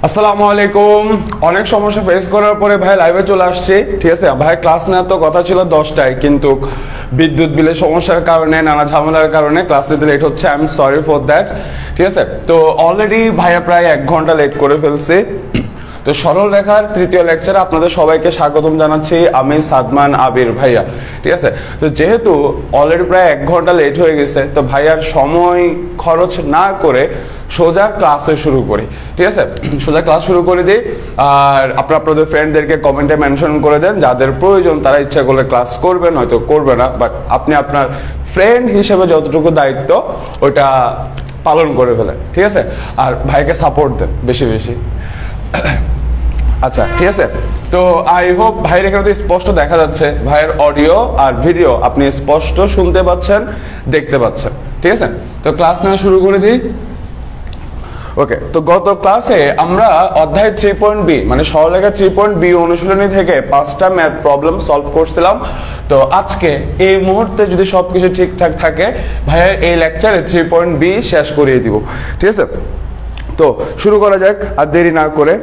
আসসালামু আলাইকুম। অনেক সমস্যা ফেস করার পরে ভাই লাইভে চলে আসছে। ঠিক আছে ভাই, ক্লাস নেওয়ার তো কথা ছিল 10টায়, কিন্তু বিদ্যুৎ বিলের সমস্যার কারণে, নানা ঝামেলার কারণে ক্লাস নিতে লেট হচ্ছে। I am sorry for that. ঠিক আছে, তো অলরেডি ভাইয়া প্রায় 1 ঘন্টা লেট করে ফেলছে। তো সরল রেখার তৃতীয় লেকচারে আপনাদের সবাইকে স্বাগতম জানাচ্ছি। আমি সাদমান আবির ভাইয়া। ঠিক আছে, তো যেহেতু অলরেডি প্রায় 1 ঘন্টা লেট হয়ে গেছে, তো ভাইয়ার সময় খরচ না করে সোজা ক্লাসে শুরু করি। ঠিক আছে, সোজা ক্লাস শুরু করে দিই। আর আপনাদের ফ্রেন্ডদেরকে কমেন্টে মেনশন করে দেন, যাদের প্রয়োজন তারা ইচ্ছা করলে ক্লাস করবেন, হয়তো করবে না, বাট আপনি আপনার ফ্রেন্ড হিসেবে যতটুকু দায়িত্ব ওইটা পালন করে ফেলেন। ঠিক আছে, আর ভাইকে সাপোর্ট দেন বেশি বেশি। আচ্ছা, ঠিক আছে, তো আই হোপ ভাইয়ের এখানে তো স্পষ্ট দেখা যাচ্ছে। ভাইয়ের অডিও আর ভিডিও আপনি স্পষ্ট শুনতে পাচ্ছেন, দেখতে পাচ্ছেন। ঠিক আছে, তো ক্লাস নেওয়া শুরু করে দিই। ওকে, তো গত ক্লাসে আমরা অধ্যায় 3.b মানে সরলরেখা 3.b অনুশীলনী থেকে 5টা ম্যাথ প্রবলেম সলভ করছিলাম। তো আজকে এই মুহূর্তে যদি সবকিছু ঠিকঠাক থাকে, ভাইয়ের এই লেকচারে 3.b শেষ করিয়ে দিব। ঠিক আছে, তো শুরু করা যাক আর দেরি না করে।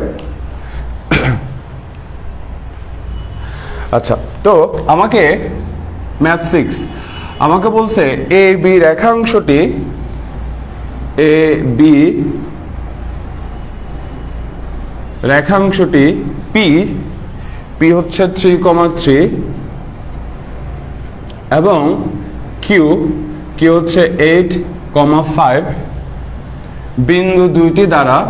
আচ্ছা, তো আমাকে ম্যাথ 6 আমাকে বলছে এ বি রেখাংশটি এ বি রেখাংশটি পি পি হচ্ছে 3,3 এবং কিউ কিউ হচ্ছে 8,5 বিন্দু দুইটি দ্বারা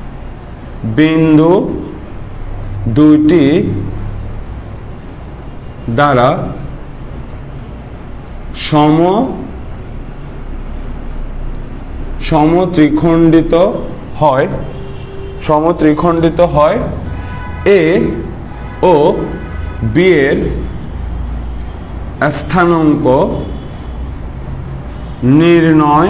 সমত্রিখণ্ডিত হয় এ ও বি এর স্থানাঙ্ক নির্ণয়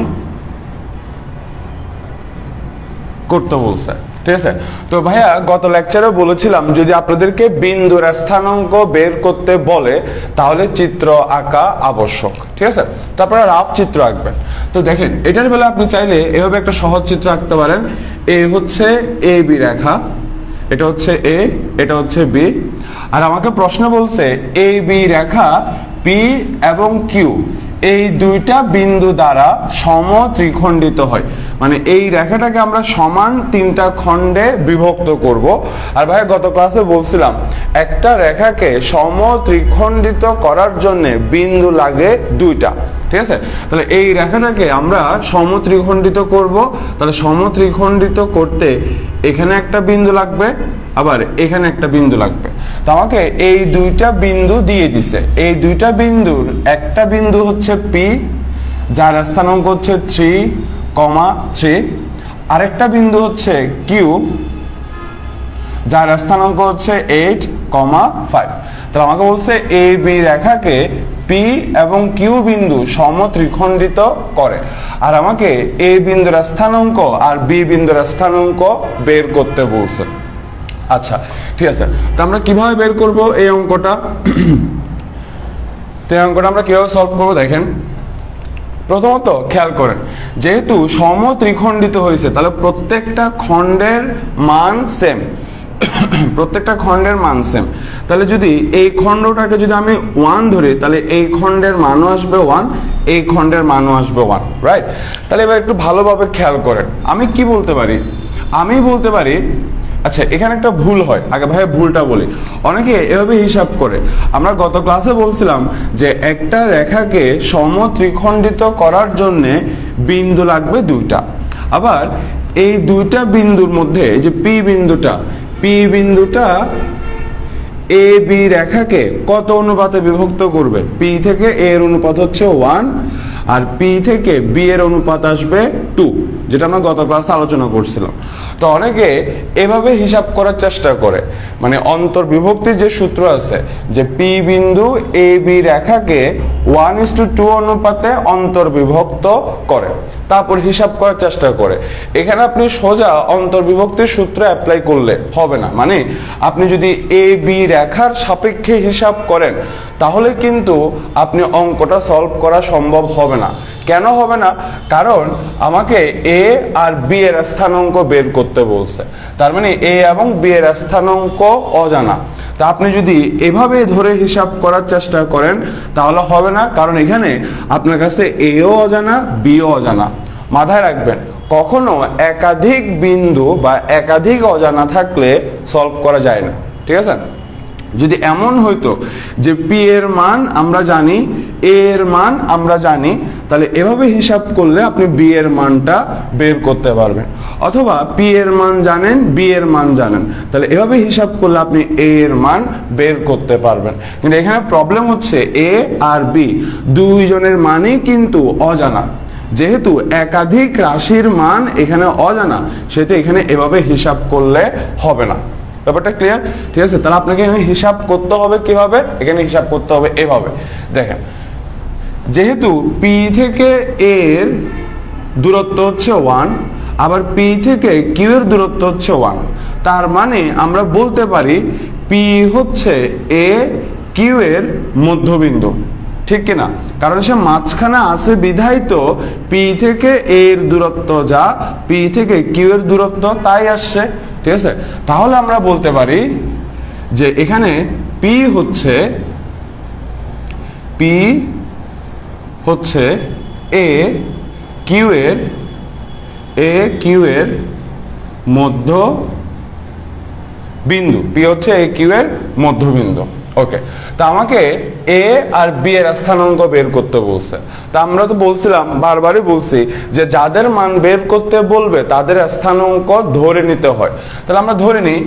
করতে বলছে। ঠিক আছে, তো ভাইয়া গত লেকচারে বলেছিলাম যদি আপনাদেরকে বিন্দুর স্থানাঙ্ক বের করতে বলে তাহলে চিত্র আঁকা আবশ্যক। ঠিক আছে, তো আপনারা রাফ চিত্র আঁকবেন। তো দেখেন, এটার বেলা আপনি চাইলে এভাবে একটা সহজ চিত্র আঁকতে পারেন। এ হচ্ছে এ বি রেখা, এটা হচ্ছে এ, এটা হচ্ছে বি। আর আমাকে প্রশ্ন বলছে এ বি রেখা পি এবং কিউ এই দুইটা বিন্দু দ্বারা সমত্রিখণ্ডিত হয়, মানে এই রেখাটাকে আমরা সমান 3টা খণ্ডে বিভক্ত করব। আর ভাই গত ক্লাসে বলছিলাম একটা রেখাকে সমত্রিখণ্ডিত করার জন্য বিন্দু লাগে 2টা। ঠিক আছে, তাহলে এই রেখাটাকে আমরা সমত্রিখণ্ডিত করব। তাহলে সমত্রিখণ্ডিত করতে এখানে একটা বিন্দু লাগবে, আবার এখানে একটা বিন্দু লাগবে। তো আমাকে এই 2টা বিন্দু দিয়ে দিছে। এই 2টা বিন্দুর একটা বিন্দু হচ্ছে পি, যার স্থানাঙ্ক হচ্ছে 3,3, আরেকটা বিন্দু হচ্ছে কিউ, যার স্থানাঙ্ক হচ্ছে 8,5। তাহলে আমাকে বলছে এ বি রেখাকে পি এবং কিউ বিন্দু সমত্রিখণ্ডিত করে, আর আমাকে এ বিন্দুর স্থানাঙ্ক আর বি বিন্দুর স্থানাঙ্ক বের করতে বলছে। আচ্ছা, ঠিক আছে, তো আমরা কিভাবে বের করব এই অঙ্কটা? তো এই অঙ্কটা আমরা কিভাবে সলভ করবো দেখেন। প্রথমত খেয়াল করেন, যেহেতু সমত্রিখণ্ডিত হয়েছে তাহলে প্রত্যেকটা খণ্ডের মান সেম। তাহলে যদি এই খণ্ডটাকে যদি আমি 1 ধরি, তাহলে এই খণ্ডের মানও আসবে 1, এই খণ্ডের মানও আসবে 1, রাইট? তাহলে এবার একটু ভালোভাবে খেয়াল করেন, আমি কি বলতে পারি? আমি বলতে পারি, আচ্ছা এখানে একটা ভুল হয়, আগে ভাই ভুলটা বলি। অনেকে এভাবে হিসাব করে, আমরা গত ক্লাসে বলছিলাম যে একটা রেখাকে সমত্রিখণ্ডিত করার জন্য বিন্দু লাগবে 2টা। আবার এই 2টা বিন্দুর মধ্যে এই যে পি বিন্দুটা এ বি রেখাকে কত অনুপাতে বিভক্ত করবে? পি থেকে এ এর অনুপাত হচ্ছে 1, আর পি থেকে বি এর অনুপাত আসবে 2, যেটা আমরা গত ক্লাসে আলোচনা করছিলাম। তো অনেকে এভাবে হিসাব করার চেষ্টা করে, মানে অন্তর্বিভক্তির যে সূত্র আছে যে পি বিন্দু এ বি রেখাকে 1:2 অনুপাতে অন্তর্বিভক্ত করে, তারপর হিসাব করার চেষ্টা করে। এখানে আপনি সোজা অন্তর্বিভক্তির সূত্র অ্যাপ্লাই করলে হবে না, মানে আপনি যদি এ বি রেখার সাপেক্ষে হিসাব করেন তাহলে কিন্তু আপনি অঙ্কটা সলভ করা সম্ভব হবে না। কেন হবে না? কারণ আমাকে এ আর বি এর স্থানাঙ্ক বের করতে বলছে, তার মানে এ এবং বি এর স্থানাঙ্ক অজানা। তা আপনি যদি এভাবে ধরে হিসাব করার চেষ্টা করেন তাহলে হবে না, কারণ এখানে আপনার কাছে এও অজানা বিও অজানা। মাথায় রাখবেন, কখনো একাধিক বিন্দু বা একাধিক অজানা থাকলে সলভ করা যায় না, ঠিক আছে? যদি এমন হইতো যে পি এর মান আমরা জানি, এ এর মান আমরা জানি, তাহলে এভাবে হিসাব করলে আপনি বি এর মানটা বের করতে পারবেন, অথবা পি এর মান জানেন, বি এর মান জানেন, তাহলে এভাবে হিসাব করলে আপনি এ এর মান বের করতে পারবেন। কিন্তু এখানে প্রবলেম হচ্ছে এ আর বি দুইজনের মানই কিন্তু অজানা। যেহেতু একাধিক রাশির মান এখানে অজানা, সেহেতু এখানে এভাবে হিসাব করলে হবে না। ব্যাপারটা ক্লিয়ার? ঠিক আছে, তাহলে আপনাকে এখানে হিসাব করতে হবে কিভাবে? এখানে হিসাব করতে হবে এভাবে। দেখেন, যেহেতু পি থেকে এর দূরত্ব হচ্ছে 1, আবার পি থেকে কিউ এর দূরত্ব হচ্ছে 1, তার মানে আমরা বলতে পারি পি হচ্ছে এ কিউ এর মধ্যবিন্দু, ঠিক কিনা? কারণ সে মাঝখানে আছে বিধায় তো পি থেকে এর দূরত্ব যা, পি থেকে কিউ এর দূরত্ব তাই আসছে, ঠিক আছে? তাহলে আমরা বলতে পারি যে এখানে পি হচ্ছে এ কিউ এর মধ্য বিন্দু, পি হচ্ছে এ কিউ এর মধ্যবিন্দু। ওকে, তো আমাকে এ আর বি এর স্থানাঙ্ক বের করতে বলছে। তা আমরা তো বলছিলাম, বারবারই বলছি যে যাদের মান বের করতে বলবে তাদের স্থানাঙ্ক ধরে নিতে হয়। তাহলে আমরা ধরে নিই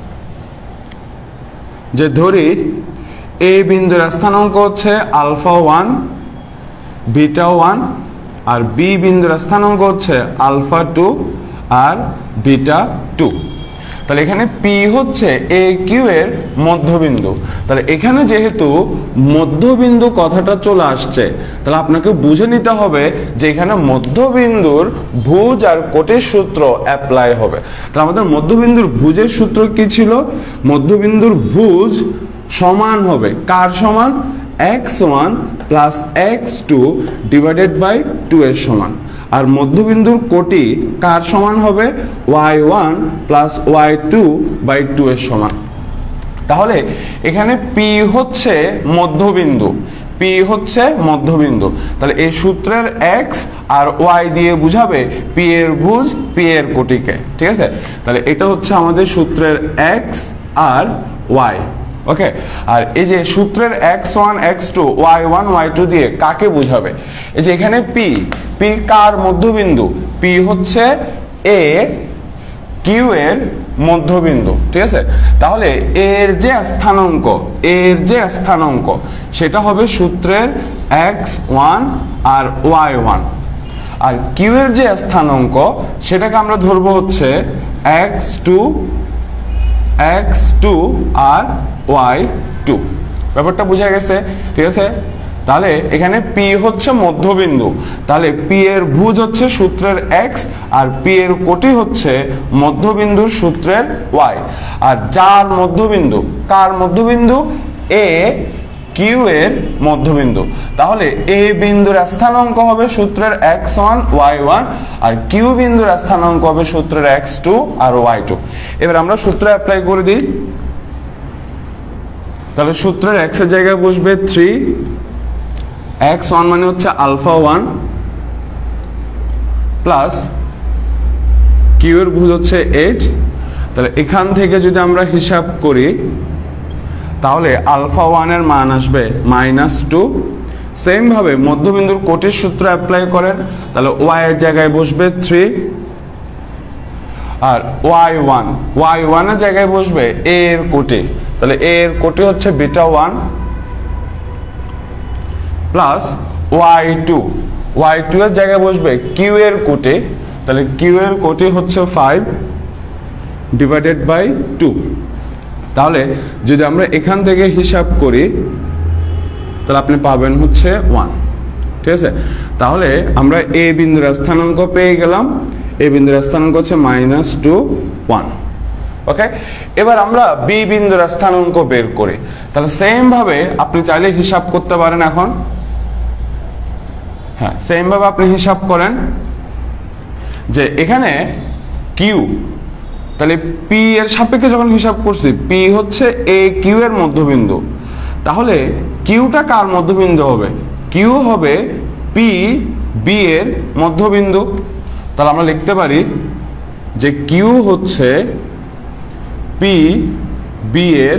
যে ধরি এ বিন্দুর স্থানাঙ্ক হচ্ছে আলফা 1 বিটা 1, আর বি বিন্দুর স্থানাঙ্ক হচ্ছে আলফা 2 আর বিটা 2। তাহলে এখানে পি হচ্ছে এ কিউ এর মধ্যবিন্দু। তাহলে এখানে যেহেতু মধ্যবিন্দু কথাটা চলে আসছে, তাহলে আপনাকে বুঝে নিতে হবে যে এখানে মধ্যবিন্দুর ভুজ আর কোটির সূত্র অ্যাপ্লাই হবে। তাহলে আমাদের মধ্যবিন্দুর ভুজের সূত্র কি ছিল? মধ্যবিন্দুর ভুজ সমান হবে কার সমান? x1 plus x2 divided by 2 এর সমান। আর মধ্যবিন্দুর কোটি কার সমান হবে? y1 প্লাস y2 বাই 2 এর সমান। তাহলে এখানে p হচ্ছে মধ্যবিন্দু, p হচ্ছে মধ্যবিন্দু। তাহলে এই সূত্রের x আর y দিয়ে বুঝাবে p এর ভুজ p এর কোটিকে, ঠিক আছে? তাহলে এটা হচ্ছে আমাদের সূত্রের x আর y। ওকে, আর এই যে সূত্রের x1 x2 y1 y2 দিয়ে কাকে বুঝাবে? এই যে এখানে p কার মধ্যবিন্দু? p হচ্ছে এ কিউ এর মধ্যবিন্দু, ঠিক আছে? তাহলে এর যে স্থানাঙ্ক সেটা হবে সূত্রের x1 আর y1, আর কিউ এর যে স্থানাঙ্ক সেটাকে আমরা ধরবো হচ্ছে x2 আর y2। ব্যাপারটা বোঝা গেছে? ঠিক আছে, তাহলে এখানে p হচ্ছে মধ্যবিন্দু, তাহলে p এর ভুজ হচ্ছে সূত্রের x আর p এর কোটি হচ্ছে মধ্যবিন্দুর সূত্রের y। আর যার মধ্যবিন্দু, কার মধ্যবিন্দু? a কিউ এর মধ্যবিন্দু। তাহলে a বিন্দুর স্থানাঙ্ক হবে সূত্রের x1 y1, আর কিউ বিন্দুর স্থানাঙ্ক হবে সূত্রের x2 আর y2। এবার আমরা সূত্র অ্যাপ্লাই করে দিই। তাহলে সূত্রের x এর জায়গায় বসবে 3, x1 মানে হচ্ছে আলফা 1 প্লাস কিউ এর ভুজ হচ্ছে 8। তাহলে এখান থেকে যদি আমরা হিসাব করি তাহলে আলফা 1 এর মান আসবে -2। সেম ভাবে মধ্যবিন্দুর কোটির সূত্র অ্যাপ্লাই করেন, তাহলে y এর জায়গায় বসবে 3, আর y1 এর জায়গায় বসবে a এর কোটি, তাহলে a এর কোটি হচ্ছে বিটা 1 প্লাস y2 এর জায়গায় বসবে কিউ এর কোটি, তাহলে কিউ এর কোটি হচ্ছে 5 ডিভাইডেড বাই 2। তাহলে যদি আমরা এখান থেকে হিসাব করি তাহলে আপনি পাবেন হচ্ছে 1। ঠিক আছে, তাহলে আমরা এ বিন্দুর স্থানাঙ্ক পেয়ে গেলাম। এ বিন্দুর স্থানাঙ্ক হচ্ছে -2 1। ওকে, এবার আমরা বি বিন্দুর স্থানাঙ্ক বের করি। তাহলে সেম ভাবে আপনি চাইলে হিসাব করতে পারেন এখন। হ্যাঁ, সেম ভাবে আপনি হিসাব করেন যে এখানে কিউ, তাহলে পি এর সাপেক্ষে যখন হিসাব করছি, পি হচ্ছে এ কিউ এর মধ্যবিন্দু, তাহলে কিউটা কার মধ্যবিন্দু হবে? কিউ হবে পি বি এর মধ্যবিন্দু। তাহলে আমরা লিখতে পারি যে কিউ হচ্ছে পি বি এর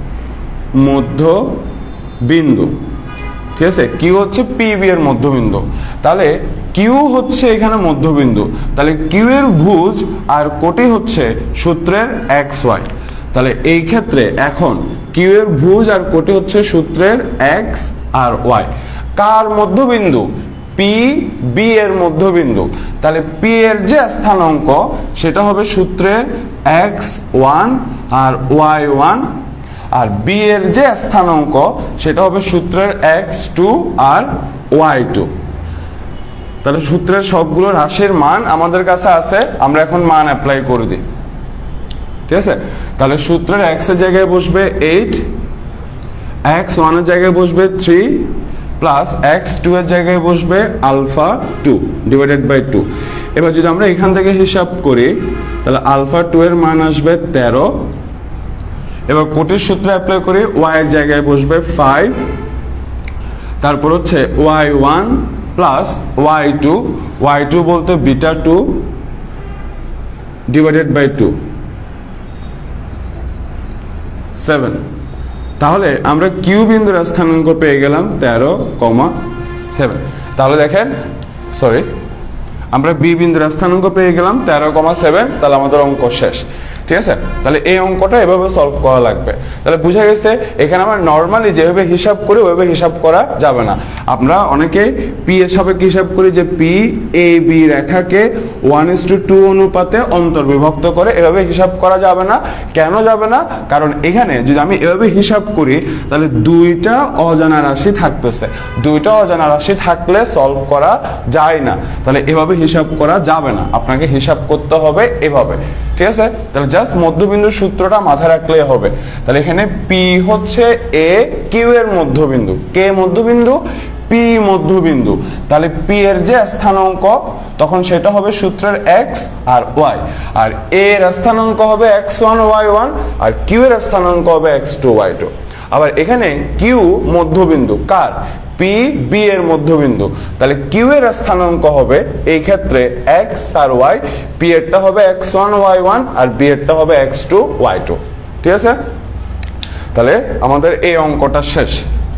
মধ্যবিন্দু। ঠিক আছে, কিউ হচ্ছে পি বি এর মধ্যবিন্দু। তাহলে কিউ হচ্ছে এখানে মধ্যবিন্দু, তাহলে কিউ এর ভুজ আর কোটি হচ্ছে সূত্রের এক্স ওয়াই। তাহলে এই ক্ষেত্রে এখন কিউ এর ভুজ আর কোটি হচ্ছে সূত্রের এক্স আর ওয়াই। কার মধ্যবিন্দু? পি বি এর মধ্যবিন্দু। তাহলে পি এর যে স্থানাঙ্ক সেটা হবে সূত্রের x1 আর y1, আর বি এর যে স্থানাঙ্ক সেটা হবে সূত্রের x2 আর y2। তাহলে সূত্রের সবগুলো রাশির মান আমাদের কাছে আছে, আমরা এখন মান অ্যাপ্লাই করে দিই। ঠিক আছে, তাহলে সূত্রের x এর জায়গায় বসবে 8, x1 এর জায়গায় বসবে 3 প্লাস x2 এর জায়গায় বসবে আলফা 2 ডিভাইডেড বাই 2। এবার যদি আমরা এখান থেকে হিসাব করি তাহলে আলফা 2 এর মান আসবে 13। এবার কোটির সূত্র অ্যাপ্লাই করি, y এর জায়গায় বসবে 5, তারপর হচ্ছে y1 প্লাস y2 বলতে বিটা 2 ডিভাইডেড বাই 2 7। তাহলে আমরা কিউ বিন্দুর স্থানাঙ্ক পেয়ে গেলাম 13,7। তাহলে দেখেন, সরি, আমরা বি বিন্দুর স্থানাঙ্ক পেয়ে গেলাম 13,7। তাহলে আমাদের অঙ্ক শেষ। ঠিক আছে, তাহলে এই অঙ্কটা এভাবে সলভ করা লাগবে। তাহলে বুঝা গেছে এখানে আমরা নর্মালি যেভাবে হিসাব করি ওইভাবে হিসাব করা যাবে না। আমরা অনেকে পি এর সাপেক্ষে হিসাব করি যে পি এ বি রেখাকে 1:2 অনুপাতে অন্তর্বিভক্ত করে, এভাবে হিসাব করা যাবে না। কেন যাবে না? কারণ এখানে যদি আমি এভাবে হিসাব করি তাহলে দুইটা অজানা রাশি থাকতেছে, দুইটা অজানা রাশি থাকলে সলভ করা যায় না। তাহলে এভাবে হিসাব করা যাবে না, আপনাকে হিসাব করতে হবে এভাবে। ঠিক আছে, তাহলে জাস্ট মধ্যবিন্দুর সূত্রটা মাথায় রাখলেই হবে। তাহলে এখানে পি হচ্ছে এ কিউ এর মধ্যবিন্দু, কে মধ্যবিন্দু? পি মধ্যবিন্দু। তাহলে পি এর যে স্থানাঙ্ক তখন সেটা হবে সূত্রের এক্স আর ওয়াই, আর এ এর স্থানাঙ্ক হবে x1 y1, আর কিউ এর স্থানাঙ্ক হবে x2 y2। আবার এখানে কিউ মধ্যবিন্দু কার? পি বি এর মধ্যবিন্দু। তাহলে কিউ এর স্থানাঙ্ক হবে এই ক্ষেত্রে x আর y, পি এরটা হবে x1 y1 আর বি এরটা হবে x2 y2। ঠিক আছে, তাহলে আমাদের এই অঙ্কটা শেষ।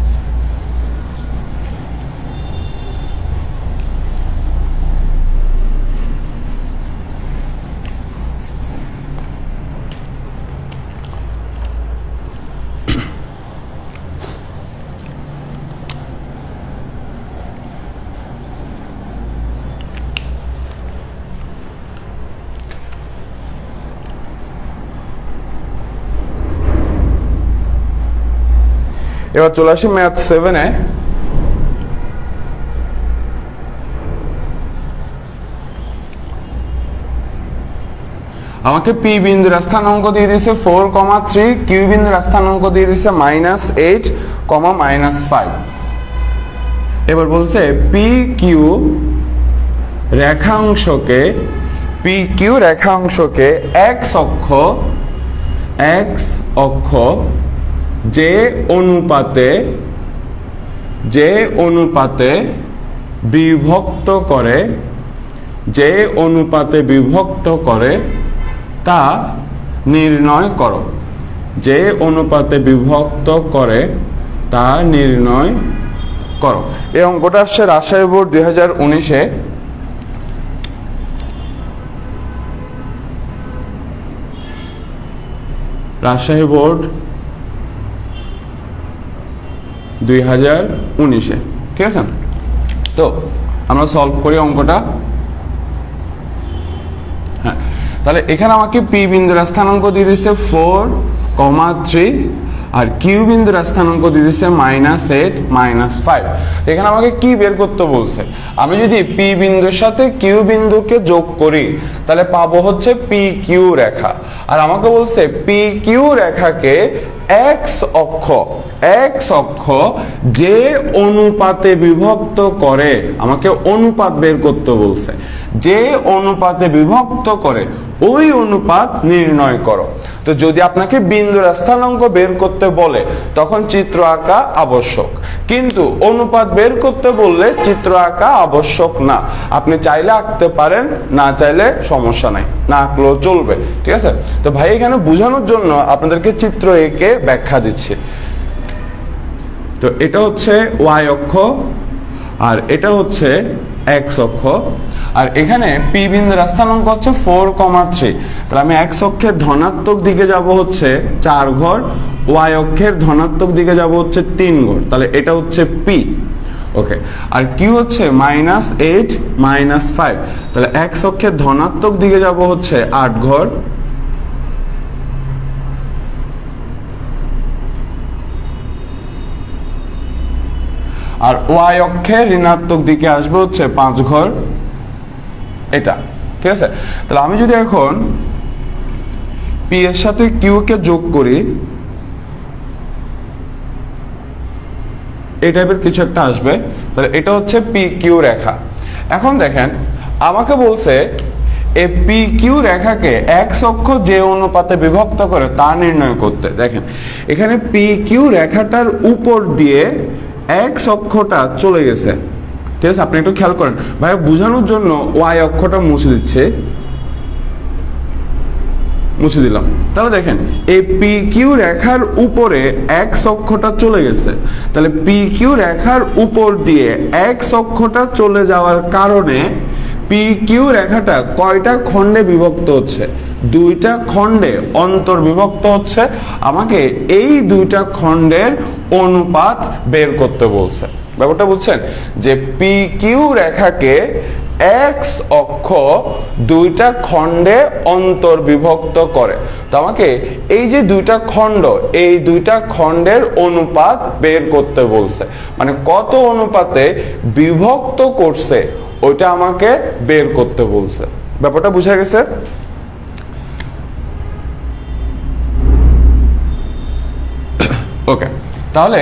এবার চলে আসি ম্যাথ 7-এ। আমাকে পি বিন্দুর স্থানাঙ্ক দিয়ে দিয়েছে 4,3, কিউ বিন্দুর স্থানাঙ্ক দিয়ে দিয়েছে -8, -5। এবার বলছে পি কিউ রেখাংশকে এক্স অক্ষ যে অনুপাতে বিভক্ত করে তা নির্ণয় করো। যে অনুপাতে বিভক্ত করে তা নির্ণয় করো। এই অঙ্কটা আসছে রাজশাহী বোর্ড 2019-এ। রাজশাহী বোর্ড 2019-এ। ঠিক আছে, তো আমরা সলভ করি অঙ্কটা। হ্যাঁ, তাহলে এখানে আমাকে পি বিন্দুর স্থানাঙ্ক দিয়ে দিচ্ছে 4,3 আর কিউ বিন্দুর স্থানাঙ্ক দিয়েছে -8 -5। এখানে আমাকে কি বের করতে বলছে? আমি যদি পি বিন্দুর সাথে কিউ বিন্দুকে যোগ করি তাহলে পাবো হচ্ছে পি কিউ রেখা। আর আমাকে বলছে পি কিউ রেখাকে এক্স অক্ষ যে অনুপাতে বিভক্ত করে, আমাকে অনুপাত বের করতে বলছে, যে অনুপাতে বিভক্ত করে ওই অনুপাত নির্ণয় করো। তো যদি আপনাকে বিন্দুর স্থানাঙ্ক বের করতে বলে তখন চিত্র আঁকা আবশ্যক, কিন্তু অনুপাত বের করতে বললে চিত্র আঁকা আবশ্যক না। আপনি চাইলে আঁকতে পারেন, না চাইলে সমস্যা নাই, না আঁকলেও চলবে, ঠিক আছে? তো ভাই এখানে বোঝানোর জন্য আপনাদেরকে চিত্র এঁকে ব্যাখ্যা দিচ্ছি। তো এটা হচ্ছে ওয়াই অক্ষ আর এটা হচ্ছে এক্স অক্ষ, আর এখানে পি বিন্দুর স্থানাঙ্ক হচ্ছে 4,3। তাহলে আমি এক্স অক্ষের ধনাত্মক দিকে যাব হচ্ছে 4 ঘর, ওয়াই অক্ষের ধনাত্মক দিকে যাব হচ্ছে 3 ঘর, তাহলে এটা হচ্ছে পি। ওকে, আর কিউ হচ্ছে -8 -5, তাহলে এক্স অক্ষের ধনাত্মক দিকে যাব হচ্ছে 8 ঘর, আর ওয়াই অক্ষের ঋণাত্মক দিকে আসবে হচ্ছে 5 ঘর, এটা ঠিক আছে। তাহলে আমি যদি এখন পি এর সাথে কিউ কে যোগ করি এই টাইপের কিছু একটা আসবে, তাহলে এটা হচ্ছে পি কিউ রেখা। এখন দেখেন আমাকে বলছে এই পি কিউ রেখাকে এক্স অক্ষ যে অনুপাতে বিভক্ত করে তা নির্ণয় করতে। দেখেন এখানে পি কিউ রেখাটার উপর দিয়ে এক্স অক্ষটা চলে গেছে, ঠিক আছে? আপনি একটু খেয়াল করেন ভাই, বোঝানোর জন্য ওয়াই অক্ষটা মুছে দিচ্ছে, মুছে দিলাম। তাহলে দেখেন এই পি কিউ রেখার উপরে এক্স অক্ষটা চলে গেছে, তাহলে পি কিউ রেখার উপর দিয়ে এক্স অক্ষটা চলে যাওয়ার কারণে পি কিউ রেখাটা কয়টা খণ্ডে বিভক্ত হচ্ছে? 2টা খণ্ডে অন্তর্বিভক্ত হচ্ছে। আমাকে এই 2টা খণ্ডের অনুপাত বের করতে বলছে। ব্যাপারটা বুঝছেন যে পি কিউ রেখাকে এক্স অক্ষ 2টা খণ্ডে অন্তর্বিভক্ত করে। তো আমাকে এই যে 2টা খণ্ড, এই 2টা খণ্ডের অনুপাত বের করতে বলছে, মানে কত অনুপাতে বিভক্ত করছে ওইটা আমাকে বের করতে বলছে। ব্যাপারটা বুঝা গেছে? ওকে, তাহলে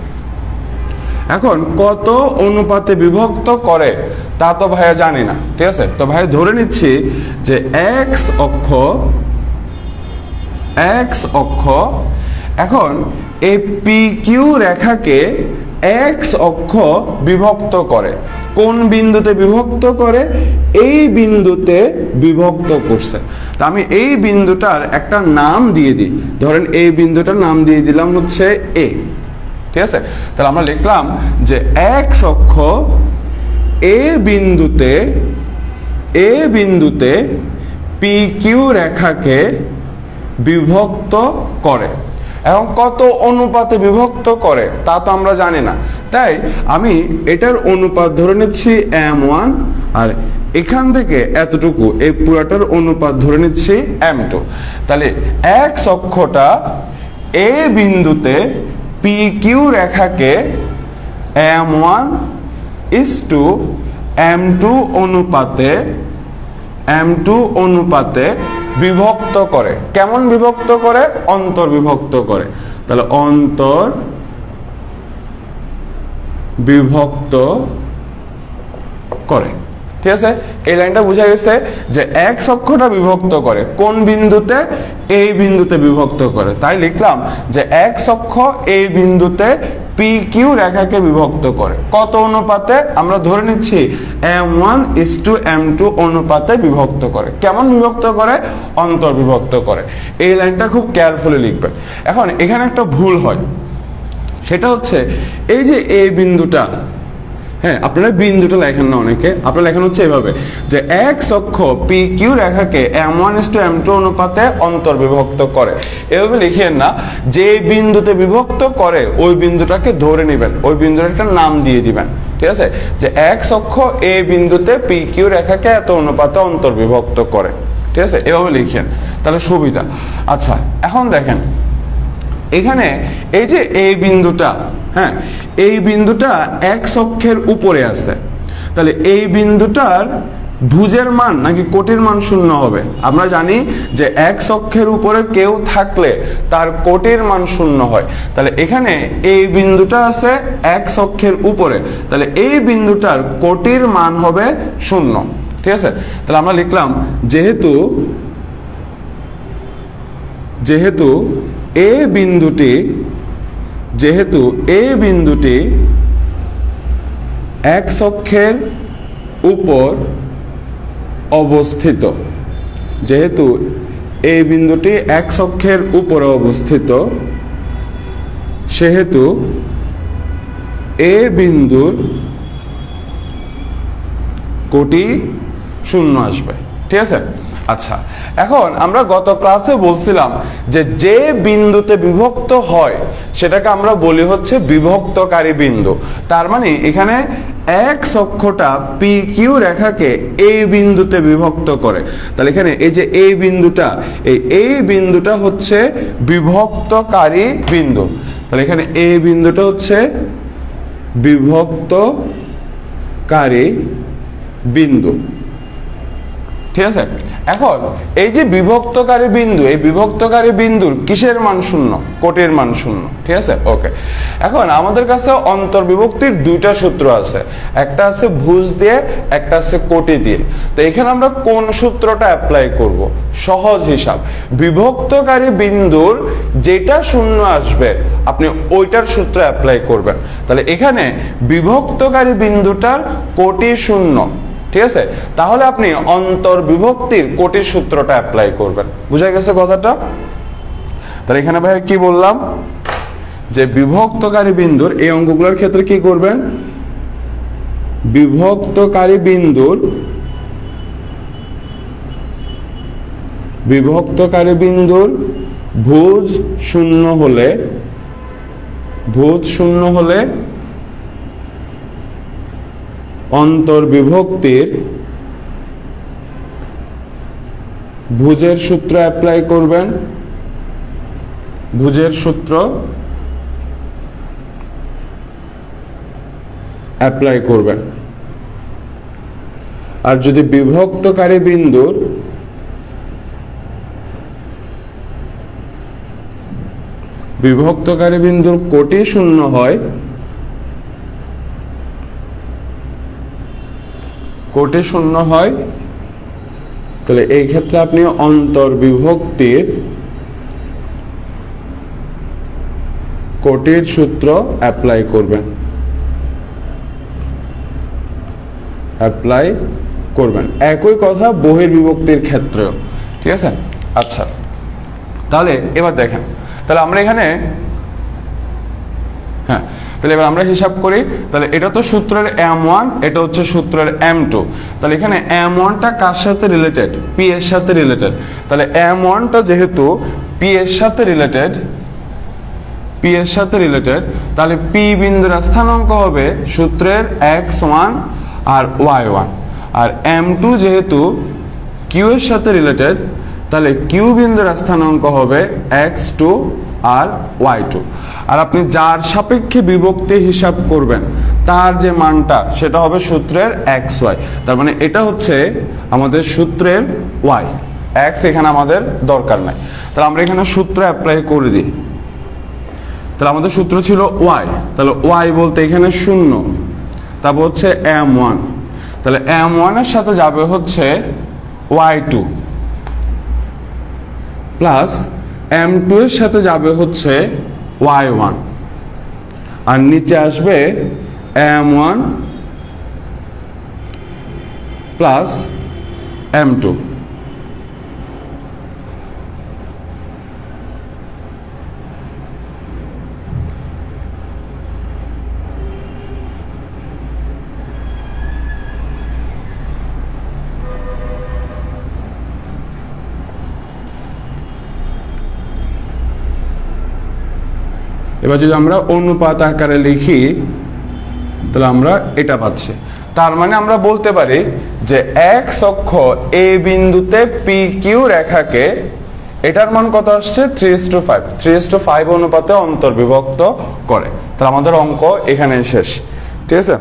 এখন কত অনুপাতে বিভক্ত করে তা তো ভাইয়া জানি না, ঠিক আছে? তো ভাইয়া ধরে নিচ্ছি যে এক্স অক্ষ এখন এই পি কিউ রেখাকে এক্স অক্ষ বিভক্ত করে। কোন বিন্দুতে বিভক্ত করে? এই বিন্দুতে বিভক্ত করছে। তা আমি এই বিন্দুটার একটা নাম দিয়ে দিই, ধরেন এই বিন্দুটার নাম দিয়ে দিলাম হচ্ছে এ, ঠিক আছে? তাহলে আমরা লিখলাম যে এক্স অক্ষ এ বিন্দুতে পি কিউ রেখাকে বিভক্ত করে। এবং কত অনুপাতে বিভক্ত করে তা তো আমরা জানি না, তাই আমি এটার অনুপাত ধরে নিচ্ছি m1, আর এখান থেকে এতটুকু এই পুরাটার অনুপাত ধরে নিচ্ছি m2। তাহলে এক্স অক্ষটা এ বিন্দুতে পি কিউ রেখাকে m1:m2 অনুপাতে বিভক্ত করে। কেমন বিভক্ত করে? অন্তর্বিভক্ত করে। তাহলে অন্তর্বিভক্ত করে, ঠিক আছে? এই লাইনটা বোঝা গেছে যে এক্স অক্ষটা বিভক্ত করে কোন বিন্দুতে? এই বিন্দুতে বিভক্ত করে। তাই লিখলাম যে এক্স অক্ষ এই বিন্দুতে পি কিউ রেখাকে বিভক্ত করে। কত অনুপাতে? আমরা ধরে নিচ্ছি m1:m2 অনুপাতে বিভক্ত করে। কেমন বিভক্ত করে? অন্তর্বিভক্ত করে। এই লাইনটা খুব কেয়ারফুলি লিখবেন। এখন এখানে একটা ভুল হয়, সেটা হচ্ছে এই যে এই বিন্দুটা, হ্যাঁ আপনারা বিন্দুটা লেখেন না অনেকে, আপনারা লেখেন হচ্ছে এভাবে যে এক্স অক্ষ পি কিউ রেখাকে m1:m2 অনুপাতে অন্তর্বিভক্ত করে। এভাবে লিখেন না, যে বিন্দুতে বিভক্ত করে ওই বিন্দুটাকে ধরে নেবেন, ওই বিন্দুর একটা নাম দিয়ে দিবেন, ঠিক আছে? যে এক্স অক্ষ এ বিন্দুতে পি কিউ রেখাকে এত অনুপাতে অন্তর্বিভক্ত করে, ঠিক আছে? এভাবে লিখেন, তাহলে সুবিধা। আচ্ছা এখন দেখেন এখানে এই যে এই বিন্দুটা, হ্যাঁ, এই বিন্দুটা এক্স অক্ষের উপরে আছে, তাহলে এই বিন্দুটার ভুজের মান নাকি কোটির মান শূন্য হবে? আমরা জানি যে এক্স অক্ষের উপরে কেউ থাকলে তার কোটির মান শূন্য হয়। তাহলে এখানে এই বিন্দুটা আছে এক্স অক্ষের উপরে, তাহলে এই বিন্দুটার কোটির মান হবে শূন্য। ঠিক আছে, তাহলে আমরা লিখলাম যেহেতু এ বিন্দুটি এক্স অক্ষের উপর অবস্থিত, যেহেতু এই বিন্দুটি এক্স অক্ষের উপরে অবস্থিত, সেহেতু এ বিন্দুর কোটি শূন্য আসবে। ঠিক আছে, আচ্ছা, এখন আমরা গত ক্লাসে বলছিলাম যে বিন্দুতে বিভক্ত হয় সেটাকে আমরা বলি হচ্ছে বিভক্তকারী বিন্দু। তার মানে এখানে এক্স অক্ষটা পি কিউ রেখাকে এই বিন্দুতে বিভক্ত করে। তাহলে এখানে এই যে এই বিন্দুটা হচ্ছে বিভক্তকারী বিন্দু। তাহলে এখানে এই বিন্দুটা হচ্ছে বিভক্তকারী বিন্দু। ঠিক আছে, এখন এই যে বিভক্তকারী বিন্দু, এই বিভক্তকারী বিন্দুর কিসের মান শূন্য? কোটির মান শূন্য। ঠিক আছে, ওকে। এখন আমাদের কাছে অন্তর্বিভক্তির দুইটা সূত্র আছে, একটা আছে ভুজ দিয়ে, একটা আছে কোটি দিয়ে। তো এখানে আমরা কোন সূত্রটা অ্যাপ্লাই করব? সহজ হিসাব, বিভক্তকারী বিন্দুর যেটা শূন্য আসবে আপনি ওইটার সূত্র অ্যাপ্লাই করবেন। তাহলে এখানে বিভক্তকারী বিন্দুটার কোটি শূন্য। ঠিক আছে, তাহলে আপনি অন্তর্বিভক্তির কোটির সূত্রটা অ্যাপ্লাই করবেন। বুঝা গেছে কথাটা? তাহলে এখানে ভাই কি বললাম, যে বিভক্তকারী বিন্দুর এই অঙ্কগুলোর ক্ষেত্রে কি করবেন? বিভক্তকারী বিন্দুর ভুজ শূন্য হলে অন্তর্বিভক্তির ভুজের সূত্র অ্যাপ্লাই করবেন। ভুজের সূত্র অ্যাপ্লাই করবেন। আর যদি বিভক্তকারী বিন্দুর কোটি শূন্য হয়, তাহলে এই ক্ষেত্রে আপনি অন্তর্বিভক্তির কোটির সূত্র অ্যাপ্লাই করবেন। একই কথা বহির্বিভক্তির ক্ষেত্রেও। ঠিক আছে, আচ্ছা, তাহলে এবার দেখেন, তাহলে আমরা এখানে তাহলে এবার আমরা হিসাব করি। তাহলে এটা তো সূত্রের M1, এটা হচ্ছে সূত্রের M2। তাহলে এখানে M1টা কার সাথে রিলেটেড? P এর সাথে রিলেটেড। তাহলে M1টা যেহেতু P এর সাথে রিলেটেড, তাহলে P বিন্দুর স্থানাঙ্ক হবে সূত্রের x1 আর y1। আর M2 যেহেতু Q এর সাথে রিলেটেড, তাহলে Q বিন্দুর স্থানাঙ্ক হবে x2 আর y2। আর আপনি যার সাপেক্ষে বিভক্তি হিসাব করবেন তার যে মানটা সেটা হবে সূত্রের xy। তার মানে এটা হচ্ছে আমাদের সূত্রের y, x এখানে আমাদের দরকার নাই। তাহলে আমরা এখানে সূত্র অ্যাপ্লাই করে দিই। তাহলে আমাদের সূত্র ছিল y, তাহলে y বলতে এখানে 0, তারপর হচ্ছে M1, তাহলে M1 এর সাথে যাবে হচ্ছে y2 প্লাস M2 এর সাথে যাবে হচ্ছে y1, আর নিচে আসবে M1 প্লাস M2। এবার যদি আমরা অনুপাত আকারে লিখি তাহলে আমরা এটা পাচ্ছি। তার মানে আমরা বলতে পারি যে x অক্ষ এই বিন্দুতে PQ রেখাকে এটার মান কত আসছে 3:5, 3:5 অনুপাতে অন্তর্বিভক্ত করে। তাহলে আমাদের অঙ্ক এখানে শেষ, ঠিক আছে।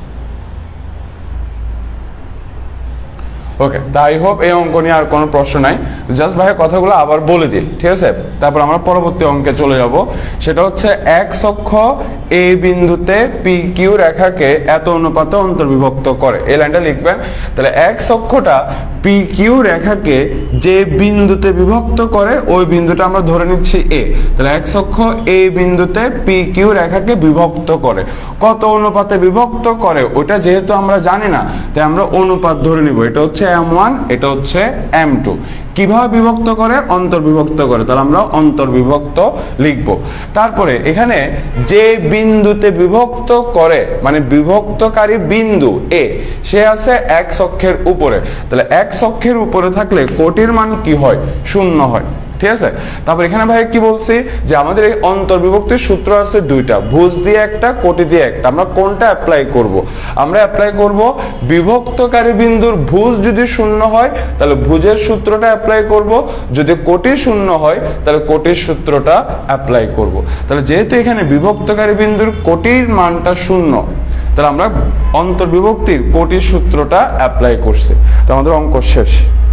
ওকে, তাই হোপ এই অঙ্ক নিয়ে আর কোনো প্রশ্ন নাই। জাস্ট ভাই কথাগুলো আবার বলে দিই, ঠিক আছে, তারপর আমরা পরবর্তী অঙ্কে চলে যাব। সেটা হচ্ছে এক্স অক্ষ এ বিন্দুতে পি কিউ রেখাকে এত অনুপাতে অন্তর্বিভক্ত করে, এই লাইনটা লিখবেন। তাহলে এক্স অক্ষটা পি কিউ রেখাকে যে বিন্দুতে বিভক্ত করে ওই বিন্দুটা আমরা ধরে নিচ্ছি এ। তাহলে এক্স অক্ষ এ বিন্দুতে পি কিউ রেখাকে বিভক্ত করে, কত অনুপাতে বিভক্ত করে ওটা যেহেতু আমরা জানি না, তাই আমরা অনুপাত ধরে নিব। এটা হচ্ছে M1, এটা হচ্ছে M2। কিভাবে বিভক্ত করে? অন্তর্বিভক্ত করে, তাহলে আমরা অন্তর্বিভক্ত লিখব। তারপরে এখানে যে বিন্দুতে বিভক্ত করে মানে বিভক্তকারী বিন্দু এ, সে আছে এক্স অক্ষের উপরে। তাহলে এক্স অক্ষের উপরে থাকলে কোটির মান কি হয়? 0 হয়, ঠিক আছে। তারপর এখানে ভাই কি বলছি যে আমাদের এই অন্তর্বিভক্তির সূত্র আছে দুইটা, ভুজ দিয়ে একটা, কোটি দিয়ে একটা। আমরা কোনটা অ্যাপ্লাই করব? আমরা অ্যাপ্লাই করব বিভক্তকারী বিন্দুর ভুজ যদি 0 হয় তাহলে ভুজের সূত্রটা অ্যাপ্লাই করব, যদি কোটি 0 হয় তাহলে কোটির সূত্রটা অ্যাপ্লাই করব। তাহলে যেহেতু এখানে বিভক্তকারী বিন্দুর কোটির মানটা 0, তাহলে আমরা অন্তর্বিভক্তির কোটির সূত্রটা অ্যাপ্লাই করছি। তো আমাদের অঙ্ক শেষ।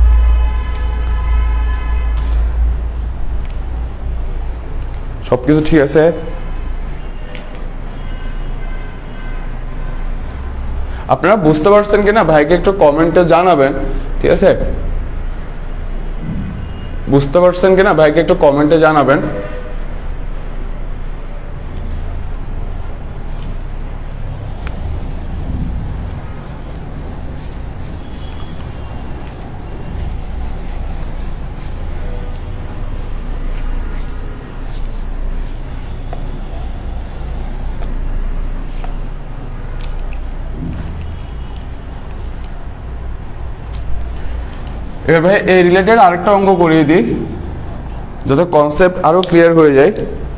সবকিছু ঠিক আছে? আপনারা বুঝতে পারছেন কিনা ভাইকে একটু কমেন্টে জানাবেন, ঠিক আছে। বুঝতে পারছেন কিনা ভাইকে একটু কমেন্টে জানাবেন। এবার ভাই এই রিলেটেড আরেকটা অঙ্ক করিয়ে দিই যাতে কনসেপ্ট আরো ক্লিয়ার হয়ে যায়।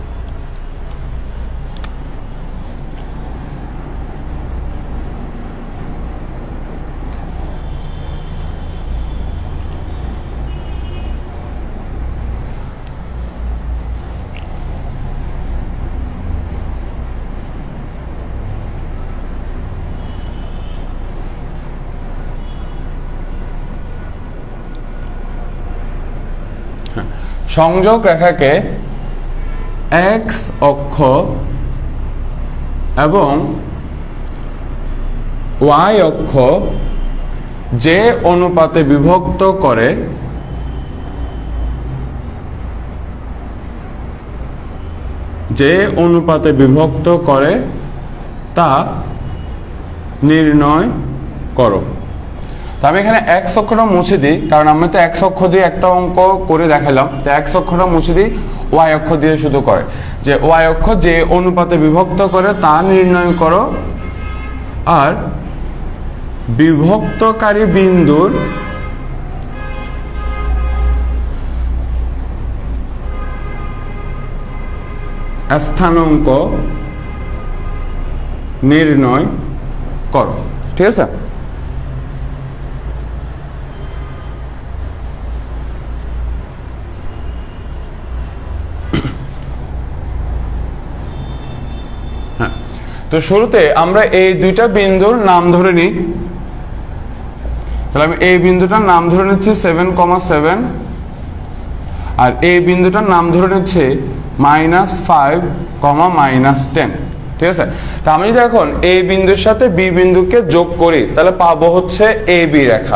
সংযোগ রেখাকে এক্স অক্ষ এবং ওয়াই অক্ষ যে অনুপাতে বিভক্ত করে তা নির্ণয় করো। তো আমি এখানে এক্স অক্ষটা মুছে দিই, কারণ আমি তো এক্স অক্ষ দিয়ে একটা অঙ্ক করে দেখালাম। তো এক্স অক্ষটা মুছে দিই, ওয়াই অক্ষ দিয়ে শুধু করে যে ওয়াই অক্ষ যে অনুপাতে বিভক্ত করে তা নির্ণয় করো। আর বিভক্তকারী বিন্দুর স্থানাঙ্ক নির্ণয় করো, ঠিক আছে। তো শুরুতে আমরা এই দুইটা বিন্দুর নাম ধরে নিই। তাহলে আমি এই বিন্দুটার নাম ধরে নিচ্ছি 7,7 আর এই বিন্দুটার নাম ধরে নিচ্ছি -5, -10, ঠিক আছে। তা আমি যদি এখন এই বিন্দুর সাথে বি বিন্দুকে যোগ করি তাহলে পাবো হচ্ছে এ বি রেখা,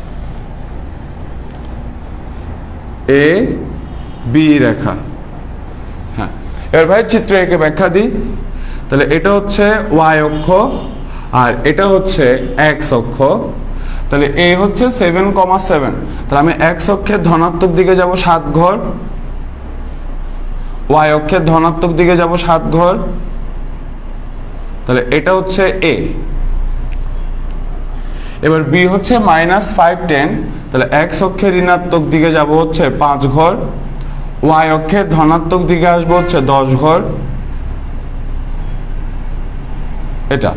এ বি রেখা। হ্যাঁ, এবার ভাই চিত্র একে ব্যাখ্যা দিই। তাহলে এটা হচ্ছে ওয়াই অক্ষ আর এটা হচ্ছে এক্স অক্ষ। তাহলে এ হচ্ছে 7,7, তাহলে আমি এক্স অক্ষের ধনাত্মক দিকে যাব 7 ঘর, ওয়াই অক্ষের ধনাত্মক দিকে যাব 7 ঘর। তাহলে এটা হচ্ছে এ। এবার বি হচ্ছে -5, 10, তাহলে এক্স অক্ষের ঋণাত্মক দিকে যাব হচ্ছে 5 ঘর, ওয়াই অক্ষের ধনাত্মক দিকে আসবো হচ্ছে 10 ঘর। এটা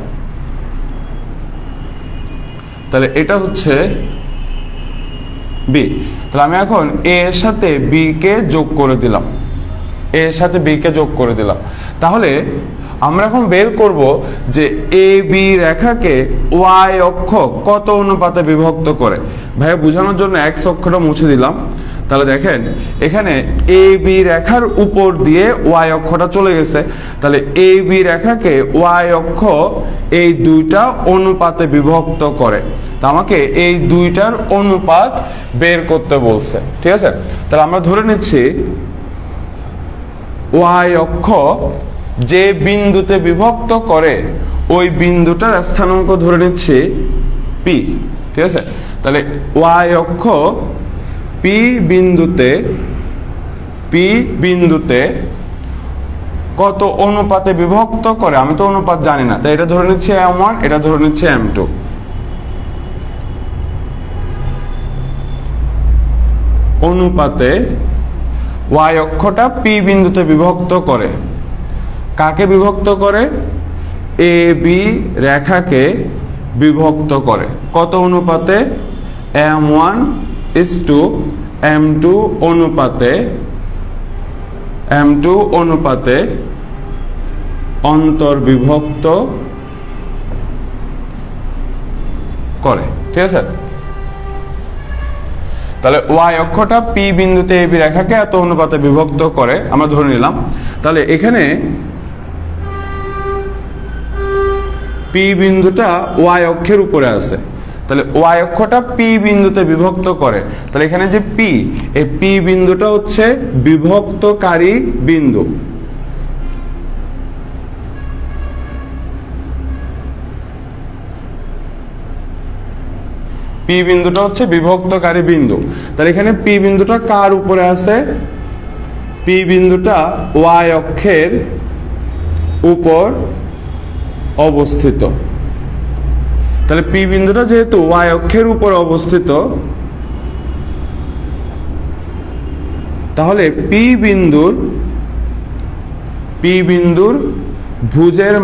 তাহলে এটা হচ্ছে বি। তাহলে আমি এখন এ এর সাথে বি কে যোগ করে দিলাম, এ এর সাথে বি কে যোগ করে দিলাম। তাহলে আমরা এখন বের করব যে এ বি রেখাকে ওয়াই অক্ষ কত অনুপাতে বিভক্ত করে। ভাইয়া বোঝানোর জন্য এক্স অক্ষটা মুছে দিলাম। তাহলে দেখেন এখানে এ বি রেখার উপর দিয়ে ওয়াই অক্ষটা চলে গেছে। তাহলে এ বি রেখাকে ওয়াই অক্ষ এই দুইটা অনুপাতে বিভক্ত করে। তা আমাকে এই দুইটার অনুপাত বের করতে বলছে, ঠিক আছে। তাহলে আমরা ধরে নিচ্ছি ওয়াই অক্ষ যে বিন্দুতে বিভক্ত করে ওই বিন্দুটার স্থানাঙ্ক ধরে নিচ্ছি পি, ঠিক আছে। তাহলে ওয়াই অক্ষ পি বিন্দুতে কত অনুপাতে বিভক্ত করে, আমি তো অনুপাত জানি না, তাই এটা ধরে নিচ্ছে m1, এটা ধরে নিচ্ছে m2। অনুপাতে ওয়াই অক্ষটা পি বিন্দুতে বিভক্ত করে, কাকে বিভক্ত করে? এ বি রেখাকে বিভক্ত করে। কত অনুপাতে? m1 m2 অনুপাতে অন্তর্বিভক্ত করে, ঠিক আছে। তাহলে ওয়াই অক্ষটা পি বিন্দুতে এ বি রেখাকে এত অনুপাতে বিভক্ত করে আমরা ধরে নিলাম। তাহলে এখানে পি বিন্দুটা ওয়াই অক্ষের উপরে আছে, তাহলে ওয়াই অক্ষটা পি বিন্দুতে বিভক্ত করে। তাহলে এখানে যে পি, এই পি বিন্দুটা হচ্ছে বিভক্তকারী বিন্দু। পি বিন্দুটা হচ্ছে বিভক্তকারী বিন্দু। তাহলে এখানে পি বিন্দুটা কার উপরে আছে? পি বিন্দুটা ওয়াই অক্ষের উপর অবস্থিত। তাহলে পি বিন্দুটা যেহেতু ওয়াই অক্ষের উপর অবস্থিত, তাহলে পি বিন্দুর ভুজের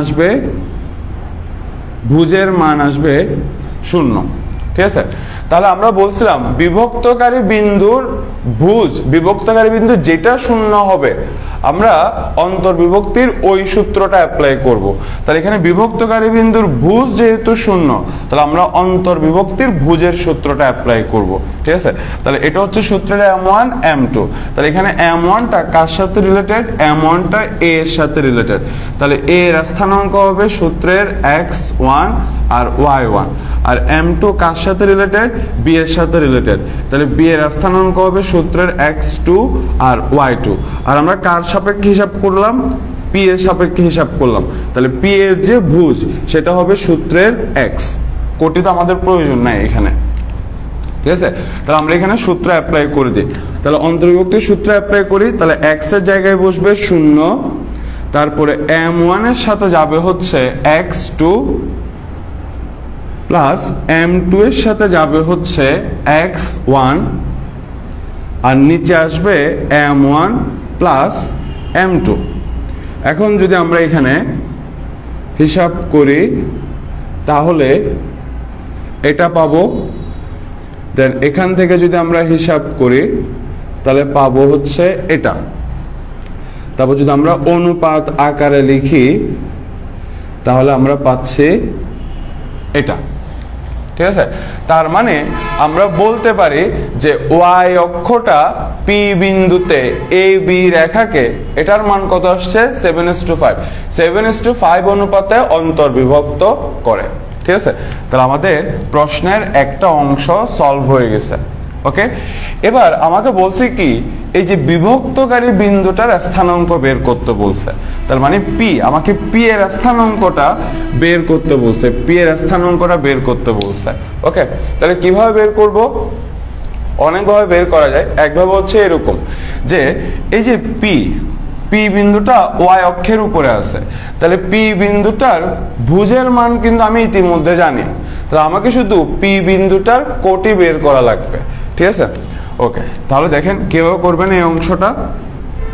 মান আসবে 0, ঠিক আছে। তাহলে আমরা বলছিলাম বিভক্তকারী বিন্দু যেটা 0 হবে আমরা অন্তর্বিভক্তির ওই সূত্রটা অ্যাপ্লাই করব। তাহলে এখানে বিভক্তকারী বিন্দুর ভুজ যেহেতু 0, তাহলে আমরা অন্তর্বিভক্তির ভুজের সূত্রটা অ্যাপ্লাই করব, ঠিক আছে। তাহলে এটা হচ্ছে সূত্রের m1 m2। তাহলে এখানে m1 টা কার সাথে রিলেটেড? m1 টা a এর সাথে রিলেটেড। তাহলে a এর স্থানাঙ্ক হবে সূত্রের x1 আর y1, আর m2 কার সাথে রিলেটেড? b এর সাথে রিলেটেড। তাহলে b এর স্থানাঙ্ক হবে সূত্রের x2 আর y2। আর আমরা কার সাপেক্ষে হিসাব করলাম? p এর সাপেক্ষে হিসাব করলাম। তাহলে p এর যে ভুজ সেটা হবে সূত্রের x। কোটি তো আমাদের প্রয়োজন নাই এখানে, ঠিক আছে। তাহলে আমরা এখানে সূত্র অ্যাপ্লাই করে দিই। তাহলে অন্তর্বিভক্তির সূত্র অ্যাপ্লাই করি। তাহলে x এর জায়গায় বসবে 0, তারপরে m1 এর সাথে যাবে হচ্ছে x2 প্লাস m2 এর সাথে যাবে হচ্ছে x1, আর নিচে আসবে m1 প্লাস m2। এখন যদি আমরা এখানে হিসাব করি তাহলে এটা পাবো, দেন এখান থেকে যদি আমরা হিসাব করি তাহলে পাবো হচ্ছে এটা। তারপর যদি আমরা অনুপাত আকারে লিখি তাহলে আমরা পাচ্ছি এটা, ঠিক আছে। তার মানে আমরা বলতে পারি যে ওয়াই অক্ষটা পি বিন্দুতে এ বি রেখাকে, এটার মান কত আসছে? 7:5, 7:5 অনুপাতে অন্তর্বিভক্ত করে, ঠিক আছে। তাহলে আমাদের প্রশ্নের একটা অংশ সলভ হয়ে গেছে, ওকে। এবার আমাকে বলছে কি, এই যে বিভক্তকারী বিন্দুটার স্থানাঙ্ক বের করতে বলছে। তার মানে পি, আমাকে পি এর স্থানাঙ্কটা বের করতে বলছে, পি এর স্থানাঙ্কটা বের করতে বলছে, ওকে। তাহলে কিভাবে বের করব? অনেকভাবে বের করা যায়। একভাবে হচ্ছে এরকম যে এই যে পি বিন্দুটা ওয়াই অক্ষের উপরে আছে, তাহলে পি বিন্দুটার ভুজের মান কিন্তু আমি ইতিমধ্যে জানি। তাহলে আমাকে শুধু পি বিন্দুটার কোটি বের করা লাগবে, ঠিক আছে, ওকে। তাহলে দেখেন কিভাবে করবেন এই অংশটা।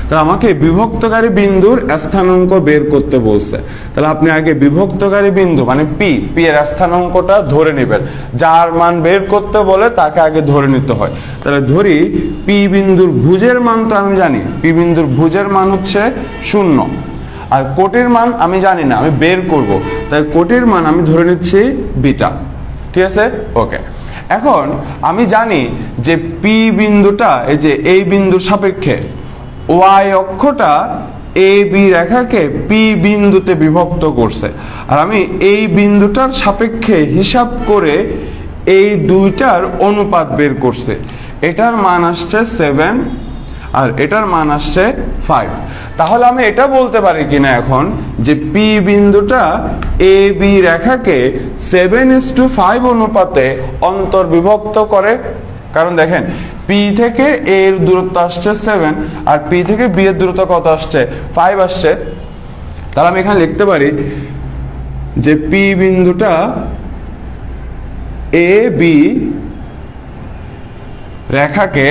তাহলে আমাকে বিভক্তকারী বিন্দুর স্থানাঙ্ক বের করতে বলছে। তাহলে আপনি আগে বিভক্তকারী বিন্দু মানে পি এর স্থানাঙ্কটা ধরে নেবেন। যার মান বের করতে বলে তাকে আগে ধরে নিতে হয়। তাহলে ধরি পি বিন্দুর ভুজের মান তো আমি জানি, পি বিন্দুর ভুজের মান হচ্ছে 0, আর কোটির মান আমি জানি না, আমি বের করব। তাই কোটির মান আমি ধরে নিচ্ছি বিটা। ঠিক আছে, ওকে। এখন আমি জানি যে পি বিন্দুটা এই যে এই বিন্দুর সাপেক্ষে ওয়াই অক্ষটা এ বি রেখাকে পি বিন্দুতে বিভক্ত করছে, আর আমি এই বিন্দুটার সাপেক্ষে হিসাব করে এই দুইটার অনুপাত বের করছে। এটার মান আসছে 7 আর এটার মান আসছে 5। তাহলে আমি এটা বলতে পারি কিনা এখন যে পি বিন্দুটা এ বি রেখাকে 7:5 অনুপাতে অন্তর্বিভক্ত করে। কারণ দেখেন পি থেকে এ এর দূরত্ব আসছে 7 আর পি থেকে বি এর দূরত্ব কত আসছে 5 আসছে। তাহলে আমি এখানে লিখতে পারি যে পি বিন্দুটা এ বি রেখাকে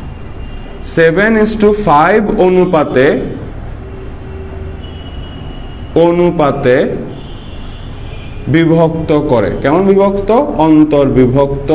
7:5 অনুপাতে বিভক্ত করে। কেমন বিভক্ত? অন্তর্বিভক্ত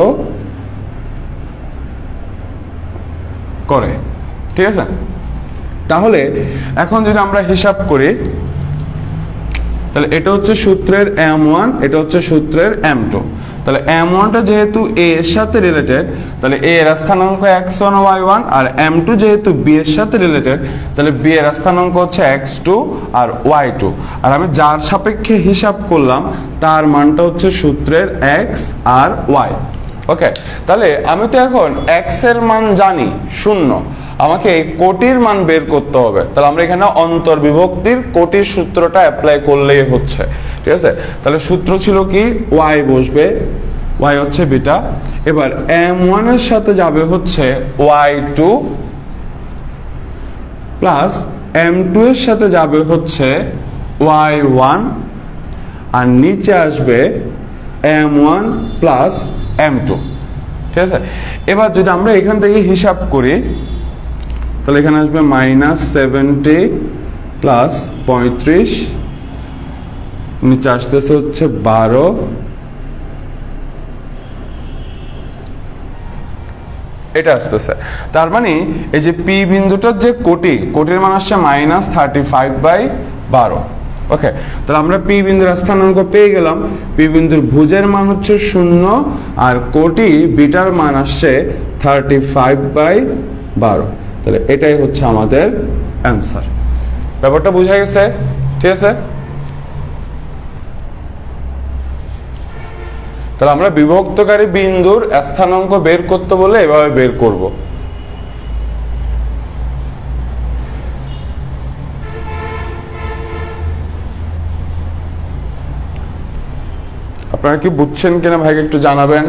করে। ঠিক আছে, তাহলে এখন যদি আমরা হিসাব করি তাহলে এটা হচ্ছে সূত্রের m1, এটা হচ্ছে সূত্রের m2। তাহলে m1টা যেহেতু a এর সাথে রিলেটেড তাহলে a এর স্থানাঙ্ক x1 y1, আর m2 যেহেতু b এর সাথে রিলেটেড তাহলে b এর স্থানাঙ্ক হচ্ছে x2 আর y2। আর আমি যার সাপেক্ষে হিসাব করলাম তার মানটা হচ্ছে সূত্রের x আর y। ওকে, তাহলে আমি তো এখন x এর মান জানি 0, আমাকে কোটির মান বের করতে হবে। তাহলে আমরা এখানে অন্তর্বিভক্তির কোটির সূত্রটা অ্যাপ্লাই করলেই হচ্ছে। ঠিক আছে, তাহলে সূত্র ছিল কি y বসবে, y হচ্ছে বিটা। এবার m1 এর সাথে যাবে হচ্ছে y2 প্লাস m2 এর সাথে যাবে হচ্ছে y1, আর নিচে আসবে m1 প্লাস m2। ঠিক আছে, এবার যদি আমরা এখান থেকে হিসাব করি তাহলে এখানে আসবে -70 প্লাস 35, নিচে আসতেছে হচ্ছে 12, এটা আসতেছে। তার মানে এই যে পি বিন্দুটার যে কোটির মান আসছে -35/12। ওকে, তাহলে আমরা পি বিন্দুর স্থানাঙ্ক পেয়ে গেলাম। পি বিন্দুর ভুজের মান হচ্ছে 0 আর কোটি বিটার মান আসছে 35/12। তাহলে এটাই হচ্ছে আমাদের অ্যান্সার। ব্যাপারটা বোঝা গেছে? ঠিক আছে, তাহলে আমরা বিভক্তকারী বিন্দুর স্থানাঙ্ক বের করতে বলে এভাবে বের করব। আপনারা কি বুঝছেন কিনা ভাইকে একটু জানাবেন।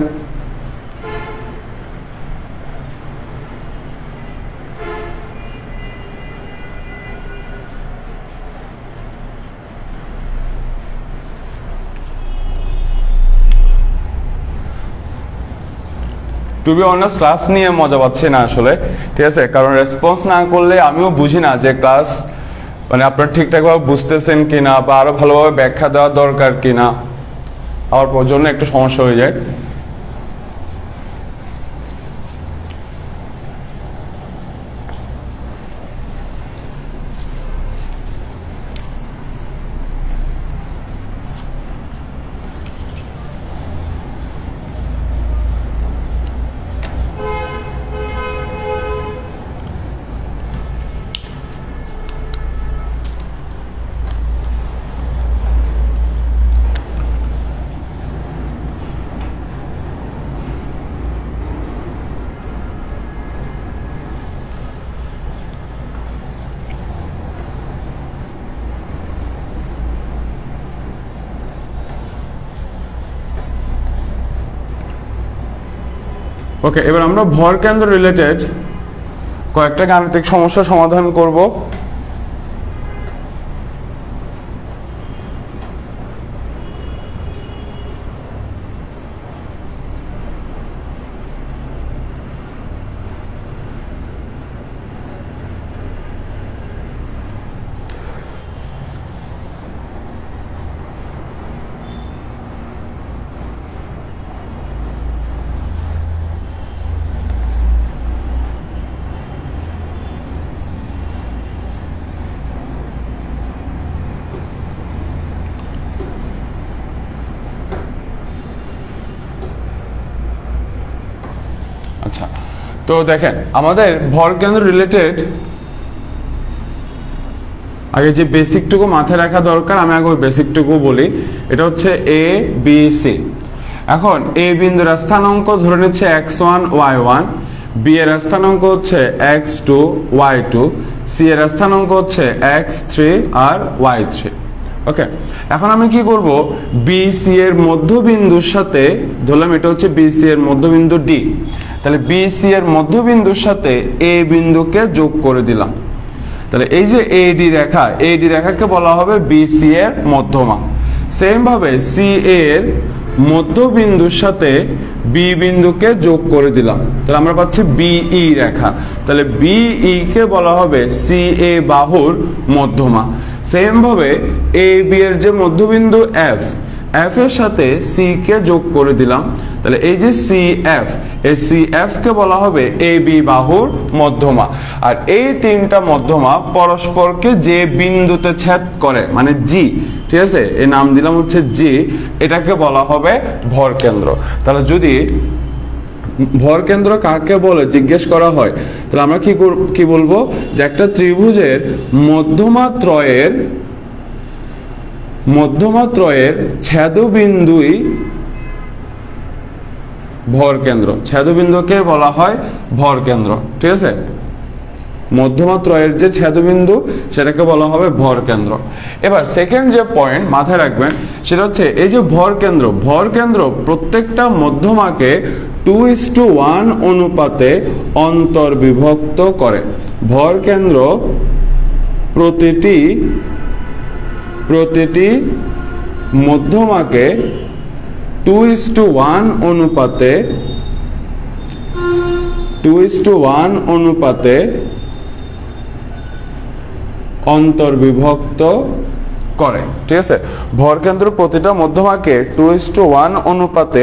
টু বি অনেস্ট ক্লাস নিয়ে মজা পাচ্ছি না আসলে। ঠিক আছে, কারণ রেসপন্স না করলে আমিও বুঝি না যে ক্লাস মানে আপনারা ঠিকঠাকভাবে বুঝতেছেন কিনা বা আরো ভালোভাবে ব্যাখ্যা দেওয়া দরকার কিনা, আমার জন্য একটু সমস্যা হয়ে যায়। ওকে, এবার আমরা ভর কেন্দ্র রিলেটেড কয়েকটা গাণিতিক সমস্যার সমাধান করব। আচ্ছা, তো দেখেন আমাদের ভর কেন্দ্র রিলেটেড আগে যে বেসিকটুকু মাথায় রাখা দরকার, আমি আগে ওই বেসিকটুকু বলি। এটা হচ্ছে এ বি সি। এখন এ বিন্দুর স্থানাঙ্ক ধরে নিচ্ছে x1 y1, বি এর স্থানাঙ্ক হচ্ছে x2 y2, সি এর স্থানাঙ্ক হচ্ছে x3 আর y3। ওকে, এখন আমি কি করব, বি সি এর মধ্যবিন্দুর সাথে ধরলাম এটা হচ্ছে বি সি এর মধ্যবিন্দু ডি, তাহলে বি সি এর মধ্যবিন্দুর সাথে এ বিন্দুকে যোগ করে দিলাম। তাহলে এই যে এডি রেখা, এডি রেখাকে বলা হবে বিসি এর মধ্যমা। সেম ভাবে সি এর মধ্যবিন্দুর সাথে বি বিন্দুকে যোগ করে দিলাম, তাহলে আমরা পাচ্ছি বিই রেখা। তাহলে বিই কে বলা হবে সি এ বাহুর মধ্যমা। সেম ভাবে এ বি এর যে মধ্যবিন্দু এফ, এফ এর সাথে সি কে যোগ করে দিলাম, তাহলে এই যে সি এফ, এই সি এফ কে বলা হবে এ বি বাহুর মধ্যমা। আর এই তিনটা মধ্যমা পরস্পরকে যে বিন্দুতে ছেদ করে মানে জি, ঠিক আছে, এই নাম দিলাম হচ্ছে জি, এটাকে বলা হবে ভর কেন্দ্র। তাহলে যদি ভর কেন্দ্র কাকে বলে জিজ্ঞেস করা হয়, তাহলে আমরা কি বলবো যে একটা ত্রিভুজের মধ্যমাত্রয়ের ছেদবিন্দুই ভর কেন্দ্র। ছেদবিন্দুকে বলা হয় ভর কেন্দ্র, ঠিক আছে। মধ্যমাত্রয়ের যে ছেদবিন্দু সেটাকে বলা হবে ভর কেন্দ্র। এবার সেকেন্ড যে পয়েন্ট মাথায় রাখবেন সেটা হচ্ছে এই যে ভর কেন্দ্র প্রত্যেকটা মধ্যমাকে 2:1 অনুপাতে অন্তর্বিভক্ত করে। ভর কেন্দ্র প্রতিটি মধ্যমাকে 2:1 অনুপাতে অন্তর্বিভক্ত করে, ঠিক আছে। ভর কেন্দ্র প্রতিটা মধ্যমাকে 2:1 অনুপাতে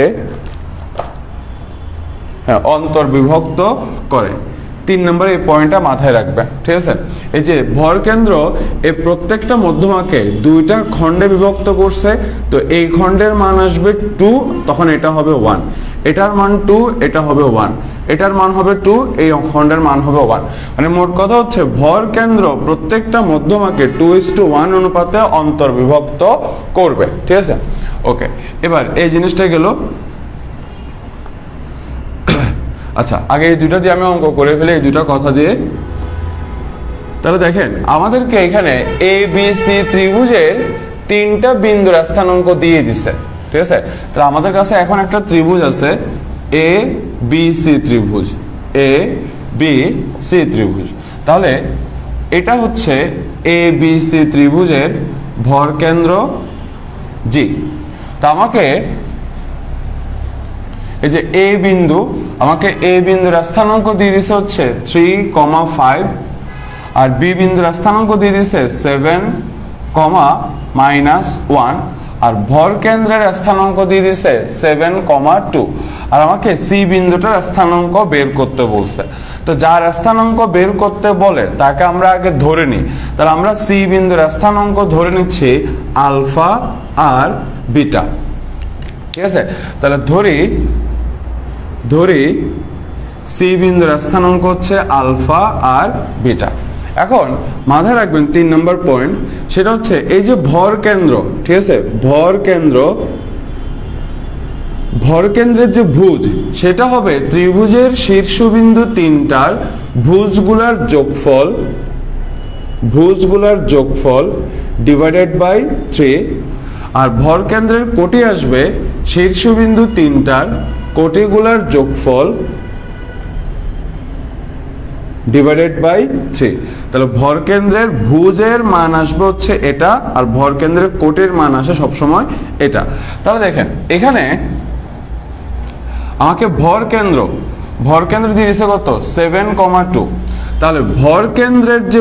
অন্তর্বিভক্ত করে। 3 নম্বর এই পয়েন্টটা মাথায় রাখবেন, ঠিক আছে। এই যে ভর কেন্দ্র এই প্রত্যেকটা মধ্যমাকে দুইটা খণ্ডে বিভক্ত করছে, তো এই খণ্ডের মান আসবে 2, তখন এটা হবে 1, এটার মান 2, এটা হবে 1, এটার মান হবে 2, এই খণ্ডের মান হবে 1। মানে মোট কথা হচ্ছে ভর কেন্দ্র প্রত্যেকটা মধ্যমাকে 2:1 অনুপাতে অন্তর্বিভক্ত করবে, ঠিক আছে। ওকে, এবার এই জিনিসটা গেল। আচ্ছা, আগে এই দুইটা দিয়ে আমি অঙ্ক করে ফেলি, এই দুইটা কথা দিয়ে। তাহলে দেখেন আমাদেরকে এখানে এ বি সি ত্রিভুজের তিনটা বিন্দুর স্থানাঙ্ক দিয়ে দিছে, ঠিক আছে। তাহলে আমাদের কাছে এখন একটা ত্রিভুজ আছে এ বি সি ত্রিভুজ, এ বি সি ত্রিভুজ। তাহলে এটা হচ্ছে এ বি সি ত্রিভুজের ভর কেন্দ্র জি। তা আমাকে এই যে এ বিন্দু, আমাকে এ বিন্দুর স্থানাঙ্ক দিয়ে দিছে হচ্ছে 3,5, আর বি বিন্দুর স্থানাঙ্ক দিয়ে দিছে 7,-1, আর ভর কেন্দ্রের স্থানাঙ্ক দিয়ে দিছে 7,2, আর আমাকে সি বিন্দুটার স্থানাঙ্ক বের করতে বলছে। তো যার স্থানাঙ্ক বের করতে বলে তাকে আমরা আগে ধরে নিই। তাহলে আমরা সি বিন্দুর স্থানাঙ্ক ধরে নিচ্ছি আলফা আর বিটা, ঠিক আছে। তাহলে ধরি সি বিন্দুর স্থানাঙ্ক হচ্ছে আলফা আর বিটা। এখন মাথায় রাখবেন 3 নম্বর পয়েন্ট, সেটা হচ্ছে এই যে ভর কেন্দ্র, ঠিক আছে, ভর কেন্দ্রের যে ভুজ সেটা হবে ত্রিভুজের শীর্ষবিন্দু তিনটার ভুজগুলার যোগফল ডিভাইডেড বাই 3, আর ভর কেন্দ্রের কোটি আসবে শীর্ষবিন্দু তিনটার কোটিগুলার যোগফল ডিভাইডেড বাই 3। তাহলে ভর কেন্দ্রের ভুজের মান আসবে হচ্ছে এটা, আর ভর কেন্দ্রের কোটির মান আসে সবসময় এটা। তাহলে দেখেন এখানে আমাকে ভর কেন্দ্র দিয়ে দিছে কত 7,2। তাহলে ভর কেন্দ্রের যে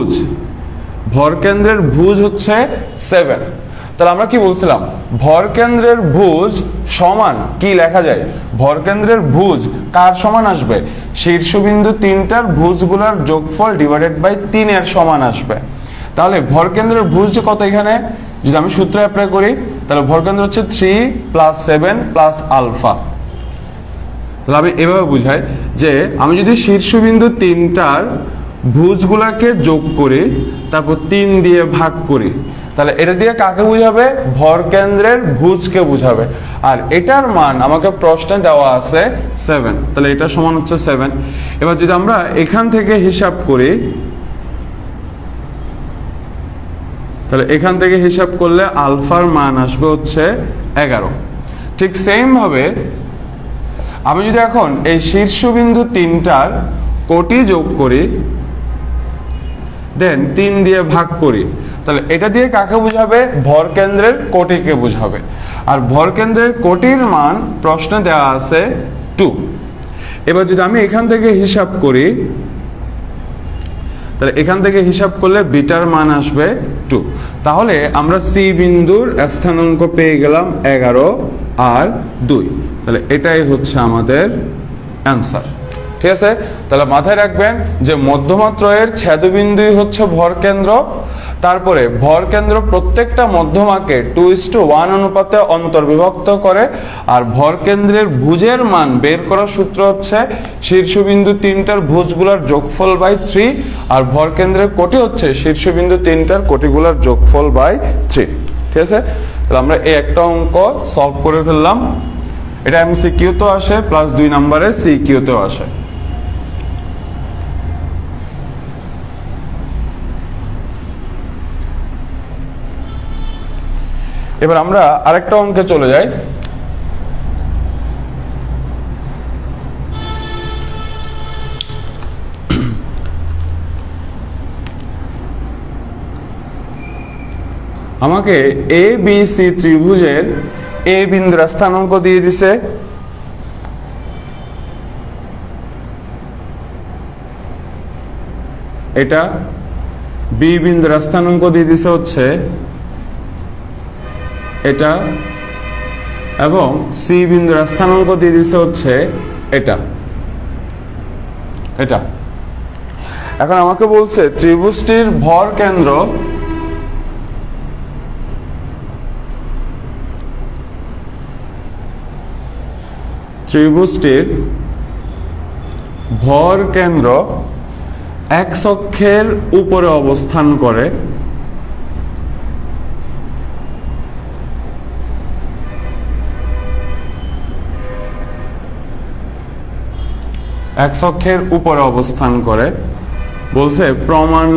ভুজ হচ্ছে 7। তাহলে আমরা কি বলছিলাম, ভর কেন্দ্রের ভুজ সমান কি লেখা যায়, ভর কেন্দ্রের ভুজ কার সমান আসবে, শীর্ষবিন্দু তিনটার ভুজগুলোর যোগফল ডিভাইডেড বাই 3 এর সমান আসবে। তাহলে ভর কেন্দ্রের ভুজ কত, এখানে যদি আমি সূত্র অ্যাপ্লাই করি তাহলে ভরকেন্দ্র হচ্ছে 3 প্লাস 7 প্লাস আলফা। তাহলে আমি এভাবে বুঝাই যে আমি যদি শীর্ষবিন্দু 3টার ভুজগুলাকে যোগ করি তারপর 3 দিয়ে ভাগ করি, তাহলে এটা দিয়ে কাকে বুঝাবে? ভরকেন্দ্রের ভুজকে বুঝাবে। আর এটার মান আমাকে প্রশ্নে দেওয়া আছে 7, তাহলে এটা সমান হচ্ছে 7। এবার যদি আমরা এখান থেকে হিসাব করি, তাহলে এখান থেকে হিসাব করলে আলফার মান আসবে হচ্ছে 11। ঠিক সেম ভাবে আমি যদি এখন এই শীর্ষবিন্দু 3টার কোটি যোগ করি দেন 3 দিয়ে ভাগ করি, তাহলে এটা দিয়ে কাকে বুঝাবে? ভরকেন্দ্রের কোটিকে বুঝাবে। আর ভরকেন্দ্রের কোটির মান প্রশ্নে দেওয়া আছে 2। এবার যদি আমি এখান থেকে হিসাব করি, তাহলে এখান থেকে হিসাব করলে বিটার মান আসবে 2। তাহলে আমরা সি বিন্দুর স্থানাঙ্ক পেয়ে গেলাম 11 আর 2। তাহলে এটাই হচ্ছে আমাদের অ্যান্সার। ঠিক আছে, তাহলে মাথায় রাখবেন যে মধ্যমাত্রয়ের ছেদবিন্দুই হচ্ছে ভরকেন্দ্র। তারপরে ভরকেন্দ্র প্রত্যেকটা মধ্যমাকে 2:1 অনুপাতে অন্তর্বিভক্ত করে। আর ভরকেন্দ্রের ভুজের মান বের করার সূত্র হচ্ছে শীর্ষবিন্দু 3টার ভুজগুলোর যোগফল বাই 3, আর ভরকেন্দ্রের কোটি হচ্ছে শীর্ষবিন্দু 3টার কোটিগুলোর যোগফল বাই 3। ঠিক আছে, তাহলে আমরা এই একটা অঙ্ক সলভ করে ফেললাম। এটা এমসিকিউ তো আসে প্লাস 2 নম্বরে সিকিউ তেও আসে। এবার আমরা আরেকটা অঙ্কে চলে যাই। আমাকে এ বি সি ত্রিভুজের এ বিন্দুর স্থানাঙ্ক দিয়ে দিছে, এটা বি বিন্দুর স্থানাঙ্ক দিয়ে দিছে হচ্ছে এটা, এবং সি বিন্দুর স্থানাঙ্ক দিয়ে দিছে হচ্ছে এটা। এখন আমাকে বলছে ত্রিভুজটির ভর কেন্দ্র এক্স অক্ষের উপরে অবস্থান করে, এক্স অক্ষের উপরে অবস্থান করে। বলছে প্রমাণ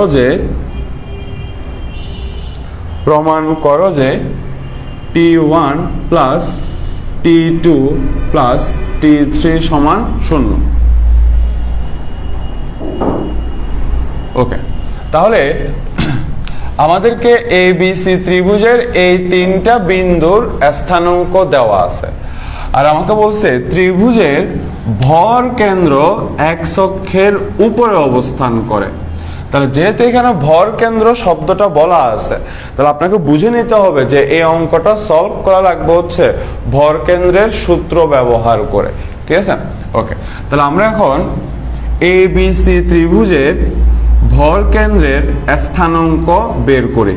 করো যে T1 plus T2 plus T3 সমান 0। ওকে, তাহলে আমাদেরকে এ বি সি ত্রিভুজের এই 3টা বিন্দুর স্থানাঙ্ক দেওয়া আছে, আর আমাকে বলছে ত্রিভুজের ভর কেন্দ্র এক্স অক্ষের উপরে অবস্থান করে। তাহলে যেহেতু এখানে ভর কেন্দ্র শব্দটা বলা আছে, তাহলে আপনাকে বুঝে নিতে হবে যে এই অঙ্কটা সলভ করা লাগবে হচ্ছে ভর কেন্দ্রের সূত্র ব্যবহার করে। ঠিক আছে, ওকে, তাহলে আমরা এখন এ বি সি ত্রিভুজের ভর কেন্দ্রের স্থানাঙ্ক বের করি।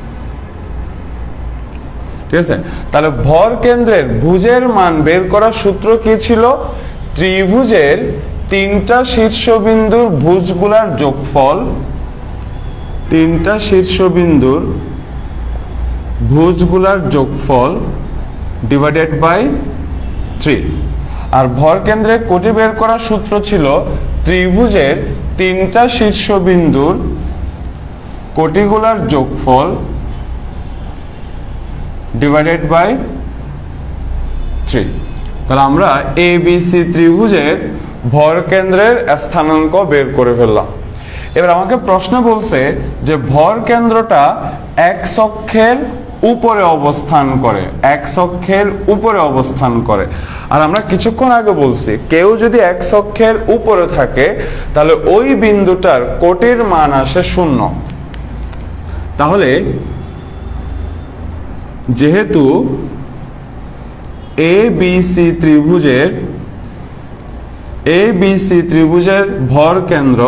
ঠিক আছে, তাহলে ভর কেন্দ্রের ভুজের মান বের করার সূত্র কি ছিল? ত্রিভুজের 3টা শীর্ষবিন্দুর ভুজগুলার যোগফল, 3টা শীর্ষবিন্দুর ভুজগুলার যোগফল ডিভাইডেড বাই 3। আর ভর কেন্দ্রের কোটি বের করার সূত্র ছিল ত্রিভুজের 3টা শীর্ষবিন্দুর কোটিগুলার যোগফল ডিভাইডেড বাই 3। তাহলে আমরা এ বি সি ত্রিভুজের ভর কেন্দ্রের স্থানাঙ্ক বের করে ফেললাম। এবার আমাকে প্রশ্ন বলছে যে ভর কেন্দ্রটা এক্স অক্ষের উপরে অবস্থান করে, এক্স অক্ষের উপরে অবস্থান করে। আর আমরা কিছুক্ষণ আগে বলছি কেউ যদি এক্স অক্ষের উপরে থাকে তাহলে ওই বিন্দুটার কোটির মান আসে 0। তাহলে যেহেতু এ বি সি ত্রিভুজের ভর কেন্দ্র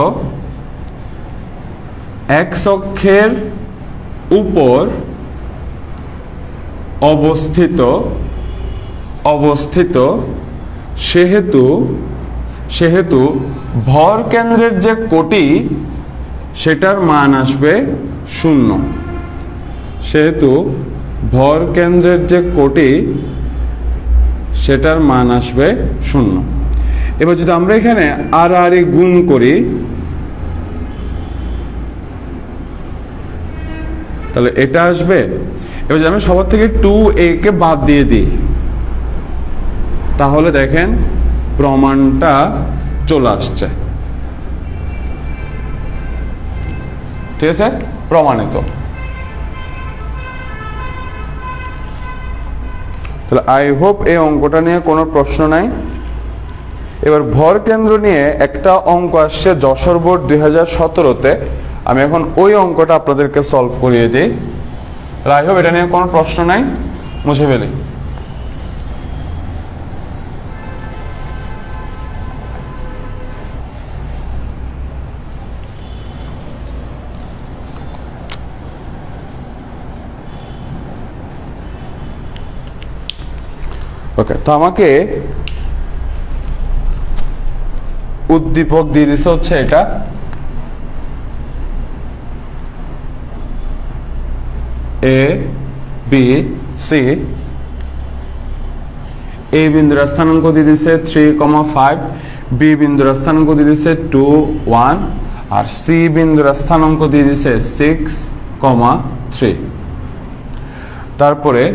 এক্স অক্ষের উপর অবস্থিত অবস্থিত সেহেতু সেহেতু ভর কেন্দ্রের যে কোটি সেটার মান আসবে 0। সেহেতু ভর কেন্দ্রের যে কোটি সেটার মান আসবে 0। এবার যদি আমরা এখানে আর গুণ করি তাহলে এটা আসবে। এবার যদি আমি সবার থেকে 2a কে বাদ দিয়ে দিই তাহলে দেখেন প্রমাণটা চলে আসছে। ঠিক আছে, প্রমাণিত। তাহলে আই হোপ এই অঙ্কটা নিয়ে কোনো প্রশ্ন নাই। এবার ভর কেন্দ্র নিয়ে একটা অঙ্ক আসছে যশোর বোর্ড 2017-তে। আমি এখন ওই অঙ্কটা আপনাদেরকে সলভ করিয়ে দিই। তাহলে আই হোপ এটা নিয়ে কোনো প্রশ্ন নাই, মুছে ফেলি। ওকে, তো আমাকে উদ্দীপক দিয়ে দিছে হচ্ছে এটা। এ বি সি, এ বিন্দুর স্থানাঙ্ক দিয়ে দিছে 3,5, বি বিন্দুর স্থানাঙ্ক দিয়ে দিছে 2, 1, আর সি বিন্দুর স্থানাঙ্ক দিয়ে দিছে 6,3। তারপরে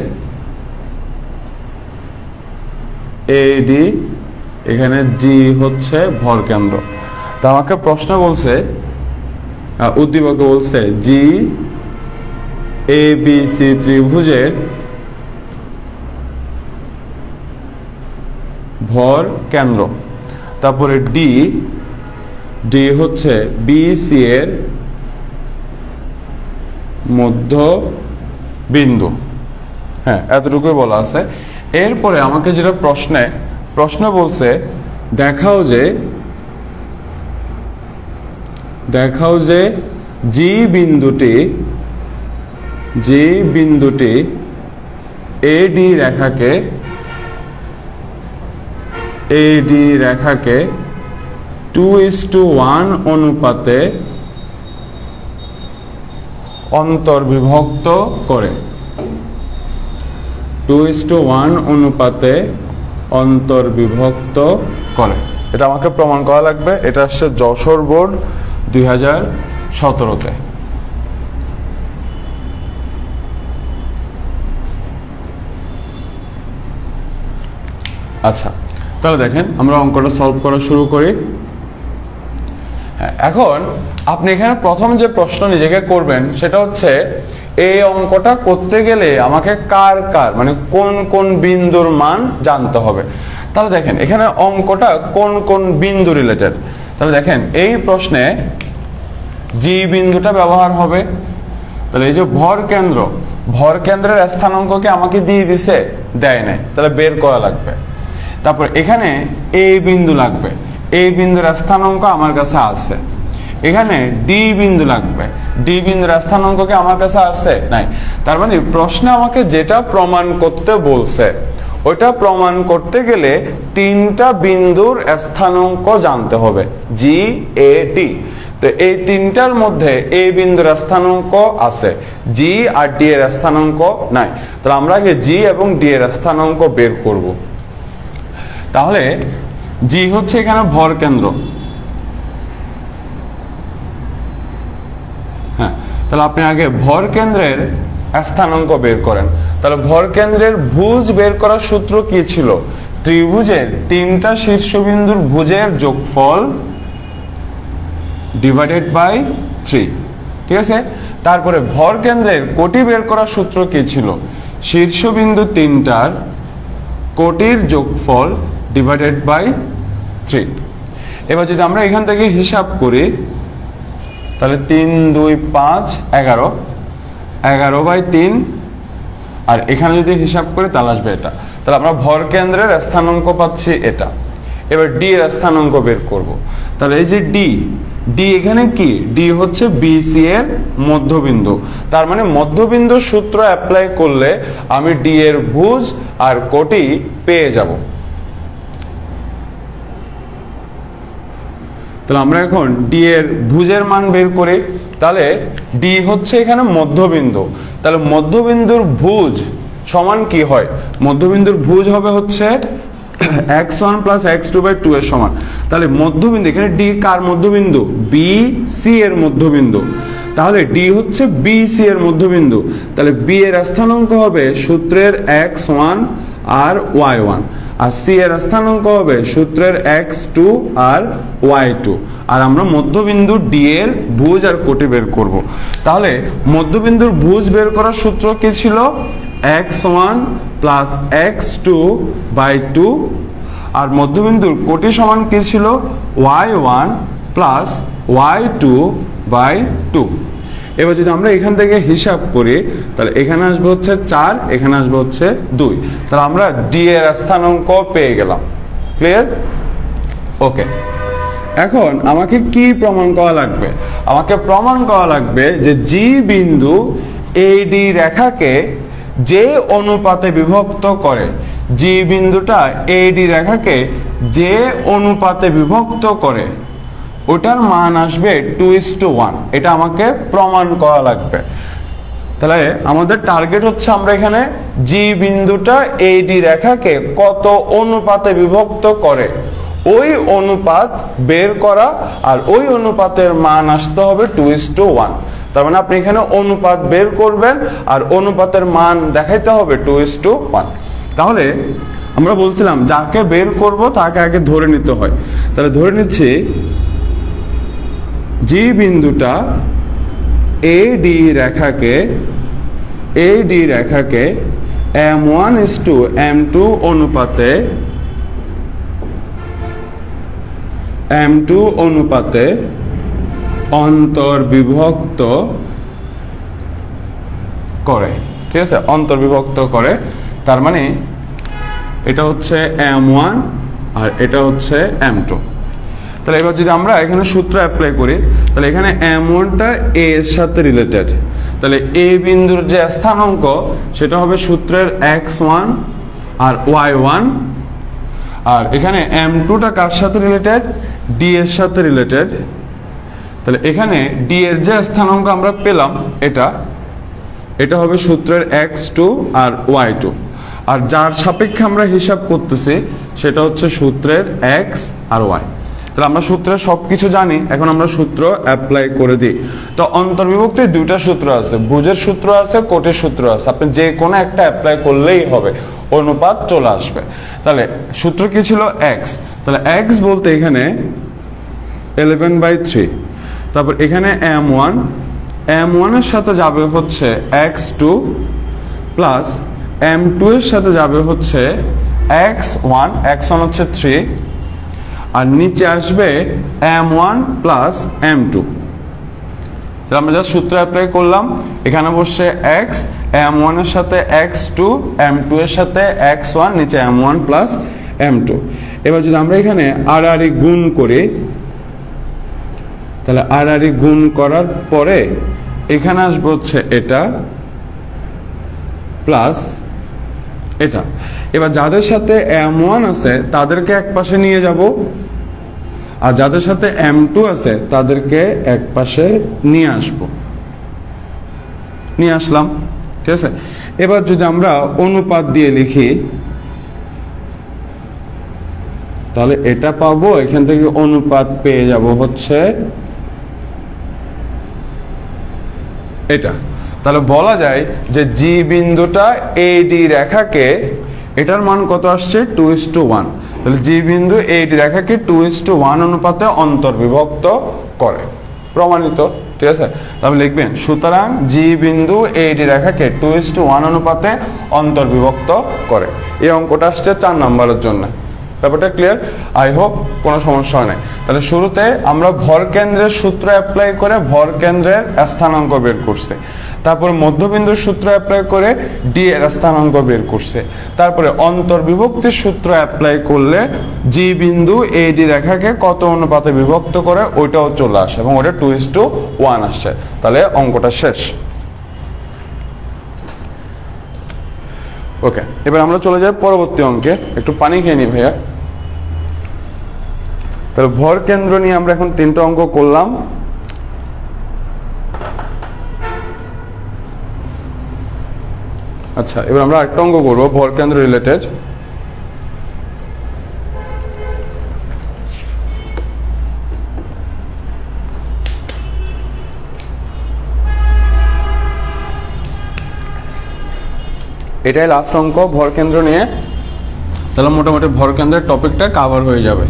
এডি, এখানে জি হচ্ছে ভর কেন্দ্র। তা আমাকে প্রশ্ন বলছে, উদ্দীপকে বলছে জি এ বি সি ত্রিভুজের ভর কেন্দ্র। তারপরে ডি, ডি হচ্ছে বি সি এর মধ্য বিন্দু। হ্যাঁ, এতটুকুই বলা আছে। এরপরে আমাকে যেটা প্রশ্ন বলছে দেখাও যে জি বিন্দুটি এডি রেখাকে 2:1 অনুপাতে অন্তর্বিভক্ত করে। 2:1 অনুপাতে অন্তর্বিভক্ত করে। এটা আমাকে প্রমাণ করা লাগবে। এটা আসছে যশোর বোর্ড 2017-তে। আচ্ছা, তাহলে দেখেন আমরা অঙ্কটা সলভ করা শুরু করি। এখন আপনি এখানে প্রথম যে প্রশ্ন নিজেকে করবেন সেটা হচ্ছে এই অঙ্কটা করতে গেলে আমাকে কার মানে কোন কোন বিন্দুর মান জানতে হবে। তাহলে দেখেন এখানে অঙ্কটা কোন কোন বিন্দু রিলেটেড। তাহলে দেখেন এই প্রশ্নে জি বিন্দুটা ব্যবহার হবে। তাহলে এই যে ভর কেন্দ্রের স্থানাঙ্ককে আমাকে দিয়ে দিছে, দেয় নাই, তাহলে বের করা লাগবে। তারপর এখানে এ বিন্দু লাগবে, এই বিন্দুর স্থানাঙ্ক আমার কাছে আছে। এখানে ডি বিন্দু লাগবে, ডি বিন্দুর স্থানাঙ্ককে আমার কাছে আছে নাই। তার মানে প্রশ্নে আমাকে যেটা প্রমাণ করতে বলছে ওইটা প্রমাণ করতে গেলে তিনটা বিন্দুর স্থানাঙ্ক জানতে হবে, জি এ ডি। তো এই তিনটার মধ্যে এ বিন্দুর স্থানাঙ্ক আছে, জি আর ডি এর স্থানাঙ্ক নাই। তাহলে আমরা আগে জি এবং ডি এর স্থানাঙ্ক বের করব। তাহলে জি হচ্ছে এখানে ভর কেন্দ্র। হ্যাঁ, তাহলে আপনি আগে ভর কেন্দ্রের স্থানাঙ্ক বের করেন। তাহলে ভর কেন্দ্রের ভুজ বের করার সূত্র কি ছিল? ত্রিভুজের তিনটা শীর্ষবিন্দুর ভুজের যোগফল ডিভাইডেড বাই 3। ঠিক আছে, তারপরে ভর কেন্দ্রের কোটি বের করার সূত্র কি ছিল? শীর্ষবিন্দু তিনটার কোটির যোগফল ডিভাইডেড বাই 3। এবার যদি আমরা এখান থেকে হিসাব করি তাহলে 3, 2, 5, 11, 11/3, আর এখানে যদি হিসাব করি তাহলে আসবে এটা। তাহলে আমরা ভর কেন্দ্রের স্থানাঙ্ক পাচ্ছি এটা। এবার ডি এর স্থানাঙ্ক বের করব। তাহলে এই যে ডি এখানে কি, ডি হচ্ছে বিসি এর মধ্যবিন্দু। তার মানে মধ্যবিন্দুর সূত্র অ্যাপ্লাই করলে আমি ডি এর ভুজ আর কোটি পেয়ে যাব। তাহলে আমরা এখন ডি এর ভুজের মান বের করি। তাহলে ডি হচ্ছে এখানে মধ্যবিন্দু, তাহলে মধ্যবিন্দুর ভুজ সমান কি হয়, মধ্যবিন্দুর ভুজ হবে হচ্ছে x1 প্লাস x2/2 এর সমান। তাহলে মধ্যবিন্দু এখানে ডি কার মধ্যবিন্দু, বি সি এর মধ্যবিন্দু। তাহলে ডি হচ্ছে বি সি এর মধ্যবিন্দু, তাহলে বি এর স্থানাঙ্ক হবে সূত্রের x1 আর y1, আর সি এর স্থানাঙ্ক হবে সূত্রের x2 আর y2। আর আমরা মধ্যবিন্দু ডি এর ভুজ আর কোটি বের করব। তাহলে মধ্যবিন্দুর ভুজ বের করার সূত্র কি ছিল, x1 প্লাস x2/2, আর মধ্যবিন্দুর কোটি সমান কি ছিল, y1 প্লাস y2/2। এবার যদি আমরা এখান থেকে হিসাব করি তাহলে এখানে আসবে হচ্ছে 4, এখানে আসবে হচ্ছে 2। তাহলে আমরা ডি এর স্থানাঙ্ক পেয়ে গেলাম। ক্লিয়ার? ওকে, এখন আমাকে কি প্রমাণ করা লাগবে, আমাকে প্রমাণ করা লাগবে যে জি বিন্দু এডি রেখাকে যে অনুপাতে বিভক্ত করে, জি বিন্দুটা এডি রেখাকে যে অনুপাতে বিভক্ত করে ওটার মান আসবে 2:1। এটা আমাকে প্রমাণ করা লাগবে। তাহলে আমাদের টার্গেট হচ্ছে আমরা এখানে জি বিন্দুটা এডি রেখাকে কত অনুপাতে বিভক্ত করে ওই অনুপাত বের করা, আর ওই অনুপাতের মান আসতে হবে 2:1। তার মানে আপনি এখানে অনুপাত বের করবেন আর অনুপাতের মান দেখাইতে হবে 2:1। তাহলে আমরা বলছিলাম যাকে বের করব তাকে আগে ধরে নিতে হয়। তাহলে ধরে নিচ্ছি জি বিন্দুটা এডি রেখাকে m1:m2 অনুপাতে অন্তর্বিভক্ত করে। ঠিক আছে, অন্তর্বিভক্ত করে। তার মানে এটা হচ্ছে m1 আর এটা হচ্ছে m2। তাহলে এবার যদি আমরা এখানে সূত্র অ্যাপ্লাই করি তাহলে এখানে m1টা a এর সাথে রিলেটেড, তাহলে a বিন্দুর যে স্থানাঙ্ক সেটা হবে সূত্রের x1 আর y1, আর এখানে m2টা কার সাথে রিলেটেড, d এর সাথে রিলেটেড। তাহলে এখানে d এর যে স্থানাঙ্ক আমরা পেলাম এটা হবে সূত্রের x2 আর y2, আর যার সাপেক্ষে আমরা হিসাব করতেছি সেটা হচ্ছে সূত্রের x আর y। তাহলে আমরা সূত্রের সবকিছু জানি, এখন আমরা সূত্র অ্যাপ্লাই করে দিই। তো অন্তর্বিভক্তি দুইটা সূত্র আছে, ভুজের সূত্র আছে, কোটির সূত্র আছে। আপনি যে কোনো একটা অ্যাপ্লাই করলেই হবে, অনুপাত চলে আসবে। তাহলে সূত্র কি ছিল, x। তাহলে x বলতে এখানে 11/3। তারপর এখানে m1 এর সাথে যাবে হচ্ছে x2 প্লাস m2 এর সাথে যাবে হচ্ছে x1 হচ্ছে 3, আর নিচে আসবে m1 প্লাস m2। তাহলে আমরা যা সূত্র অ্যাপ্লাই করলাম, এখানে বসছে x, m1 এর সাথে x2, m2 এর সাথে x1, নিচে m1 প্লাস m2। এবার যদি আমরা এখানে আড়াআড়ি গুণ করি তাহলে আড়াআড়ি গুণ করার পরে এখানে আসবে হচ্ছে এটা প্লাস এটা। এবার যাদের সাথে m1 আছে তাদেরকে এক পাশে নিয়ে যাব, আর যাদের সাথে m2 আছে তাদেরকে এক পাশে নিয়ে আসলাম। ঠিক আছে, এবার যদি আমরা অনুপাত দিয়ে লিখি তাহলে এটা পাবো, এখান থেকে অনুপাত পেয়ে যাব হচ্ছে এটা। তাহলে বলা যায় যে জি বিন্দুটা এডি রেখাকে, এটার মান কত আসছে 2:1। তাহলে জি বিন্দু এডি রেখাকে 2:1 অনুপাতে অন্তর্বিভক্ত করে, প্রমাণিত। ঠিক আছে, তাহলে লিখবেন সুতরাং জি বিন্দু এডি রেখাকে 2:1 অনুপাতে অন্তর্বিভক্ত করে। এই অঙ্কটা আসছে 4 নম্বরের জন্য। ব্যাপারটা ক্লিয়ার? আই হোপ কোনো সমস্যা হয় নাই। তাহলে শুরুতে আমরা ভর কেন্দ্রের সূত্র অ্যাপ্লাই করে ভর কেন্দ্রের স্থানাঙ্ক বের করছি, তারপরে মধ্যবিন্দুর সূত্র অ্যাপ্লাই করে ডি এর স্থানাঙ্ক বের করছে, তারপরে অন্তর্বিভক্তির সূত্র অ্যাপ্লাই করলে জি বিন্দু এ ডি রেখাকে কত অনুপাতে বিভক্ত করে ওইটাও চলে আসে এবং ওটা 2:1 আসছে। তাহলে অঙ্কটা শেষ। ওকে, এবার আমরা চলে যাই পরবর্তী অঙ্কে। একটু পানি খেয়ে নি ভাইয়া। তাহলে ভর কেন্দ্র নিয়ে আমরা এখন 3টা অঙ্ক করলাম। আচ্ছা, এবার আমরা আরেকটা অঙ্ক করবো ভর কেন্দ্র রিলেটেড। এটাই লাস্ট অঙ্ক ভর কেন্দ্র নিয়ে। তাহলে মোটামুটি ভর কেন্দ্রের টপিকটা কভার হয়ে যাবে।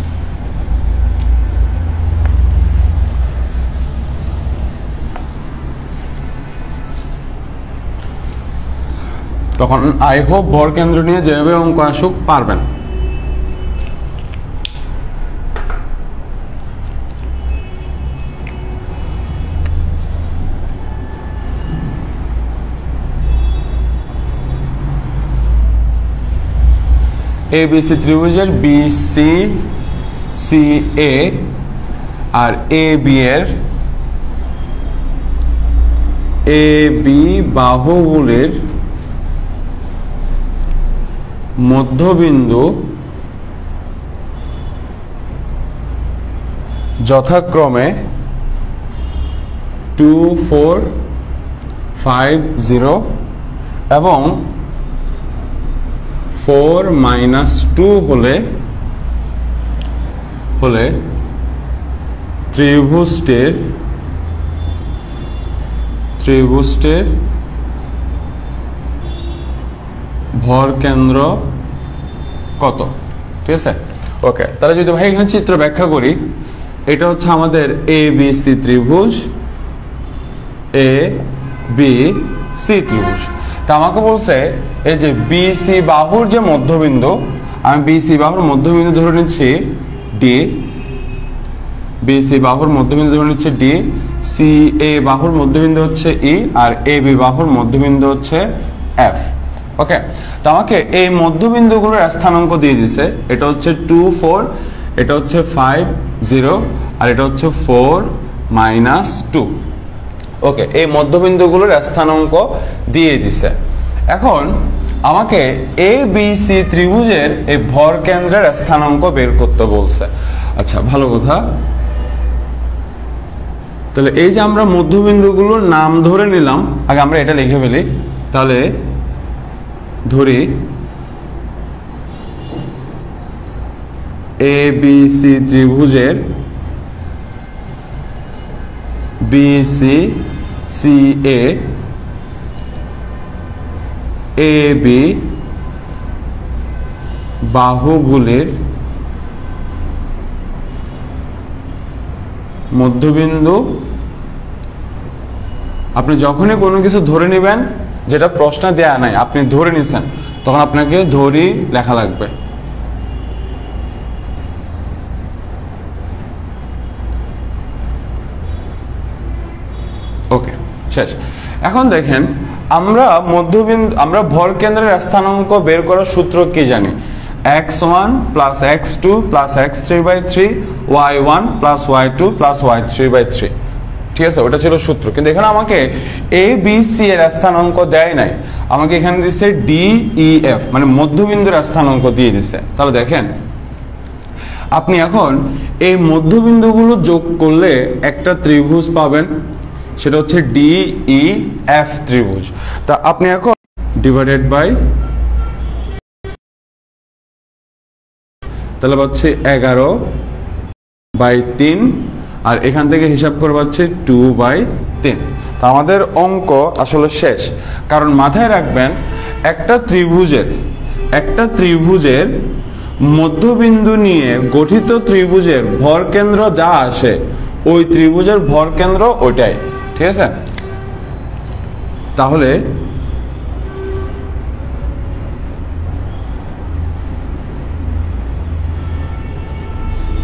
তখন আই হোপ ভর কেন্দ্র নিয়ে যেভাবে অঙ্ক আসুক পারবেন। ABC ত্রিভুজের BC CA আর AB এর AB বাহুগুলির মধ্যবিন্দু যথাক্রমে 2, 4, 5, 0 এবং 4, -2 হলে ত্রিভুজটির ভর কেন্দ্র কত? ঠিক আছে, ওকে। তাহলে যদি ভাই এখানে চিত্র ব্যাখ্যা করি, এটা হচ্ছে আমাদের ABC ত্রিভুজ, ABC ত্রিভুজ। তা আমাকে বলছে এই যে BC বাহুর যে মধ্যবিন্দু, আমি BC বাহুর মধ্যবিন্দু ধরে নিচ্ছি D, BC বাহুর মধ্যবিন্দু ধরে নিচ্ছে D, CA বাহুর মধ্যবিন্দু হচ্ছে E আর AB বাহুর মধ্যবিন্দু হচ্ছে F। ওকে, তো আমাকে এই মধ্যবিন্দুগুলোর স্থানাঙ্ক দিয়ে দিছে। এটা হচ্ছে 2, 4, এটা হচ্ছে 5, 0 আর এটা হচ্ছে 4, -2। ওকে, এই মধ্যবিন্দুগুলোর স্থানাঙ্ক দিয়ে দিছে। এখন আমাকে ABC ত্রিভুজের এই ভর কেন্দ্রের স্থানাঙ্ক বের করতে বলছে। আচ্ছা, ভালো কথা। তাহলে এই যে আমরা মধ্যবিন্দুগুলোর নাম ধরে নিলাম, আগে আমরা এটা লিখে ফেলি। তাহলে ধরি ABC ত্রিভুজের BC CA AB বাহুগুলির মধ্যবিন্দু। আপনি যখনই কোনো কিছু ধরে নেবেন যেটা প্রশ্ন দেয়া নাই, আপনি ধরে নিছেন, তখন আপনাকে ধরি লেখা লাগবে। ওকে, শেষ। এখন দেখেন আমরা ভর কেন্দ্রের স্থানাঙ্ক বের করার সূত্র কি জানি? x1 + x2 + x3/3 y1 + y2 + y3/3। ঠিক আছে, ওটা ছিল সূত্র। কিন্তু এখানে আমাকে ABC এর স্থানাঙ্ক দেয় নাই, আমাকে এখানে দিচ্ছে DEF মানে মধ্যবিন্দুর স্থানাঙ্ক দিয়ে দিচ্ছে। তাহলে দেখেন, আপনি এখন এই মধ্যবিন্দুগুলো যোগ করলে একটা ত্রিভুজ পাবেন, সেটা হচ্ছে DEF ত্রিভুজ। তা আপনি এখন ডিভাইডেড বাই, তাহলে পাচ্ছি 11/3 আর এখান থেকে হিসাব করে পাচ্ছি 2/3। তা আমাদের অঙ্ক আসলে শেষ। কারণ মাথায় রাখবেন, একটা ত্রিভুজের মধ্যবিন্দু নিয়ে গঠিত ত্রিভুজের ভর কেন্দ্র যা আসে, ওই ত্রিভুজের ভর কেন্দ্র ওইটাই। ঠিক আছে, তাহলে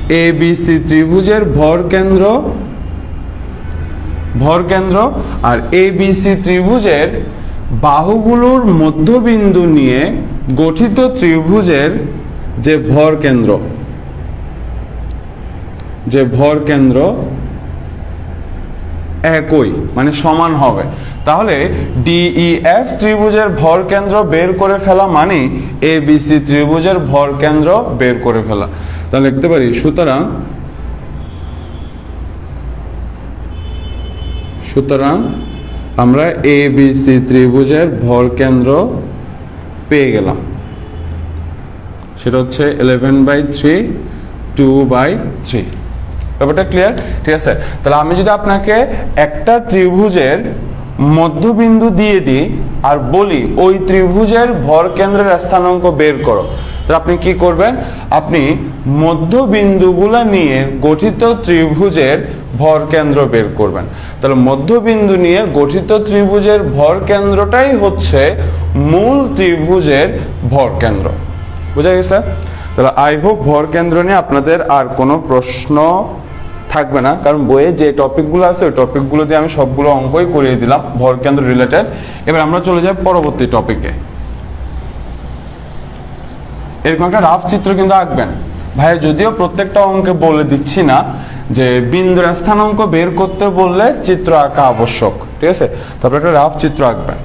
ABC ত্রিভুজের ভর কেন্দ্র আর ABC ত্রিভুজের বাহুগুলোর মধ্যবিন্দু নিয়ে গঠিত ত্রিভুজের যে ভর কেন্দ্র একই মানে সমান হবে। তাহলে DEF ত্রিভুজের ভর কেন্দ্র বের করে ফেলা মানে ABC ত্রিভুজের ভর কেন্দ্র বের করে ফেলা। তাহলে লিখতে পারি সুতরাং আমরা ABC ত্রিভুজের ভর কেন্দ্র পেয়ে গেলাম, সেটা হচ্ছে 11/3 2/3। ব্যাপারটা ক্লিয়ার? ঠিক আছে। তাহলে আমি যদি আপনাকে একটা ত্রিভুজের মধ্যবিন্দু দিয়ে দিই আর বলি ওই ত্রিভুজের ভর কেন্দ্রের স্থানাঙ্ক বের করো, তাহলে আপনি কি করবেন? আপনি মধ্যবিন্দুগুলো নিয়ে গঠিত ত্রিভুজের ভর কেন্দ্র বের করবেন। তাহলে মধ্যবিন্দু নিয়ে গঠিত ত্রিভুজের ভর কেন্দ্রটাই হচ্ছে মূল ত্রিভুজের ভর কেন্দ্র। বুঝা গেছে? তাহলে আই হোপ ভর কেন্দ্র নিয়ে আপনাদের আর কোনো প্রশ্ন থাকবে না, কারণ বইয়ে যে টপিকগুলো আছে ওই টপিকগুলো দিয়ে আমি সবগুলো অঙ্কই করিয়ে দিলাম ভর কেন্দ্র রিলেটেড। এবার আমরা চলে যাই পরবর্তী টপিকে। এরকম একটা রাফ চিত্র কিন্তু আঁকবেন। ভাই যদিও প্রত্যেকটা অঙ্কে বলে দিচ্ছি না যে বিন্দুর স্থানাঙ্ক বের করতে বললে চিত্র আঁকা আবশ্যক, ঠিক আছে? তারপর একটা রাফ চিত্র আঁকবেন।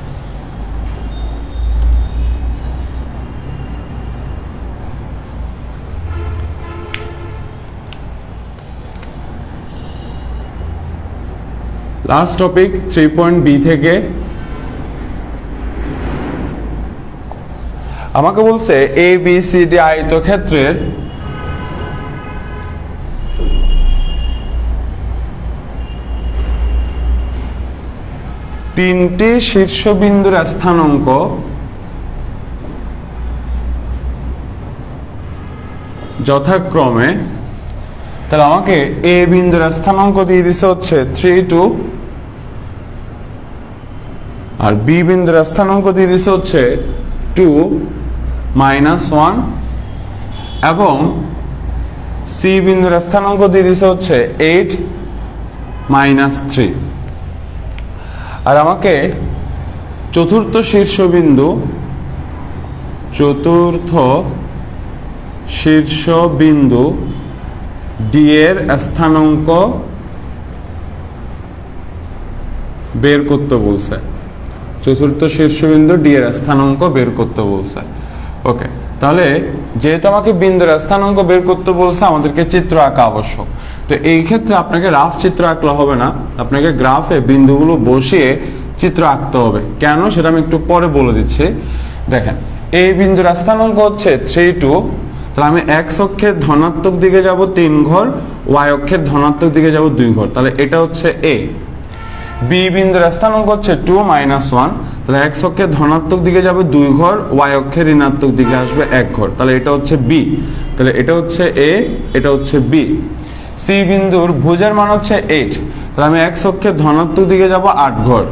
লাস্ট টপিক 3.b থেকে আমাকে বলছে ABCD আয়তক্ষেত্রের তিনটি শীর্ষবিন্দুর স্থানাঙ্ক যথাক্রমে, তাহলে আমাকে A বিন্দুর স্থানাঙ্ক দিয়ে দিছে হচ্ছে 3 2 আর B বিন্দুর স্থানাঙ্ক দিয়ে দিছে হচ্ছে 2 -1 এবং C বিন্দুর স্থানাঙ্ক দিয়ে দিছে হচ্ছে 8 -3। আর আমাকে চতুর্থ শীর্ষবিন্দু D এর স্থানাঙ্ক বের করতে বলছে। চতুর্থ শীর্ষবিন্দু D এর স্থানাঙ্ক বের করতে বলছে। ওকে, তাহলে যেহেতু আমাকে বিন্দুর স্থানাঙ্ক বের করতে বলছে আমাদেরকে চিত্র আঁকা আবশ্যক। তো এই ক্ষেত্রে আপনাকে রাফ চিত্র আঁকলে হবে না, আপনাকে গ্রাফে বিন্দুগুলো বসিয়ে চিত্র আঁকতে হবে। কেন সেটা আমি একটু পরে বলে দিচ্ছি। দেখেন, এই বিন্দুর স্থানাঙ্ক হচ্ছে 3 2, তাহলে আমি এক্স অক্ষের ধনাত্মক দিকে যাব 3 ঘর, ওয়াই অক্ষের ধনাত্মক দিকে যাব 2 ঘর, তাহলে এটা হচ্ছে A। বি বিন্দুর স্থানাঙ্ক হচ্ছে 2 -1, তাহলে এক্স অক্ষের ধনাত্মক দিকে যাবে 2 ঘর, ওয়াই অক্ষের ঋণাত্মক দিকে আসবে 1 ঘর, তাহলে এটা হচ্ছে বি। তাহলে এটা হচ্ছে A, এটা হচ্ছে বি। সি বিন্দুর ভুজের মান হচ্ছে 8, তাহলে আমি এক্স অক্ষের ধনাত্মক দিকে যাব 8 ঘর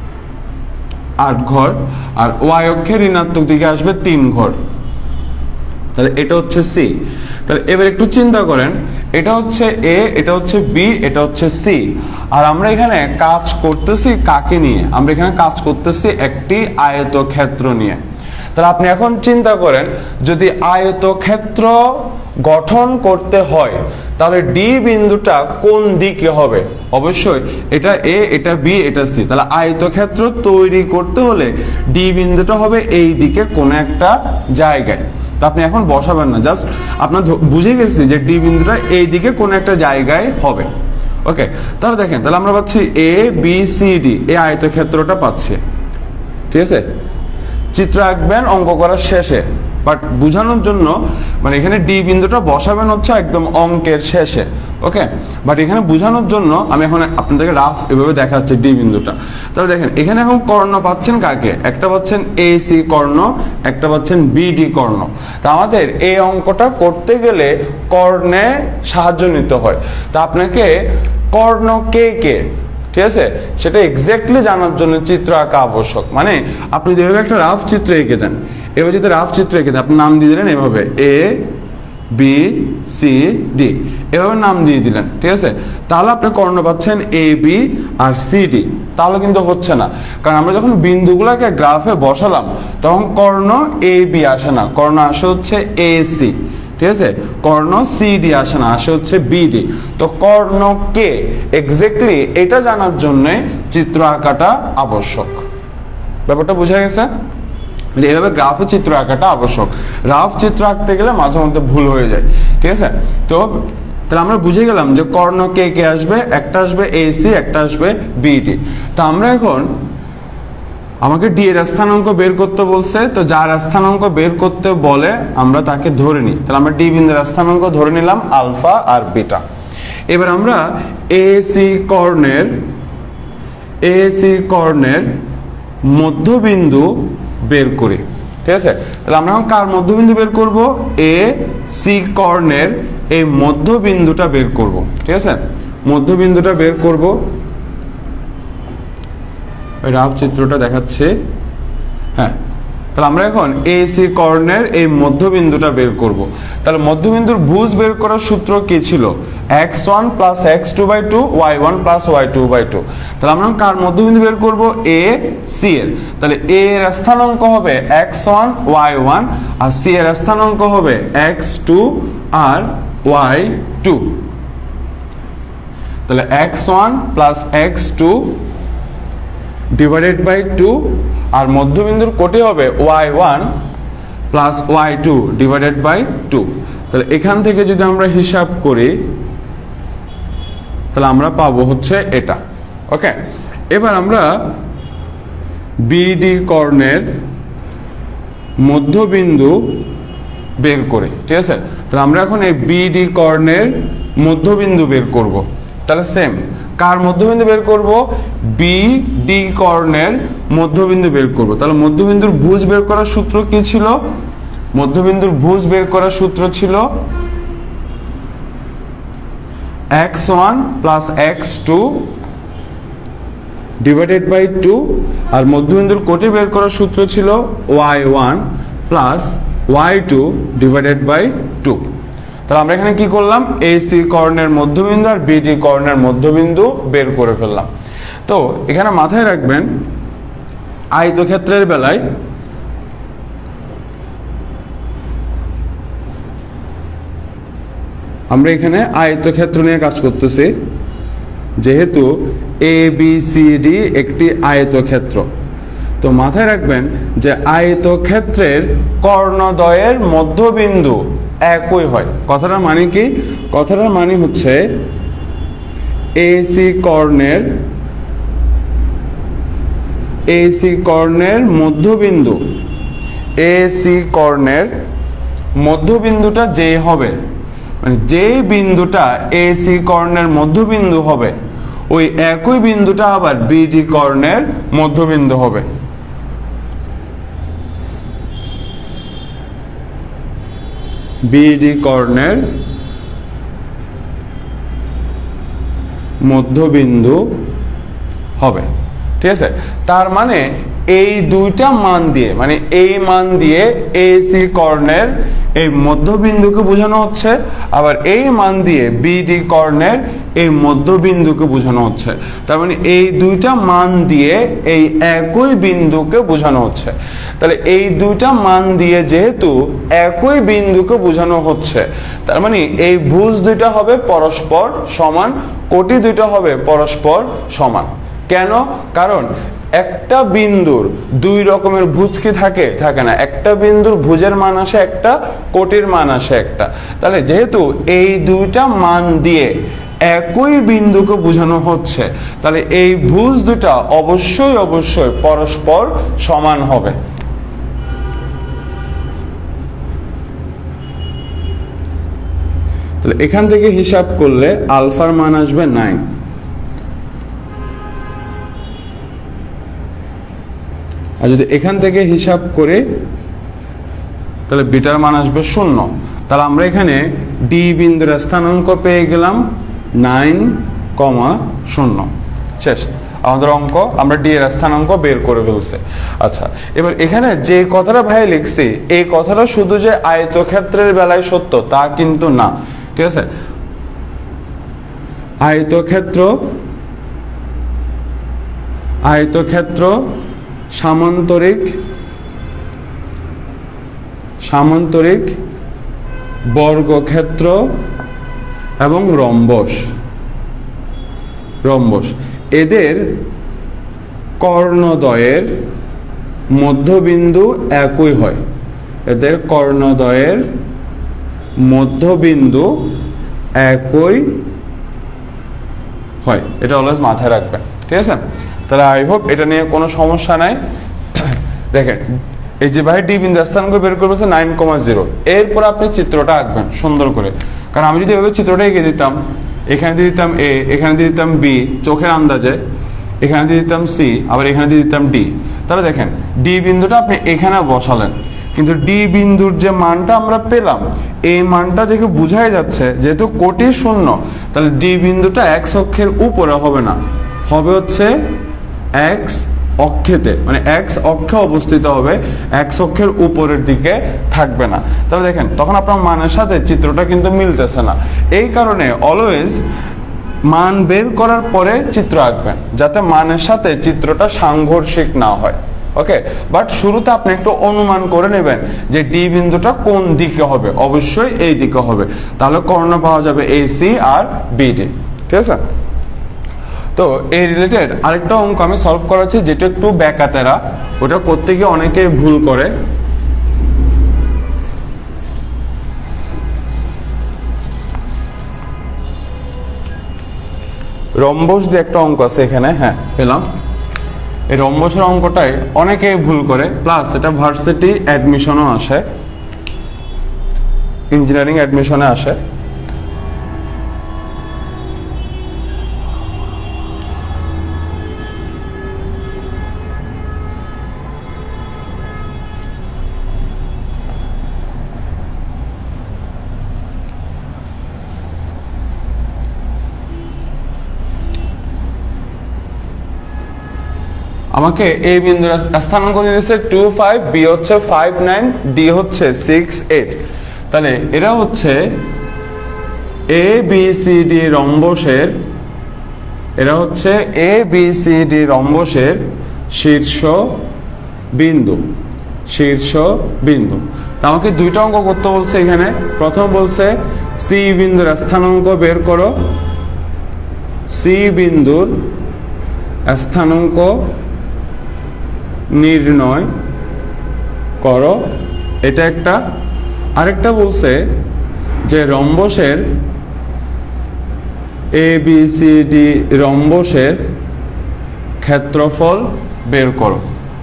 আর ওয়াই অক্ষের ঋণাত্মক দিকে আসবে 3 ঘর, তাহলে এটা হচ্ছে সি। তাহলে এবার একটু চিন্তা করেন, এটা হচ্ছে এ, এটা হচ্ছে বি, এটা হচ্ছে সি। আর আমরা এখানে কাজ করতেছি কাকে নিয়ে? আমরা এখানে কাজ করতেছি একটি আয়তক্ষেত্র নিয়ে। তাহলে আপনি এখন চিন্তা করেন, যদি আয়তক্ষেত্র গঠন করতে হয় তাহলে ডি বিন্দুটা কোন দিকে হবে? অবশ্যই এটা এ, এটা বি, এটা সি। তাহলে আয়তক্ষেত্র তৈরি করতে হলে ডি বিন্দুটা হবে এই দিকে কোন একটা জায়গায়। তো আপনি এখন বসাবেন না, জাস্ট আপনার বুঝে গেছি যে ডি বিন্দুটা এই দিকে কোন একটা জায়গায় হবে। ওকে, তাহলে দেখেন, তাহলে আমরা পাচ্ছি এ বি সি ডি, এই আয়তক্ষেত্রটা পাচ্ছি। ঠিক আছে, চিত্র আঁকবেন অঙ্ক করার শেষে, বাট বোঝানোর জন্য মানে এখানে ডি বিন্দুটা বসাবেন হচ্ছে একদম অঙ্কের শেষে। ওকে, বাট এখানে বোঝানোর জন্য আমি এখন আপনাদেরকে রাফ এভাবে দেখাচ্ছি ডি বিন্দুটা। তাহলে দেখেন, এখানে এখন কর্ণ পাচ্ছেন কাকে? একটা পাচ্ছেন এ সি কর্ণ, একটা পাচ্ছেন বিডি কর্ণ। তা আমাদের এই অঙ্কটা করতে গেলে কর্ণে সাহায্য নিতে হয়। তা আপনাকে কর্ণ কে কে, ঠিক আছে, সেটা এক্স্যাক্টলি জানার জন্য চিত্র আঁকা আবশ্যক। মানে আপনি যেভাবে একটা রাফ চিত্র এঁকে দেন, এবার যদি রাফ চিত্র এঁকে দেন, আপনি নাম দিয়ে দিলেন এভাবে এ বি সি ডি এভাবে নাম দিয়ে দিলেন, ঠিক আছে। তাহলে আপনি কর্ণ পাচ্ছেন এ বি আর সি ডি। তাহলে কিন্তু হচ্ছে না, কারণ আমরা যখন বিন্দুগুলোকে গ্রাফে বসালাম তখন কর্ণ এ বি আসে না, কর্ণ আসে হচ্ছে এ সি, ঠিক আছে। কর্ণ সি ডি আসে না, আসে হচ্ছে বিডি। তো কর্ণ কে এক্স্যাক্টলি এটা জানার জন্য চিত্র আঁকাটা আবশ্যক। ব্যাপারটা বোঝা গেছে? এইভাবে গ্রাফে চিত্র আঁকাটা আবশ্যক। রাফ চিত্র আঁকতে গেলে মাঝে মধ্যে ভুল হয়ে যায়, ঠিক আছে। তো তাহলে আমরা বুঝে গেলাম যে কর্ণ কে কে আসবে, একটা আসবে এসি, একটা আসবে বিডি। তো আমরা এখন আমাকে ডি এর স্থানাঙ্ক বের করতে বলছে, তো যার স্থানাঙ্ক বের করতে বলে আমরা তাকে ধরে নিই। তাহলে আমরা ডি বিন্দুর স্থানাঙ্ক ধরে নিলাম আলফা আর বিটা। এবার আমরা এসি কর্ণের মধ্যবিন্দু বের করি, ঠিক আছে। তাহলে আমরা এখন কার মধ্যবিন্দু বের করব? এ সি কর্ণের এই মধ্যবিন্দুটা বের করব, ঠিক আছে। মধ্যবিন্দুটা বের করব, রাফ চিত্রটা দেখাচ্ছে, হ্যাঁ। তাহলে আমরা এখন এ সি কর্ণের এই মধ্যবিন্দুটা বের করব। তাহলে মধ্যবিন্দুর ভুজ বের করার সূত্র কি ছিল? x1 plus x2/2 y1 plus y2/2। তাহলে আমরা কার মধ্যবিন্দু বের করব? এ সি এর। তাহলে এ এর স্থানাঙ্ক হবে x1 y1 আর সি এর স্থানাঙ্ক হবে x2 আর y2। তাহলে x1 plus x2 divided by 2 আর মধ্যবিন্দুর কোটে হবে y1 plus y2 divided by 2। তাহলে এখান থেকে যদি আমরা হিসাব করি তাহলে আমরা পাবো হচ্ছে এটা, ওকে। এবার আমরা বিডি কর্ণের মধ্যবিন্দু বের করি, ঠিক আছে। তাহলে আমরা এখন এই বিডি কর্ণের মধ্যবিন্দু বের করব। তাহলে সেম কার মধ্যবিন্দু বের করব? বিডি কর্ণের মধ্যবিন্দু বের করব। তাহলে মধ্যবিন্দুর ভুজ বের করার সূত্র কি ছিল? মধ্যবিন্দুর ভুজ বের করার সূত্র ছিল x1 plus x2 divided by 2 আর মধ্যবিন্দুর কোটে বের করার সূত্র ছিল y1 plus y2 divided by 2। তাহলে আমরা এখানে কি করলাম? এসি কর্ণের মধ্যবিন্দু আর বিডি কর্ণের মধ্যবিন্দু বের করে ফেললাম। তো এখানে মাথায় রাখবেন আয়তক্ষেত্রের বেলায় আমরা এখানে আয়তক্ষেত্র নিয়ে কাজ করতেছি, যেহেতু এ বি সি ডি একটি আয়তক্ষেত্র। তো মাথায় রাখবেন যে আয়তক্ষেত্রের কর্ণদ্বয়ের মধ্যবিন্দু একই হয়। কথাটার মানে কি? কথাটার মানে হচ্ছে এসি কর্ণের মধ্যবিন্দু, এসি কর্ণের মধ্যবিন্দুটা যে হবে, মানে যে বিন্দুটা এসি কর্ণের মধ্যবিন্দু হবে ওই একই বিন্দুটা আবার বিডি কর্ণের মধ্যবিন্দু হবে। বিডি কর্ণের মধ্যবিন্দু হবে, ঠিক আছে। তার মানে এই দুইটা মান দিয়ে, মানে এই মান দিয়ে এসি কর্ণের এই মধ্যবিন্দুকে বোঝানো হচ্ছে, আবার এই মান দিয়ে বিডি কর্ণের এই মধ্যবিন্দুকে বোঝানো হচ্ছে। তার মানে এই দুইটা মান দিয়ে এই একই বিন্দুকে বোঝানো হচ্ছে। তাহলে এই দুইটা মান দিয়ে যেহেতু একই বিন্দুকে বোঝানো হচ্ছে, তার মানে এই ভুজ দুইটা হবে পরস্পর সমান, কোটি দুইটা হবে পরস্পর সমান। কেন? কারণ একটা বিন্দুর দুই রকমের ভুজ কি থাকে? থাকে না। একটা বিন্দুর ভুজের মান আসে একটা, কোটির মান আসে একটা। তাহলে যেহেতু এই দুইটা মান দিয়ে একই বিন্দুকে বোঝানো হচ্ছে, তাহলে এই ভুজ দুটা অবশ্যই অবশ্যই পরস্পর সমান হবে। তাহলে এখান থেকে হিসাব করলে আলফার মান আসবে 9। আর যদি এখান থেকে হিসাব করে তাহলে বিটার মান আসবে 0। তাহলে আমরা এখানে ডি বিন্দুর স্থানাঙ্ক পেয়ে গেলাম 9,0। শেষ। আমাদের অঙ্ক, আমরা ডি এর স্থানাঙ্ক বের করে ফেলছি। আচ্ছা, এবার এখানে যে কথাটা ভাই লিখছি, এই কথাটা শুধু যে আয়তক্ষেত্রের বেলায় সত্য তা কিন্তু না, ঠিক আছে? আয়তক্ষেত্র সামান্তরিক বর্গক্ষেত্র এবং রম্বস এদের কর্ণদ্বয়ের মধ্যবিন্দু একই হয়। এদের কর্ণদ্বয়ের মধ্যবিন্দু একই হয়, এটা অলওয়েজ মাথায় রাখবেন, ঠিক আছে? তাহলে আই হোপ এটা নিয়ে কোনো সমস্যা নাই। দেখেন, এই যে ভাই ডি বিন্দু স্থানাঙ্ক বের করবে 9,0, এরপর আপনি চিত্রটা আঁকবেন সুন্দর করে। কারণ আমি যদি এভাবে চিত্রটা এঁকে দিতাম, এখানে দিয়ে দিতাম এ, এখানে দিয়ে দিতাম বি চোখের আন্দাজে, এখানে দিয়ে দিতাম সি, আবার এখানে দিয়ে দিতাম ডি, তাহলে দেখেন ডি বিন্দুটা আপনি এখানে বসালেন, কিন্তু ডি বিন্দুর যে মানটা আমরা পেলাম, এই মানটা দেখে বোঝাই যাচ্ছে যেহেতু কোটি শূন্য, তাহলে ডি বিন্দুটা এক্স অক্ষের উপরে হবে না, হবে হচ্ছে এক্স অক্ষেতে, মানে এক্স অক্ষে অবস্থিত হবে, এক্স অক্ষের উপরের দিকে থাকবে না। তাহলে দেখেন তখন আপনার মানের সাথে চিত্রটা কিন্তু মিলতেছে না। এই কারণে অলওয়েজ মান বের করার পরে চিত্র আঁকবেন, যাতে মানের সাথে চিত্রটা সাংঘর্ষিক না হয়। ওকে, বাট শুরুতে আপনি একটু অনুমান করে নেবেন যে ডি বিন্দুটা কোন দিকে হবে, অবশ্যই এই দিকে হবে, তাহলে কর্ণ পাওয়া যাবে AC আর BD, ঠিক আছে? তো এই রিলেটেড আরেকটা অঙ্ক আমি সলভ করাচ্ছি, যেটা একটু ব্যাকাতেরা, ওটা করতে গিয়ে অনেকে ভুল করে। রম্বস দিয়ে একটা অঙ্ক আছে এখানে, হ্যাঁ পেলাম। এই রম্বসের অঙ্কটাই অনেকে ভুল করে, প্লাস এটা ভার্সিটি অ্যাডমিশনও আসে, ইঞ্জিনিয়ারিং অ্যাডমিশনে আসে। আমাকে এ বিন্দুর স্থানাঙ্ক দিয়েছে 2,5, বি হচ্ছে 5,9, ডি হচ্ছে 6,8। তাহলে এরা হচ্ছে ABCD রম্বসের, এরা হচ্ছে ABCD রম্বসের শীর্ষ বিন্দু। তা আমাকে দুইটা অঙ্ক করতে বলছে এখানে। প্রথম বলছে সি বিন্দুর স্থানাঙ্ক বের করো, সি বিন্দুর স্থানাঙ্ক নির্ণয় করো, এটা একটা। আরেকটা বলছে যে রম্বসের ABCD রম্বসের ক্ষেত্রফল বের করো,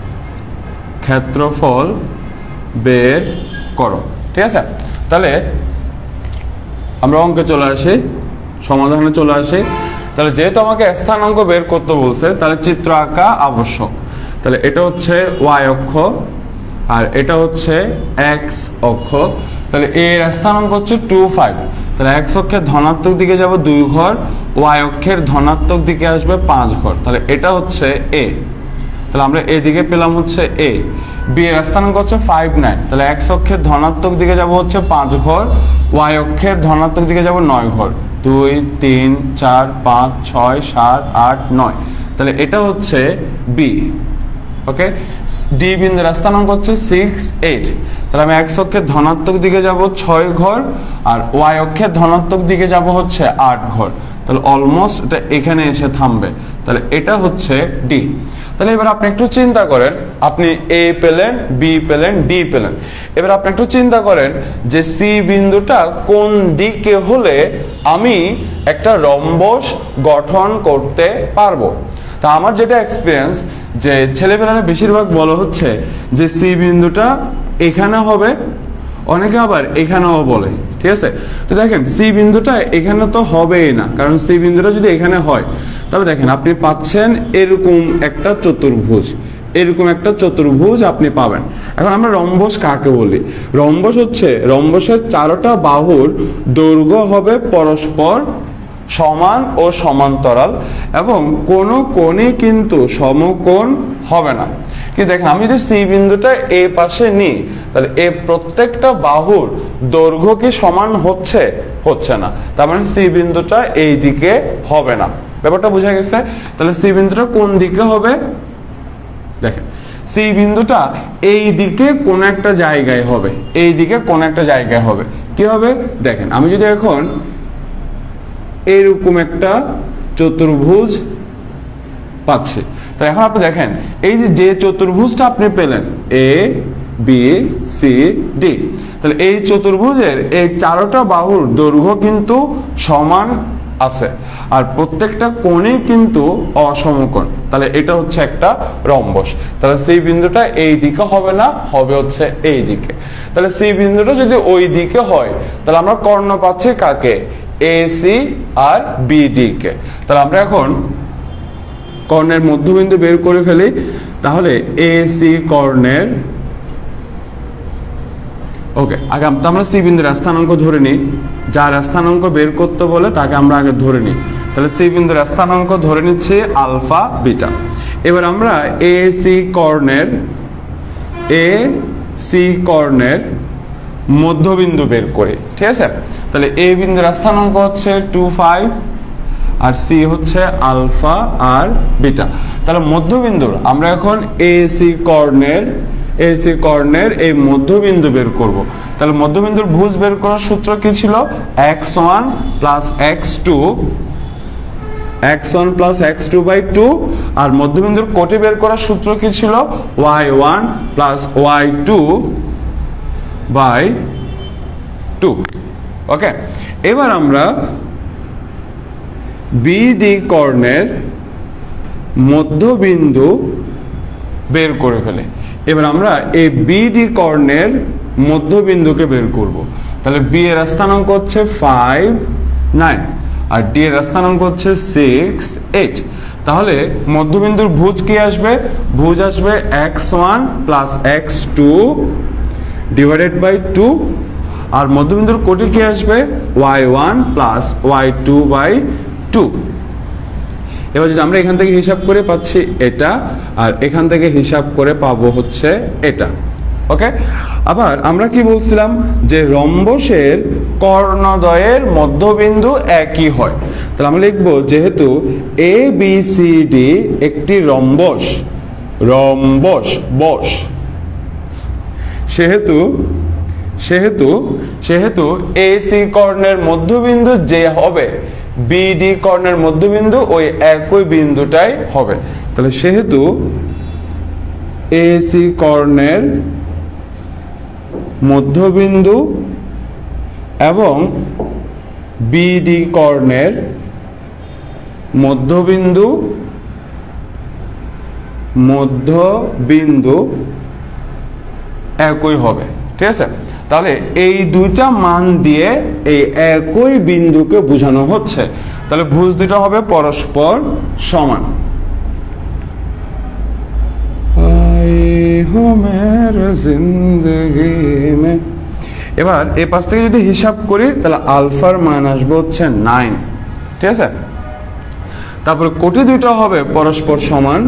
ঠিক আছে? তাহলে আমরা অঙ্কে চলে আসি, সমাধানে চলে আসি। তাহলে যেহেতু আমাকে স্থানাঙ্ক বের করতে বলছে, তাহলে চিত্র আঁকা আবশ্যক। তাহলে এটা হচ্ছে y অক্ষ আর এটা হচ্ছে x অক্ষ। তাহলে এর স্থানাঙ্ক হচ্ছে 2,5, তাহলে x অক্ষের ধনাত্মক দিকে যাব 2 ঘর, y অক্ষের ধনাত্মক দিকে আসবে 5 ঘর, তাহলে এটা হচ্ছে a। তাহলে আমরা এদিকে পেলাম হচ্ছে a। b এর স্থানাঙ্ক হচ্ছে 5,9, তাহলে x অক্ষের ধনাত্মক দিকে যাব হচ্ছে 5 ঘর, y অক্ষের ধনাত্মক দিকে যাব 9 ঘর, 2 3 4 5 6 7 8 9, তাহলে এটা হচ্ছে b। ওকে, ডি বিন্দুর স্থানাঙ্ক হচ্ছে 6,8, তাহলে আমি x অক্ষের ধনাত্মক দিকে যাব 6 ঘর আর y অক্ষের ধনাত্মক দিকে যাব হচ্ছে 8 ঘর, তাহলে অলমোস্ট এটা এখানে এসে থামবে। তাহলে এটা হচ্ছে ডি। তাহলে এবার আপনি একটু চিন্তা করেন, আপনি এ পেলেন, বি পেলেন, ডি পেলেন। এবার আপনি একটু চিন্তা করেন যে সি বিন্দুটা কোন দিকে হলে আমি একটা রম্বস গঠন করতে পারবো। তা আমার যেটা এক্সপিরিয়েন্স, যে ছেলেমেয়েরা বেশিরভাগ বলা হচ্ছে যে সি বিন্দুটা এখানে হবে, অনেকে আবার এখানেও বলে, ঠিক আছে? তো দেখেন সি বিন্দুটা এখানে তো হবেই না, কারণ সি বিন্দুটা যদি এখানে হয় তাহলে দেখেন আপনি পাচ্ছেন এরকম একটা চতুর্ভুজ, এরকম একটা চতুর্ভুজ আপনি পাবেন। এখন আমরা রম্বস কাকে বলি? রম্বস হচ্ছে রম্বসের চারটা বাহুর দৈর্ঘ্য হবে পরস্পর সমান ও সমান্তরাল এবং কোনো কোণই কিন্তু সমকোণ হবে না। কি দেখেন, আমি যদি সি বিন্দুটা এ পাশে নিই তাহলে এ প্রত্যেকটা বাহুর দৈর্ঘ্য কি সমান হচ্ছে? হচ্ছে না। তার মানে সি বিন্দুটা এই দিকে হবে না। ব্যাপারটা বোঝা গেছে? তাহলে সি বিন্দুটা কোন দিকে হবে? দেখেন, সি বিন্দুটা এই দিকে কোন একটা জায়গায় হবে, এই দিকে কোন একটা জায়গায় হবে। কি হবে? দেখেন, আমি যদি এখন এরকম একটা চতুর্ভুজ পাচ্ছি, তো এখন আপনি দেখেন এই যে চতুর্ভুজটা আপনি পেলেন এ বি সি ডি, তাহলে এই চতুর্ভুজের এই চারটা বাহুর দৈর্ঘ্য কিন্তু সমান আছে আর প্রত্যেকটা কোণেই কিন্তু অসমকোণ। তাহলে এটা হচ্ছে একটা রম্বস। তাহলে সি বিন্দুটা এই দিকে হবে না, হবে হচ্ছে এই দিকে। তাহলে সি বিন্দুটা যদি ওই দিকে হয় তাহলে আমরা কর্ণ পাচ্ছি কাকে? এ সি আর বি ডি কে। তাহলে আমরা এখন কর্ণের মধ্যবিন্দু বের করে ফেলি। তাহলে এ সি কর্ণের, ওকে, আগে আমরা সি বিন্দুর স্থানাঙ্ক ধরে নিই। যার স্থানাঙ্ক বের করতে বলে তাকে আমরা আগে ধরে নিই। তাহলে সি বিন্দুর স্থানাঙ্ক ধরে নিচ্ছি আলফা বিটা। এবার আমরা এ সি কর্ণের মধ্যবিন্দু বের করি, ঠিক আছে? তাহলে এ বিন্দুর স্থানাঙ্ক হচ্ছে 2 5 আর সি হচ্ছে আলফা আর বিটা। তাহলে মধ্যবিন্দুর আমরা এখন এ সি কর্ণের এই মধ্যবিন্দু বের করব। তাহলে মধ্যবিন্দুর ভুজ বের করার সূত্র কি ছিল? x1 plus x2 by 2। আর মধ্যবিন্দুর কোটি বের করার সূত্র কি ছিল? y1 plus y2 by 2। ওকে, এবার আমরা বিডি কর্ণের মধ্যবিন্দু বের করে ফেলে। এবার আমরা এই বিডি কর্ণের মধ্যবিন্দুকে বের করব। তাহলে বি এর স্থানাঙ্ক হচ্ছে 5 9 আর ডি এর স্থানাঙ্ক হচ্ছে 6 8। তাহলে মধ্যবিন্দুর ভুজ কি আসবে? ভুজ আসবে x1 plus x2 divided by 2। আর মধ্যবিন্দুর কোটি কি আসবে? y1 plus y2 by 2। এবার যদি আমরা এখান থেকে হিসাব করে পাচ্ছি এটা, আর এখান থেকে হিসাব করে পাবো হচ্ছে এটা। ওকে, আবার আমরা কি বলছিলাম? যে রম্বসের কর্ণদ্বয়ের মধ্যবিন্দু একই হয়। তাহলে আমরা লিখবো যেহেতু এ বি সি ডি একটি রম্বস সেহেতু এ সি কর্ণের মধ্যবিন্দু যে হবে বিডি কর্ণের মধ্যবিন্দু ওই একই বিন্দুটাই হবে। তাহলে সেহেতু এ সি কর্ণের মধ্যবিন্দু এবং বিডি কর্ণের মধ্যবিন্দু একই হবে, ঠিক আছে? তাহলে এই দুইটা মান দিয়ে এই একই বিন্দুকে বোঝানো হচ্ছে। তাহলে ভুজ দুটো হবে পরস্পর সমান। এবার এই পাশ থেকে যদি হিসাব করি তাহলে আলফার মান আসবে হচ্ছে 9, ঠিক আছে? তারপরে কোটি দুইটা হবে পরস্পর সমান।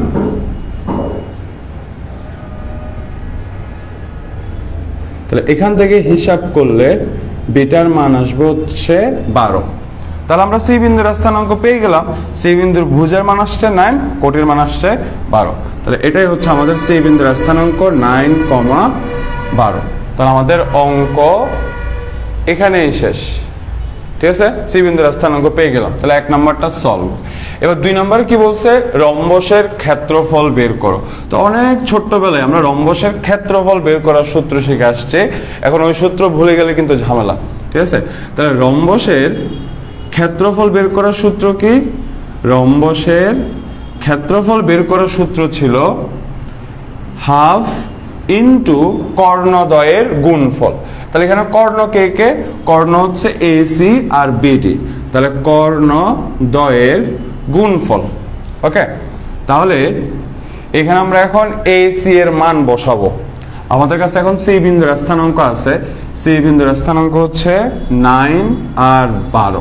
তাহলে এখান থেকে হিসাব করলে বিটার মান আসবে হচ্ছে 12। তাহলে আমরা সি বিন্দুর স্থানাঙ্ক পেয়ে গেলাম। সি বিন্দুর ভুজের মান আসছে 9, কোটির মান আসছে 12। তাহলে এটাই হচ্ছে আমাদের সি বিন্দুর স্থানাঙ্ক 9,12। তাহলে আমাদের অঙ্ক এখানেই শেষ, ঠিক আছে? সি বিন্দুর স্থানাঙ্ক পেয়ে গেলাম। তাহলে 1 নাম্বারটা সলভ। এবার 2 নম্বরে কি বলছে? রম্বসের ক্ষেত্রফল বের করো। তো অনেক ছোট্টবেলায় আমরা রম্বসের ক্ষেত্রফল বের করার সূত্র শিখে আসছে, এখন ওই সূত্র ভুলে গেলে কিন্তু ঝামেলা, ঠিক আছে? তাহলে রম্বসের ক্ষেত্রফল বের করার সূত্র কি? রম্বসের ক্ষেত্রফল বের করার সূত্র ছিল হাফ ইন্টু কর্ণদ্বয়ের গুণফল। তাহলে এখানে কর্ণ কে কে? কর্ণ হচ্ছে এসি আর বিডি। তাহলে কর্ণদ্বয়ের গুণফল। ওকে, তাহলে এখানে আমরা এখন এসি এর মান বসাবো। আমাদের কাছে এখন সি বিন্দুর স্থানাঙ্ক আছে। সি বিন্দুর স্থানাঙ্ক হচ্ছে 9 আর 12।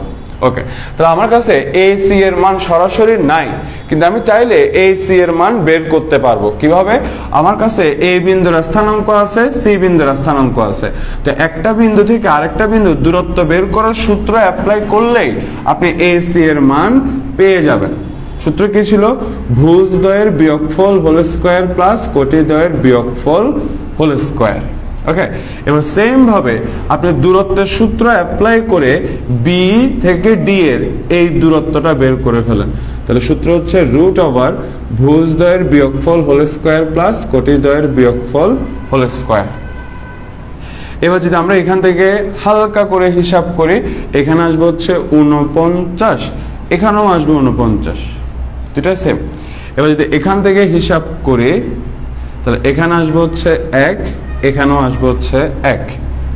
ওকে, তাহলে আমার কাছে AC এর মান সরাসরি নাই, কিন্তু আমি চাইলে AC এর মান বের করতে পারবো কিভাবে? আমার কাছে A বিন্দুর স্থানাঙ্ক আছে, C বিন্দুর স্থানাঙ্ক আছে। তো একটা বিন্দু থেকে আরেকটা বিন্দুর দূরত্ব বের করার সূত্র অ্যাপ্লাই করলেই আপনি AC এর মান পেয়ে যাবেন। সূত্র কি ছিল? ভুজদ্বয়ের বিয়োগফল হোল স্কয়ার প্লাস কোটিদ্বয়ের বিয়োগফল হোল স্কয়ার। ওকে, এবার সেম ভাবে আপনি দূরত্বের সূত্র অ্যাপ্লাই করে B থেকে D এর এই দূরত্বটা বের করে ফেলেন। তাহলে সূত্র হচ্ছে রুট ওভার ভুজদ্বয়ের বিয়োগফল হোল স্কয়ার প্লাস কোটিদ্বয়ের বিয়োগফল হোল স্কয়ার। এবার যদি আমরা এখান থেকে হালকা করে হিসাব করি, এখানে আসবে হচ্ছে 49, এখানেও আসবে 49, দুটা সেম। এবার যদি এখান থেকে হিসাব করি তাহলে এখানে আসবে হচ্ছে 1, এখানেও আসবে হচ্ছে 1।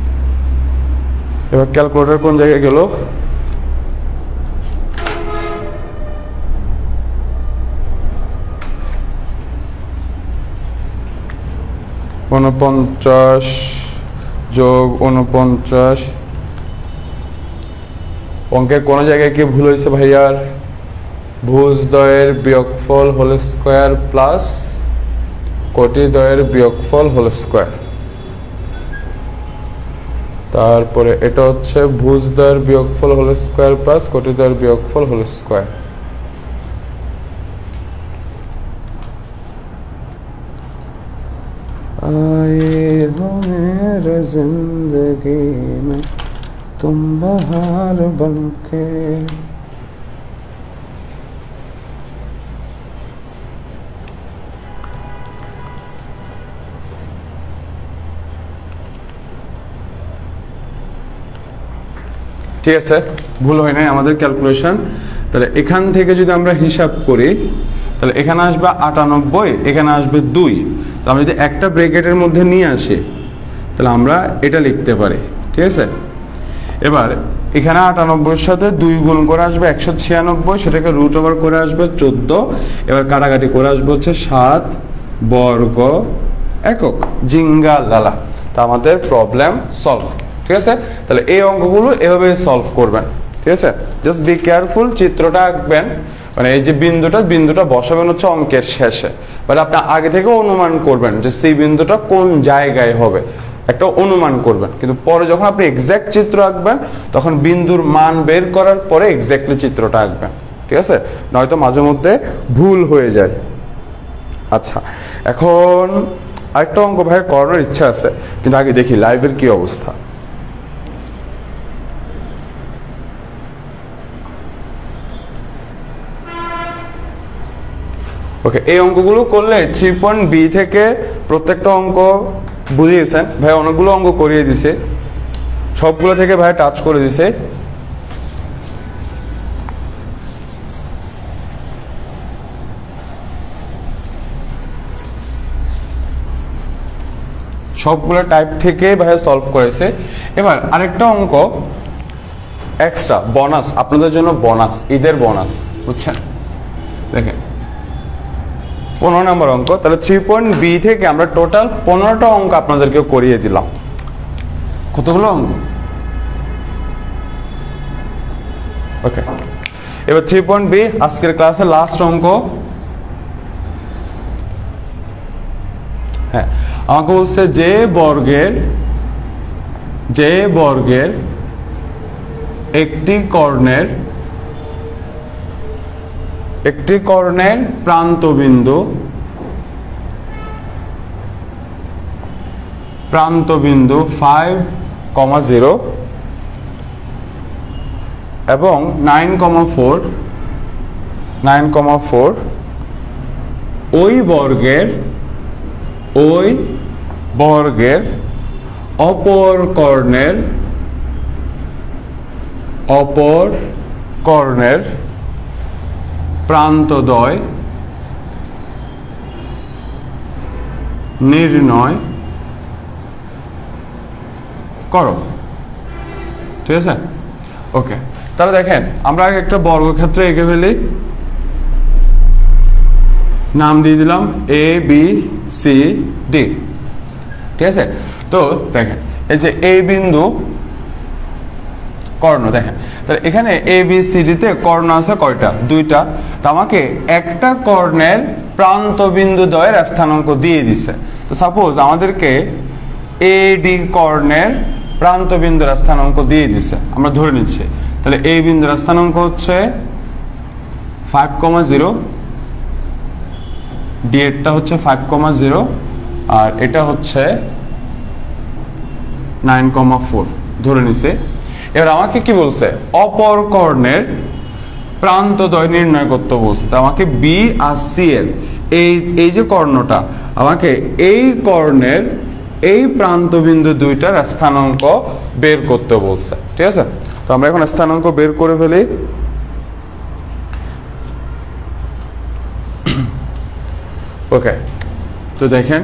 এবার ক্যালকুলেটর কোন জায়গায় গেল? +49 অঙ্কের কোন জায়গায় কি ভুল হয়েছে ভাইয়ার? ভুজদ্বয়ের বিয়োগফল হোল স্কয়ার প্লাস কোটিদ্বয়ের বিয়োগফল হোল স্কয়ার। তারপরে এটা হচ্ছে ভুজদ্বয়ের বিয়োগফল হোল স্কয়ার প্লাস কোটিদ্বয়ের বিয়োগফল হোল স্কয়ার। आए हो मेरे जिंदगी में तुम बहार बनके। ঠিক আছে, ভুল হয় নাই আমাদের ক্যালকুলেশন। তাহলে এখান থেকে যদি আমরা হিসাব করি তাহলে এখানে আসবে 98, এখানে আসবে 2। তো আমরা যদি একটা ব্র্যাকেটের মধ্যে নিয়ে আসি তাহলে আমরা এটা লিখতে পারি। ঠিক আছে, এবার এখানে 98 এর সাথে 2 গুণ করে আসবে 196, সেটাকে রুট ওভার করে আসবে 14। এবার কাটাকাটি করে আসবে হচ্ছে 7 বর্গ একক। জিঙ্গা লালা, তা আমাদের প্রবলেম সলভ। ঠিক আছে, তাহলে এই অঙ্কগুলো এভাবে সলভ করবেন। ঠিক আছে, জাস্ট বি কেয়ারফুল, চিত্রটা আঁকবেন, মানে এই যে বিন্দুটা বসাবেন হচ্ছে অঙ্কের শেষে। মানে আপনি আগে থেকে অনুমান করবেন যে সেই বিন্দুটা কোন জায়গায় হবে, একটা অনুমান করবেন, কিন্তু পরে যখন আপনি এক্সাক্ট চিত্র আঁকবেন তখন বিন্দুর মান বের করার পরে এক্স্যাক্টলি চিত্রটা আঁকবেন। ঠিক আছে, নয়তো মাঝে মধ্যে ভুল হয়ে যায়। আচ্ছা, এখন আরেকটা অঙ্ক ভাই করানোর ইচ্ছা আছে, কিন্তু আগে দেখি লাইভের কি অবস্থা। ওকে, এই অঙ্কগুলো করলে 3.B থেকে প্রত্যেকটা অঙ্ক বুঝিয়েছেন ভাই, অনেকগুলো অঙ্ক করিয়ে দিছে, সবগুলো থেকে ভাই টাচ করে দিছে। সবগুলো টাইপ থেকে ভাই সলভ করেছে। এবার আরেকটা অঙ্ক এক্সট্রা বোনাস, আপনাদের জন্য বোনাস, ঈদের বোনাস, বুঝছেন? দেখেন 15 নম্বর অঙ্ক। তাহলে 3.B থেকে আমরা টোটাল 15টা অঙ্ক আপনাদেরকে করিয়ে দিলাম। কতগুলো অঙ্ক? ওকে, এবার 3.B আজকের ক্লাসের লাস্ট অঙ্ক। হ্যাঁ, আমাকে বলছে যে বর্গের একটি কর্ণের প্রান্তবিন্দু 5,0 এবং 9,4 ওই বর্গের অপর কর্ণের প্রান্তদ্বয় নির্ণয় করো। ঠিক আছে, ওকে। তাহলে দেখেন আমরা আগে একটা বর্গক্ষেত্র এঁকে ফেলি, নাম দিয়ে দিলাম ABCD। ঠিক আছে, তো দেখেন এই যে A বিন্দু কর্ণ। দেখেন তাহলে এখানে এ বি সি ডি তে কর্ণ আছে কয়টা? দুইটা। তো আমাকে একটা কর্ণের প্রান্ত বিন্দু দ্বয়ের স্থানাঙ্ক দিয়ে দিছে। তো সাপোজ আমাদেরকে এ ডি কর্ণের প্রান্ত বিন্দুর স্থানাঙ্ক দিয়ে দিছে, আমরা ধরে নিচ্ছি। তাহলে এই বিন্দুর স্থানাঙ্ক হচ্ছে 5,0, ডি এরটা হচ্ছে 5,0 আর এটা হচ্ছে 9,4 ধরে নিছে। এবার আমাকে কি বলছে? অপর কর্ণের প্রান্তদ্বয় নির্ণয় করতে বলছে। তো আমাকে বি আর সি এর এই যে কর্ণটা, আমাকে এই কর্ণের এই প্রান্ত বিন্দু দুইটার স্থানাঙ্ক বের করতে বলছে। ঠিক আছে, তো আমরা এখন স্থানাঙ্ক বের করে ফেলি। ওকে, তো দেখেন,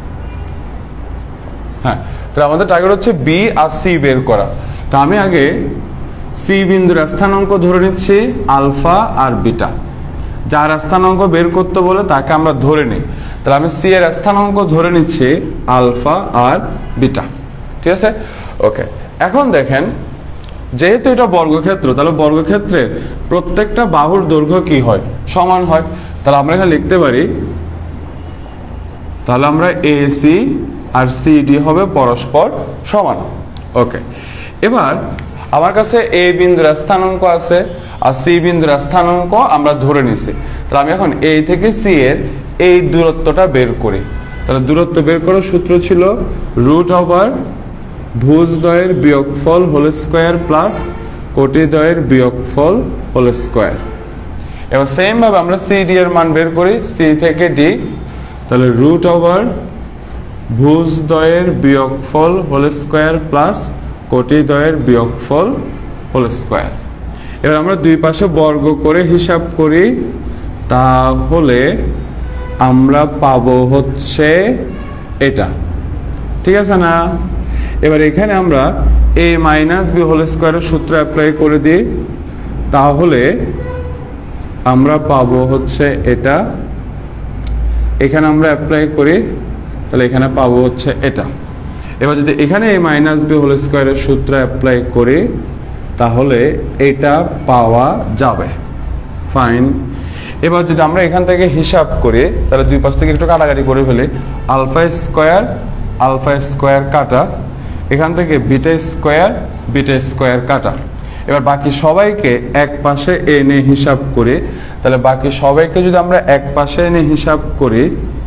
হ্যাঁ, তো আমাদের টার্গেট হচ্ছে বি আর সি বের করা। তো আমি আগে সি বিন্দুর স্থানাঙ্ক ধরে নিচ্ছি আলফা আর বিটা। যার স্থানাঙ্ক বের করতে বলে তাকে আমরা ধরে নিই। তাহলে আমি সি এর স্থানাঙ্ক ধরে নিচ্ছি আলফা আর বিটা। ঠিক আছে, ওকে। এখন দেখেন, যেহেতু এটা বর্গক্ষেত্র, তাহলে বর্গক্ষেত্রের প্রত্যেকটা বাহুর দৈর্ঘ্য কি হয়? সমান হয়। তাহলে আমরা এখানে লিখতে পারি, তাহলে আমরা এসি আর সিডি হবে পরস্পর সমান। ওকে, এবার আমার কাছে এ বিন্দুর স্থানাঙ্ক আছে আর সি বিন্দুর স্থানাঙ্ক আমরা ধরে নিছি। তাহলে আমি এখন এ থেকে সি এর এই দূরত্বটা বের করি। তাহলে দূরত্ব বের করার সূত্র ছিল √ ভুজদ্বয়ের বিয়োগফল হোল স্কয়ার প্লাস কোটিদ্বয়ের বিয়োগফল হোল স্কয়ার। এবার সেম ভাবে আমরা সিডি এর মান বের করি, সি থেকে ডি। তাহলে √ ভুজদ্বয়ের বিয়োগফল হোল স্কয়ার প্লাস কোটিদ্বয়ের বিয়োগফল হোল স্কয়ার। এবার আমরা দুই পাশে বর্গ করে হিসাব করি, তাহলে আমরা পাবো হচ্ছে এটা। ঠিক আছে না? এবার এখানে আমরা a মাইনাস বি হোল স্কয়ারের সূত্র অ্যাপ্লাই করে দিই, তাহলে আমরা পাবো হচ্ছে এটা। এখানে আমরা অ্যাপ্লাই করি, তাহলে এখানে পাবো হচ্ছে এটা। এবার যদি এখানে a মাইনাস বি হোল স্কয়ারের সূত্র অ্যাপ্লাই করি, তাহলে এটা পাওয়া যাবে। ফাইন। এবার যদি আমরা এখান থেকে হিসাব করি, তাহলে দুই পাশ থেকে একটু কাটাকাটি করে ফেলি। আলফা স্কয়ার কাটা, এখান থেকে বিটা স্কয়ার কাটা। এবার বাকি সবাইকে এক পাশে এনে হিসাব করি। তাহলে বাকি সবাইকে যদি আমরা এক পাশে এনে হিসাব করি,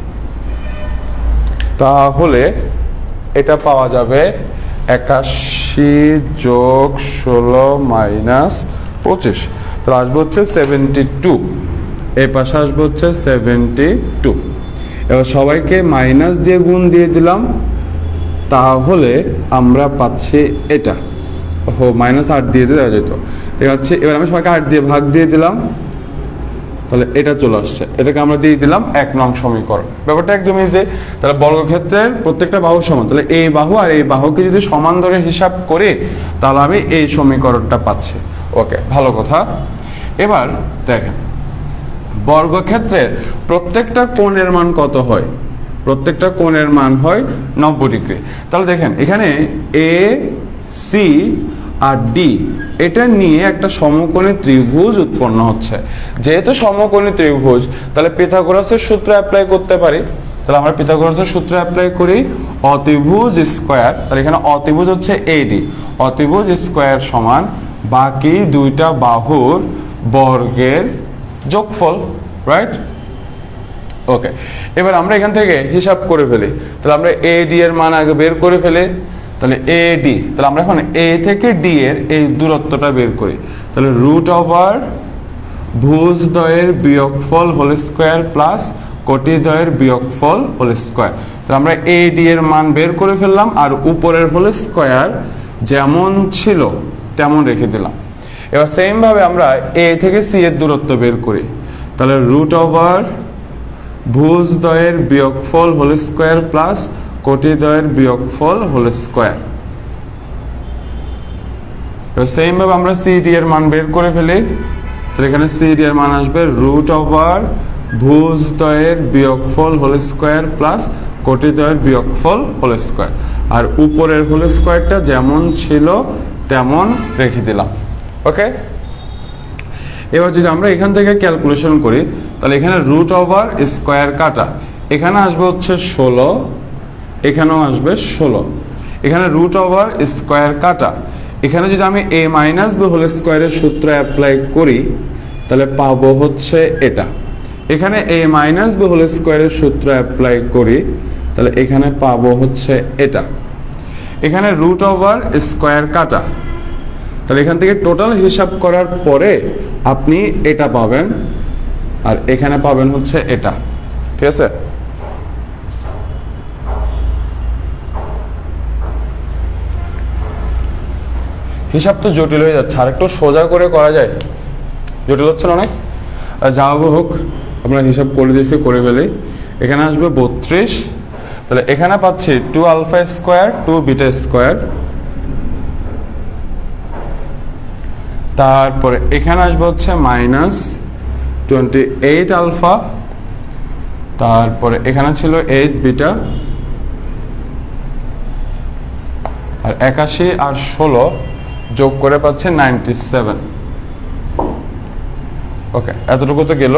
তাহলে এটা পাওয়া যাবে 81 যোগ 16 মাইনাস 25। তাহলে আসবে হচ্ছে 72। এই পাশে আসবে হচ্ছে 72। এবার সবাইকে মাইনাস দিয়ে গুণ দিয়ে দিলাম, তাহলে আমরা পাচ্ছি এটা। -8 দিয়ে দেওয়া যেত। এবার আমি সবাইকে 8 দিয়ে ভাগ দিয়ে দিলাম, তাহলে এটা চলে আসছে। এটাকে আমরা দিয়ে দিলাম 1 নং সমীকরণ। ব্যাপারটা একদম ইজি। তাহলে বর্গক্ষেত্রের প্রত্যেকটা বাহু সমান। তাহলে এই বাহু আর এই বাহুকে যদি সমান ধরে হিসাব করি, তাহলে আমি এই সমীকরণটা পাচ্ছি। ওকে, ভালো কথা। এবার দেখেন, বর্গক্ষেত্রের প্রত্যেকটা কোণের মান কত হয়? প্রত্যেকটা কোণের মান হয় 90 ডিগ্রি। তাহলে দেখেন, এখানে এ সি আর ডি এটা নিয়ে একটা সমকোণী ত্রিভুজ উৎপন্ন হচ্ছে। যেহেতু সমকোণী ত্রিভুজ, তাহলে পিথাগোরাসের সূত্র অ্যাপ্লাই করতে পারি। তাহলে আমরা পিথাগোরাসের সূত্র অ্যাপ্লাই করি, অতিভুজ স্কয়ার। তাহলে এখানে অতিভুজ হচ্ছে এডি, অতিভুজ স্কয়ার সমান বাকি দুইটা বাহুর বর্গের যোগফল। রাইট? ওকে, এবার আমরা এখান থেকে হিসাব করে ফেলি। তাহলে আমরা এডি এর মান আগে বের করে ফেলি। তাহলে এডি, তাহলে আমরা এখন এ থেকে ডি এর এই দূরত্বটা বের করি। তাহলে √ ভুজদ্বয়ের বিয়োগফল হোল স্কয়ার প্লাস কোটিদ্বয়ের বিয়োগফল হোল স্কয়ার। তাহলে আমরা এডি এর মান বের করে ফেললাম, আর উপরের হোল স্কয়ার যেমন ছিল তেমন রেখে দিলাম। এবার সেম ভাবে আমরা এ থেকে সি এর দূরত্ব বের করি। তাহলে √ ভুজদ্বয়ের বিয়োগফল হোল স্কয়ার প্লাস কোটিদ্বয়ের বিয়োগফল হোল স্কয়ার। সেম ভাবে আমরা সিডি এর মান বের করে ফেলি। তাহলে এখানে সিডি এর মান আসবে √ ভুজদ্বয়ের বিয়োগফল হোল স্কয়ার প্লাস কোটিদ্বয়ের বিয়োগফল হোল স্কয়ার। আর উপরের হোল স্কয়ারটা যেমন ছিল তেমন রেখে দিলাম। ওকে, এবার যদি আমরা এখান থেকে ক্যালকুলেশন করি তাহলে এখানে রুট ওভার স্কোয়ার কাটা, এখানে আসবে হচ্ছে 16, এখানেও আসবে 16। এখানে রুট ওভার স্কোয়ার কাটা, এখানে যদি আমি a মাইনাস b হোল স্কোয়ারের সূত্র অ্যাপ্লাই করি তাহলে পাবো হচ্ছে এটা। এখানে a মাইনাস b হোল স্কোয়ারের সূত্র অ্যাপ্লাই করি তাহলে এখানে পাবো হচ্ছে এটা। এখানে রুট ওভার স্কোয়ার কাটা, তাহলে এখান থেকে টোটাল হিসাব করার পরে আপনি এটা পাবেন, আর এখানে পাবেন হচ্ছে এটা। ঠিক আছে, হিসাব তো জটিল হয়ে যাচ্ছে, আর একটু সোজা করে করা যায়, জটিল হচ্ছে না অনেক। যা হোক আমরা হিসাব করে দিয়েছি, করে ফেলি। এখানে আসবে 32, তাহলে এখানে পাচ্ছি 2 আলফা স্কোয়ার 2 বিটা স্কোয়ার, তারপরে এখানে আসবে হচ্ছে মাইনাস 28 আলফা, তারপরে এখানে ছিল 8 বিটা, আর 81 আর 16 যোগ করে পাচ্ছে 97। ওকে, এতটুকু তো গেল।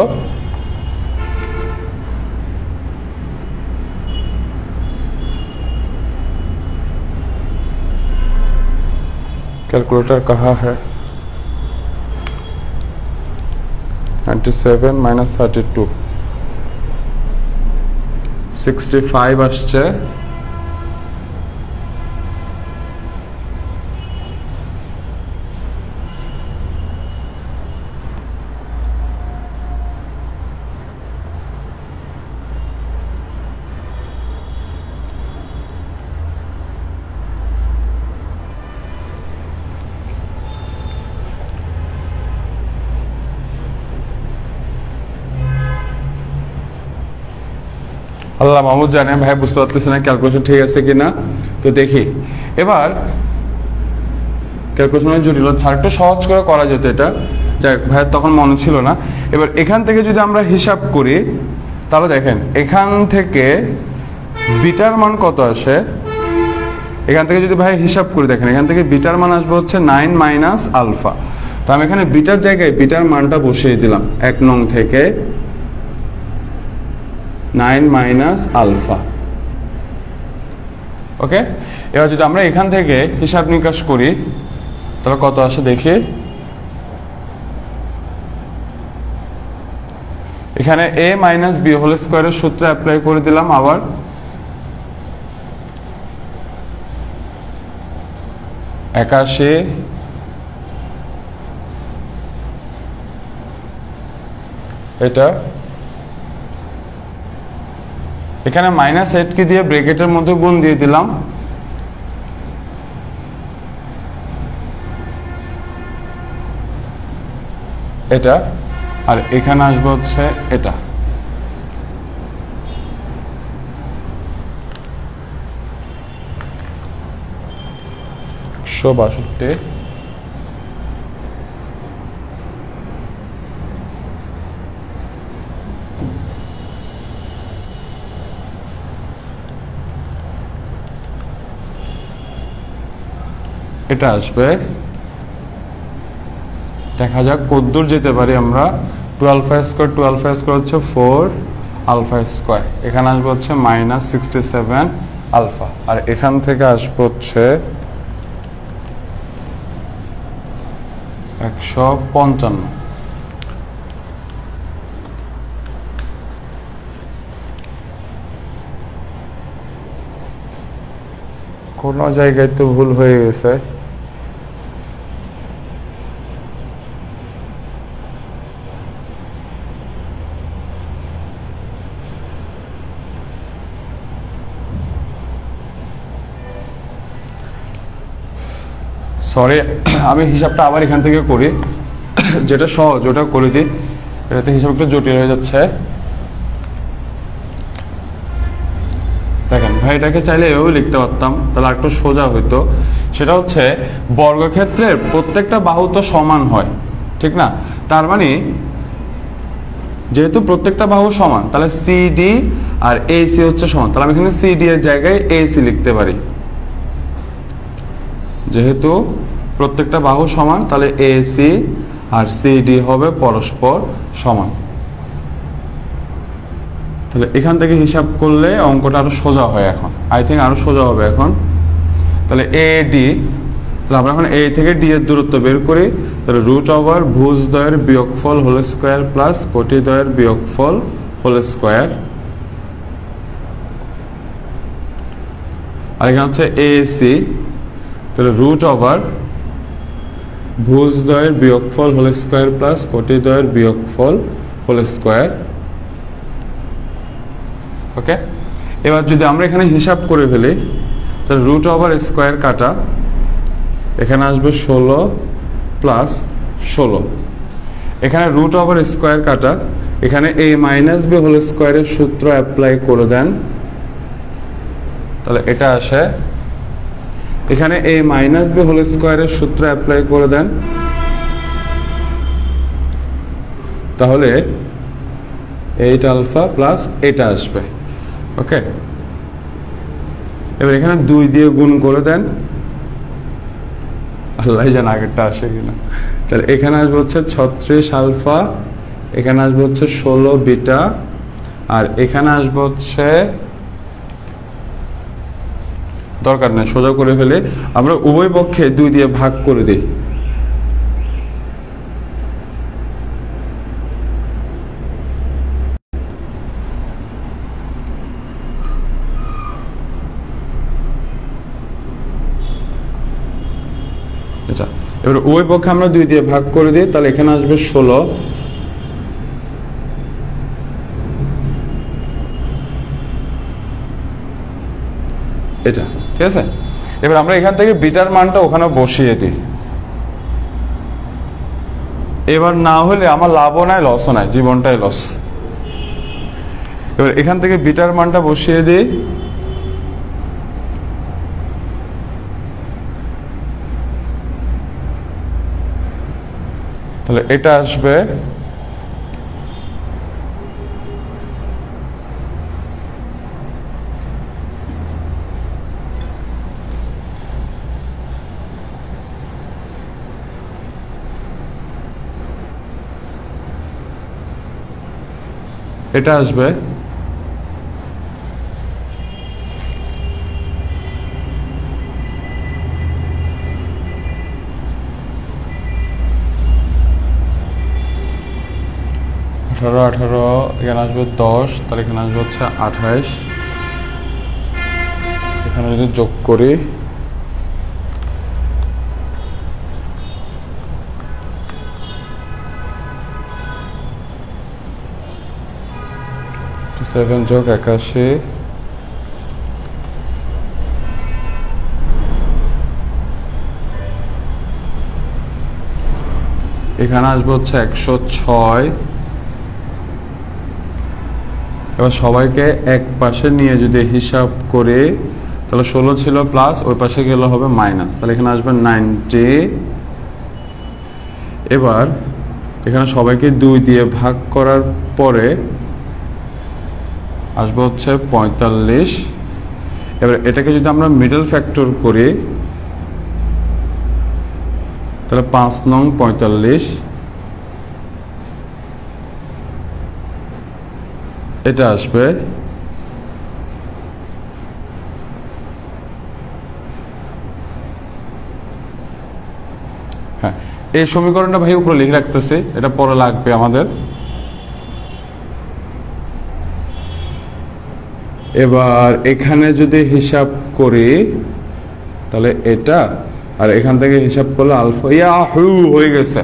कैलकुलेटर कहाँ है? 97 माइनस 32 65 আসছে। আল্লাহ মাহমুদ জানে ভাই, বুঝতে পারতেছি না ক্যালকুলেশন ঠিক আছে কিনা। তো দেখি এবার ক্যালকুলেশনের জটিল হচ্ছে, একটু সহজ করে করা যেত এটা, যাই ভাই তখন মনে ছিল না। এবার এখান থেকে যদি আমরা হিসাব করি তাহলে দেখেন এখান থেকে বিটার মান কত আসে, এখান থেকে যদি ভাই হিসাব করি দেখেন এখান থেকে বিটার মান আসবে হচ্ছে 9 মাইনাস আলফা। তো আমি এখানে বিটার জায়গায় বিটার মানটা বসিয়ে দিলাম 1 নং থেকে 9 মাইনাস আলফা। ওকে, এবার যদি আমরা এখান থেকে হিসাব নিকাশ করি তাহলে কত আসে দেখি। এখানে a মাইনাস b হোল স্কোয়ারের সূত্র অ্যাপ্লাই করে দিলাম, আবার একাশি, এটা এখানে মাইনাস 8 কে দিয়ে ব্র্যাকেটের মধ্যে গুণ দিয়ে দিলাম, এটা, আর এখানে আসবে হচ্ছে এটা। একশো 62। এটা আসবে, দেখা যাক কতদূর যেতে পারি আমরা। 2 আলফা স্কোয়ার হচ্ছে 4 আলফা স্কোয়ার, এখানে আসবে হচ্ছে মাইনাস 67 আলফা, আর এখান থেকে আসবে হচ্ছে 155। কোন জায়গায় তো ভুল হয়ে গেছে। সরি, আমি হিসাবটা আবার এখান থেকে করি, যেটা সহজ ওটা করে দিই, এটাতে হিসাব একটু জটিল হয়ে যাচ্ছে। দেখেন ভাই, এটাকে চাইলে এভাবে লিখতে পারতাম, তাহলে একটু সোজা হইতো। সেটা হচ্ছে বর্গক্ষেত্রের প্রত্যেকটা বাহু তো সমান হয়, ঠিক না? তার মানে যেহেতু প্রত্যেকটা বাহু সমান, তাহলে সিডি আর এসি হচ্ছে সমান, তাহলে আমি এখানে সিডি এর জায়গায় এসি লিখতে পারি। যেহেতু প্রত্যেকটা বাহু সমান, তাহলে AC আর CD হবে পরস্পর সমান। তাহলে এখান থেকে হিসাব করলে অঙ্কটা আরো সোজা হয়, এখন আই থিঙ্ক আরো সোজা হবে এখন। তাহলে AD, তাহলে আমরা এখন A থেকে D এর দূরত্ব বের করি। তাহলে √ ভুজদ্বয়ের বিয়োগফল হোল স্কয়ার প্লাস কোটিদ্বয়ের বিয়োগফল হোল স্কয়ার, আর এখানে হচ্ছে AC, তাহলে √ ভুজদ্বয়ের বিয়োগফল হোল স্কয়ার প্লাস কোটিদ্বয়ের বিয়োগফল হোল স্কয়ার। ওকে, এবার যদি আমরা এখানে হিসাব করে ফেলি, তাহলে √ স্কয়ার কাটা, এখানে আসবে 16 প্লাস 16, এখানে √ স্কয়ার কাটা, এখানে A মাইনাস B হোল স্কয়ারের সূত্র অ্যাপ্লাই করে দেন, তাহলে এটা আসে, এখানে A মাইনাস B হোল স্কয়ারের সূত্র অ্যাপ্লাই করে দেন, তাহলে 8 আলফা প্লাস এটা আসবে। ওকে, এবার এখানে 2 দিয়ে গুণ করে দেন, আল্লাহ জানে আগেরটা আসে কিনা। তাহলে এখানে আসবে হচ্ছে 36 আলফা, এখানে আসবে হচ্ছে 16 বিটা, আর এখানে আসবে হচ্ছে, দরকার নেই সোজা করে ফেলে, আমরা উভয় পক্ষে 2 দিয়ে ভাগ করে দিই। এবার উভয় পক্ষে আমরা 2 দিয়ে ভাগ করে দিই, তাহলে এখানে আসবে 16, এটা ঠিক আছে। এবার আমরা এখান থেকে বিটার মানটা ওখানে বসিয়ে দিই। এবার না হলে আমার লাভও নাই লসও নাই, জীবনটাই লস। এবার এখান থেকে বিটার মানটা বসিয়ে দিই, তাহলে এটা আসবে এটা আসবে আঠারো, এখানে আসবে 10, তাহলে এখানে আসবে হচ্ছে 28, এখানে যদি যোগ করি সেভেন যোগ 81, এখানে আসবে হচ্ছে 106। এবার সবাইকে এক পাশে নিয়ে যদি হিসাব করে, তাহলে 16 ছিল প্লাস, ওই পাশে গেলে হবে মাইনাস, তাহলে এখানে আসবে 90। এবার এখানে সবাইকে 2 দিয়ে ভাগ করার পরে আসবে হচ্ছে 45। এবার এটাকে যদি আমরা মিডল ফ্যাক্টর করি, তাহলে 5 নং 45, এটা আসবে হ্যাঁ। এই সমীকরণটা ভাই উপরে লিখে রাখতেছি, এটা পরে লাগবে আমাদের। এবার এখানে যদি হিসাব করি, তাহলে এটা, আর এখান থেকে হিসাব করলে আলফা হয়ে গেছে,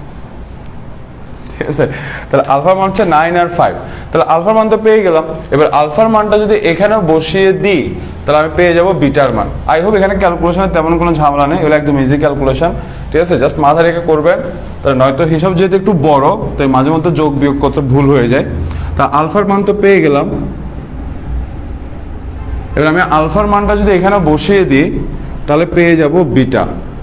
ঠিক আছে। তাহলে আলফার মান হচ্ছে 9 আর 5, তাহলে আলফার মান তো পেয়ে গেলাম। এবার আলফার মানটা যদি এখানে বসিয়ে দিই, তাহলে আমি পেয়ে যাব বিটার মান। আই হোপ এখানে ক্যালকুলেশনের তেমন কোনো ঝামেলা নেই, এগুলো একদম ইজি ক্যালকুলেশন, ঠিক আছে। জাস্ট মাথা রেখে করবেন, তাহলে নয়তো হিসাব যেহেতু একটু বড়, তাই মাঝে মধ্যে যোগ বিয়োগ করতে ভুল হয়ে যায়। তা আলফার মান তো পেয়ে গেলাম। এবার আমি আলফার মানটা যদি এখানে বসিয়ে দিই, তাহলে পেয়ে যাব বিটা।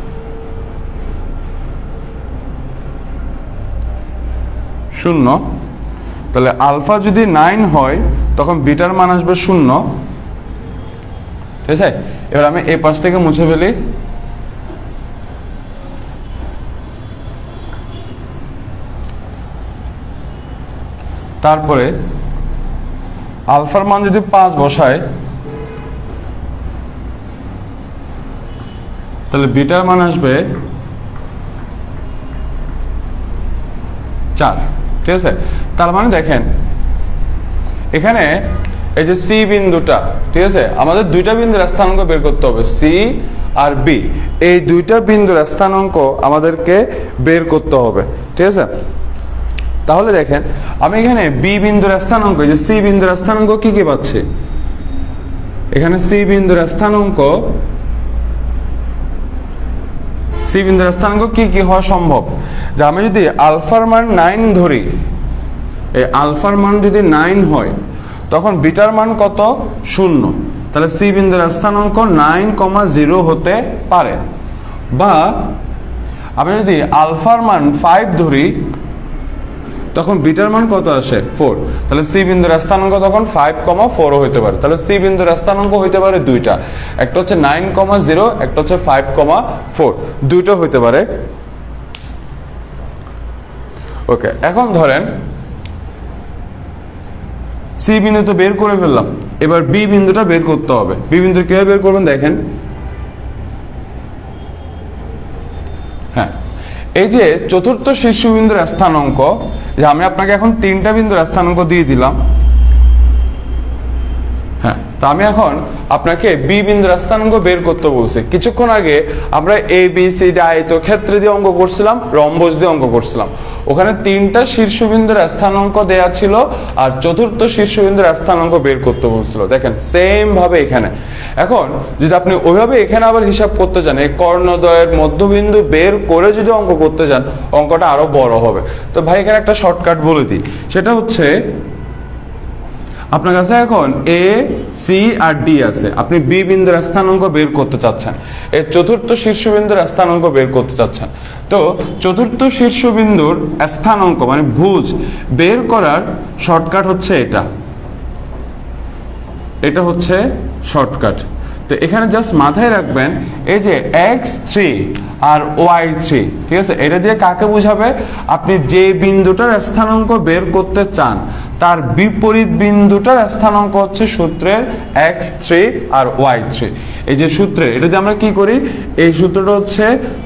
শূন্য, তাহলে আলফা যদি 9 হয়, তখন বিটার মান আসবে 0, ঠিক আছে। এবার আমি এই পাশ থেকে মুছে ফেলি, তারপরে আলফার মান যদি 5 বসায় তাহলে বিটার মান আসবে 4। ঠিক আছে, তার মানে দেখেন এখানে এই যে সি বিন্দুটা, ঠিক আছে, আমাদের দুইটা বিন্দুর স্থানাঙ্ক বের করতে হবে, সি আর বি, এই দুইটা বিন্দুর স্থানাঙ্ক আমাদেরকে বের করতে হবে। ঠিক আছে, তাহলে দেখেন আমি এখানে বি বিন্দুর স্থানাঙ্ক, এই যে সি বিন্দুর স্থানাঙ্ক কি কি পাচ্ছি, এখানে সি বিন্দুর স্থানাঙ্ক কি কি হওয়া সম্ভব, যে আমি যদি আলফার মান 9 ধরি, এই আলফার মান যদি 9 হয় তখন বিটার মান কত, 0, তাহলে সি বিন্দুর স্থানাঙ্ক 9,0 হতে পারে। বা আমি যদি আলফার মান 5 ধরি তখন বিটার মান কত আসে, 4, তাহলে সি বিন্দুর স্থানাঙ্ক তখন 5,4 হতে পারে। তাহলে সি বিন্দুর স্থানাঙ্ক হইতে পারে দুইটা, একটা হচ্ছে 9,0, একটা হচ্ছে 5,4, দুইটা হইতে পারে। ওকে, এখন ধরেন সি বিন্দু তো বের করে ফেললাম, এবার বি বিন্দুটা বের করতে হবে। বি বিন্দু কিভাবে বের করবেন দেখেন, হ্যাঁ, এই যে চতুর্থ শীর্ষবিন্দুর স্থানাঙ্ক, যে আমি আপনাকে এখন 3টা বিন্দুর স্থানাঙ্ক দিয়ে দিলাম, হ্যাঁ, তা আমি এখন আপনাকে বি বিন্দুর স্থানাঙ্ক বের করতে বলছি। কিছুক্ষণ আগে আমরা এ বি সি ডি আয়তক্ষেত্র দিয়ে অঙ্ক করছিলাম, রম্বস দিয়ে অঙ্ক করছিলাম, ওখানে 3টা শীর্ষবিন্দুর স্থানাঙ্ক দেয়া ছিল আর চতুর্থ শীর্ষবিন্দুর স্থানাঙ্ক বের করতে বলছিল। দেখেন সেম ভাবে এখানে, এখন যদি আপনি ওইভাবে এখানে আবার হিসাব করতে চান, এই কর্ণদ্বয়ের মধ্যবিন্দু বের করে যদি অঙ্ক করতে চান, অঙ্কটা আরো বড় হবে। তো ভাই এখানে একটা শর্টকাট বলে দিই, সেটা হচ্ছে আপনার কাছে এখন এ সি আর ডি আছে, আপনি বি বিন্দুর স্থানাঙ্ক বের করতে চাচ্ছেন, এই চতুর্থ শীর্ষবিন্দুর স্থানাঙ্ক বের করতে চাচ্ছেন। তো চতুর্থ শীর্ষবিন্দুর স্থানাঙ্ক মানে ভুজ বের করার শর্টকাট হচ্ছে এটা হচ্ছে শর্টকাট। তো এখানে জাস্ট মাথায় রাখবেন এই যে x3 আর y3, ঠিক আছে, এটা দিয়ে কাকে বুঝাবে, আপনি যে বিন্দুটার স্থানাঙ্ক বের করতে চান তার বিপরীত বিন্দুটার স্থানাঙ্ক হচ্ছে সূত্রের x3 আর y3। এই যে সূত্রের, এটা যে আমরা কি করি, এই সূত্রটা হচ্ছে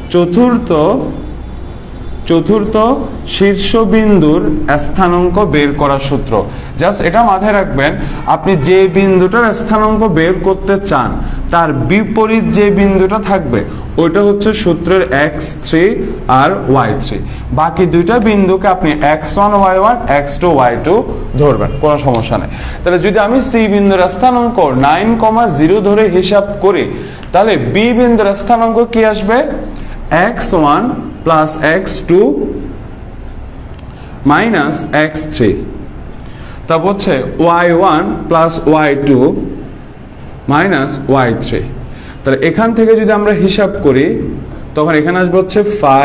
চতুর্থ শীর্ষবিন্দুর স্থানাঙ্ক বের করার সূত্র। জাস্ট এটা মাথায় রাখবেন, আপনি যে বিন্দুটার স্থানাঙ্ক বের করতে চান তার বিপরীত যে বিন্দুটা থাকবে ওইটা হচ্ছে সূত্রের x3 আর y3। বাকি দুইটা বিন্দুকে আপনি x1 y1 x2 y2 ধরবেন, কোনো সমস্যা নেই। তাহলে যদি আমি সি বিন্দুর স্থানাঙ্ক 9,0 ধরে হিসাব করি, তাহলে বি বিন্দুর স্থানাঙ্ক কি আসবে, x1 plus x2 minus x3, তারপর হচ্ছে y1 plus y2 minus y3। তাহলে এখান থেকে যদি আমরা হিসাব করি তখন এখানে আসবে হচ্ছে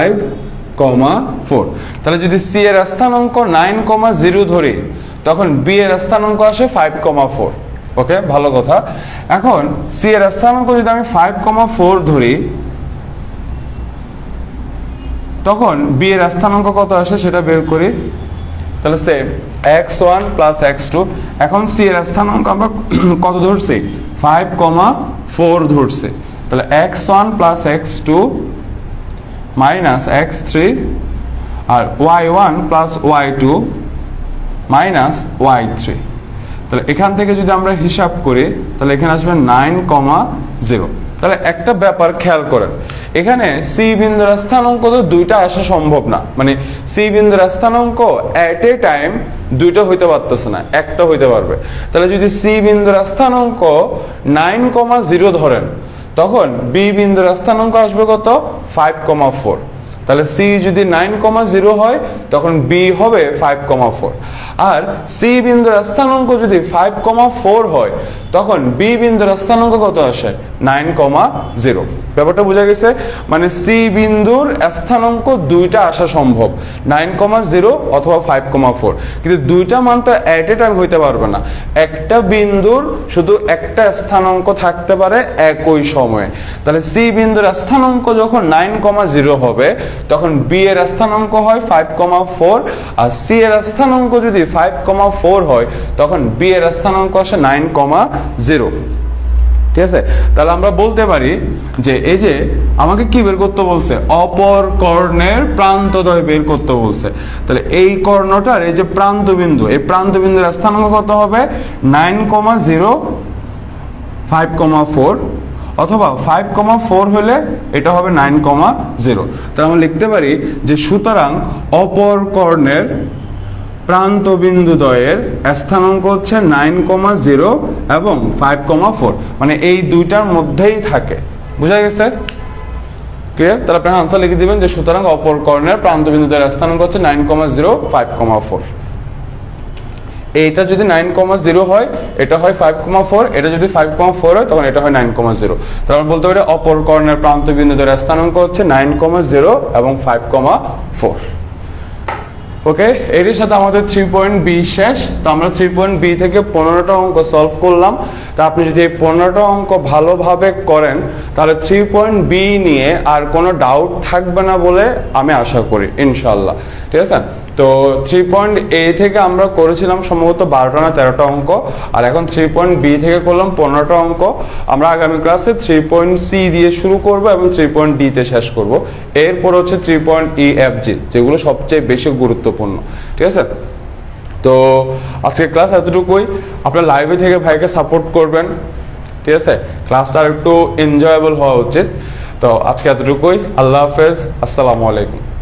5,4। তাহলে যদি সি এর স্থানাঙ্ক 9,0 ধরি তখন বি এর স্থানাঙ্ক আসে 5,4। ওকে, ভালো কথা। এখন সি এর স্থানাঙ্ক যদি আমি 5,4 ধরি তখন বি এর স্থানাঙ্ক কত আসে সেটা বের করি। তাহলে সেম x1 plus x2, এখন সি এর স্থানাঙ্ক আমরা কত ধরছি, 5,4 ধরছি। তাহলে x1 plus x2 minus x3 আর y1 plus y2 minus y3। তাহলে এখান থেকে যদি আমরা হিসাব করি তাহলে এখানে আসবে 9,0। তাহলে একটা ব্যাপার খেয়াল করেন, এখানে সি বিন্দুর স্থানাঙ্ক তো দুইটা আসা সম্ভব না, মানে সি বিন্দুর স্থানাঙ্ক এট এ টাইম দুইটা হইতে পারতেছে না, একটা হইতে পারবে। তাহলে যদি সি বিন্দুর স্থানাঙ্ক 9,0 ধরেন তখন বি বিন্দুর স্থানাঙ্ক আসবে কত, 5,4। তাহলে সি যদি 9,0 হয় তখন বি হবে 5,4, আর সি বিন্দুর স্থানাঙ্ক যদি 5,4 হয় তখন বি বিন্দুর স্থানাঙ্ক কত আসে, 9,0। ব্যাপারটা বোঝা গেছে, মানে সি বিন্দুর স্থানাঙ্ক দুইটা আসা সম্ভব, 9,0 অথবা 5,4, কিন্তু দুইটা মান তো এট এ টাইম হইতে পারবে না। একটা বিন্দুর শুধু একটা স্থানাঙ্ক থাকতে পারে একই সময়ে। তাহলে সি বিন্দুর স্থানাঙ্ক যখন 9,0 হবে তখন বি এর স্থানাঙ্ক হয় 5,4 আর সি এর স্থানাঙ্ক যদি 5,4 হয় তখন বি এর স্থানাঙ্ক আসে 9,0। ঠিক আছে, তাহলে আমরা বলতে পারি যে এই যে আমাকে কি বের করতে বলছে, অপর কর্ণের প্রান্তদ্বয় বের করতে বলছে। তাহলে এই কর্ণটার এই যে প্রান্তবিন্দু, এই প্রান্তবিন্দুর স্থানাঙ্ক কত হবে 9,0 5,4 অথবা 5,4 হলে এটা হবে 9,0। তাহলে আমরা লিখতে পারি যে সুতরাং অপর কর্ণের প্রান্তবিন্দুদ্বয়ের স্থানাঙ্ক হচ্ছে 9,0 এবং 5,4, মানে এই দুইটার মধ্যেই থাকে। বুঝা গেছে? ক্লিয়ার? তাহলে আপনি আনসার লিখে দিবেন যে সুতরাং অপর কর্ণের প্রান্তবিন্দুদ্বয়ের স্থানাঙ্ক হচ্ছে 9,0 5,4। এইটা যদি 9,0 হয় এটা হয় 5,4, এটা যদি 5,4 হয় তখন এটা হয় 9,0। তাহলে আমরা বলতে পারি অপর কর্ণের প্রান্তবিন্দুদ্বয়ের স্থানাঙ্ক হচ্ছে 9,0 এবং 5,4। ওকে, এর সাথে আমাদের 3.b শেষ। তো আমরা 3.b থেকে 15টা অঙ্ক সলভ করলাম। তা আপনি যদি এই 15টা অঙ্ক ভালোভাবে করেন তাহলে 3.b নিয়ে আর কোনো ডাউট থাকবে না বলে আমি আশা করি ইনশাআল্লাহ। ঠিক আছে, তো 3.a থেকে আমরা করেছিলাম সম্ভবত 12টা না 13টা অঙ্ক, আর এখন 3.b থেকে করলাম 15টা অঙ্ক। আমরা আগামী ক্লাসে 3.c দিয়ে শুরু করব এবং 3.d তে শেষ করব। এরপর হচ্ছে 3.e-f-g, যেগুলো সবচেয়ে বেশি গুরুত্বপূর্ণ। ঠিক আছে, তো আজকে ক্লাস এতটুকুই। আপনার লাইভে থেকে ভাইকে সাপোর্ট করবেন। ঠিক আছে, ক্লাসটা একটু এনজয়েবল হওয়া উচিত। তো আজকে এতটুকুই। আল্লাহ হাফেজ, আসসালামু আলাইকুম।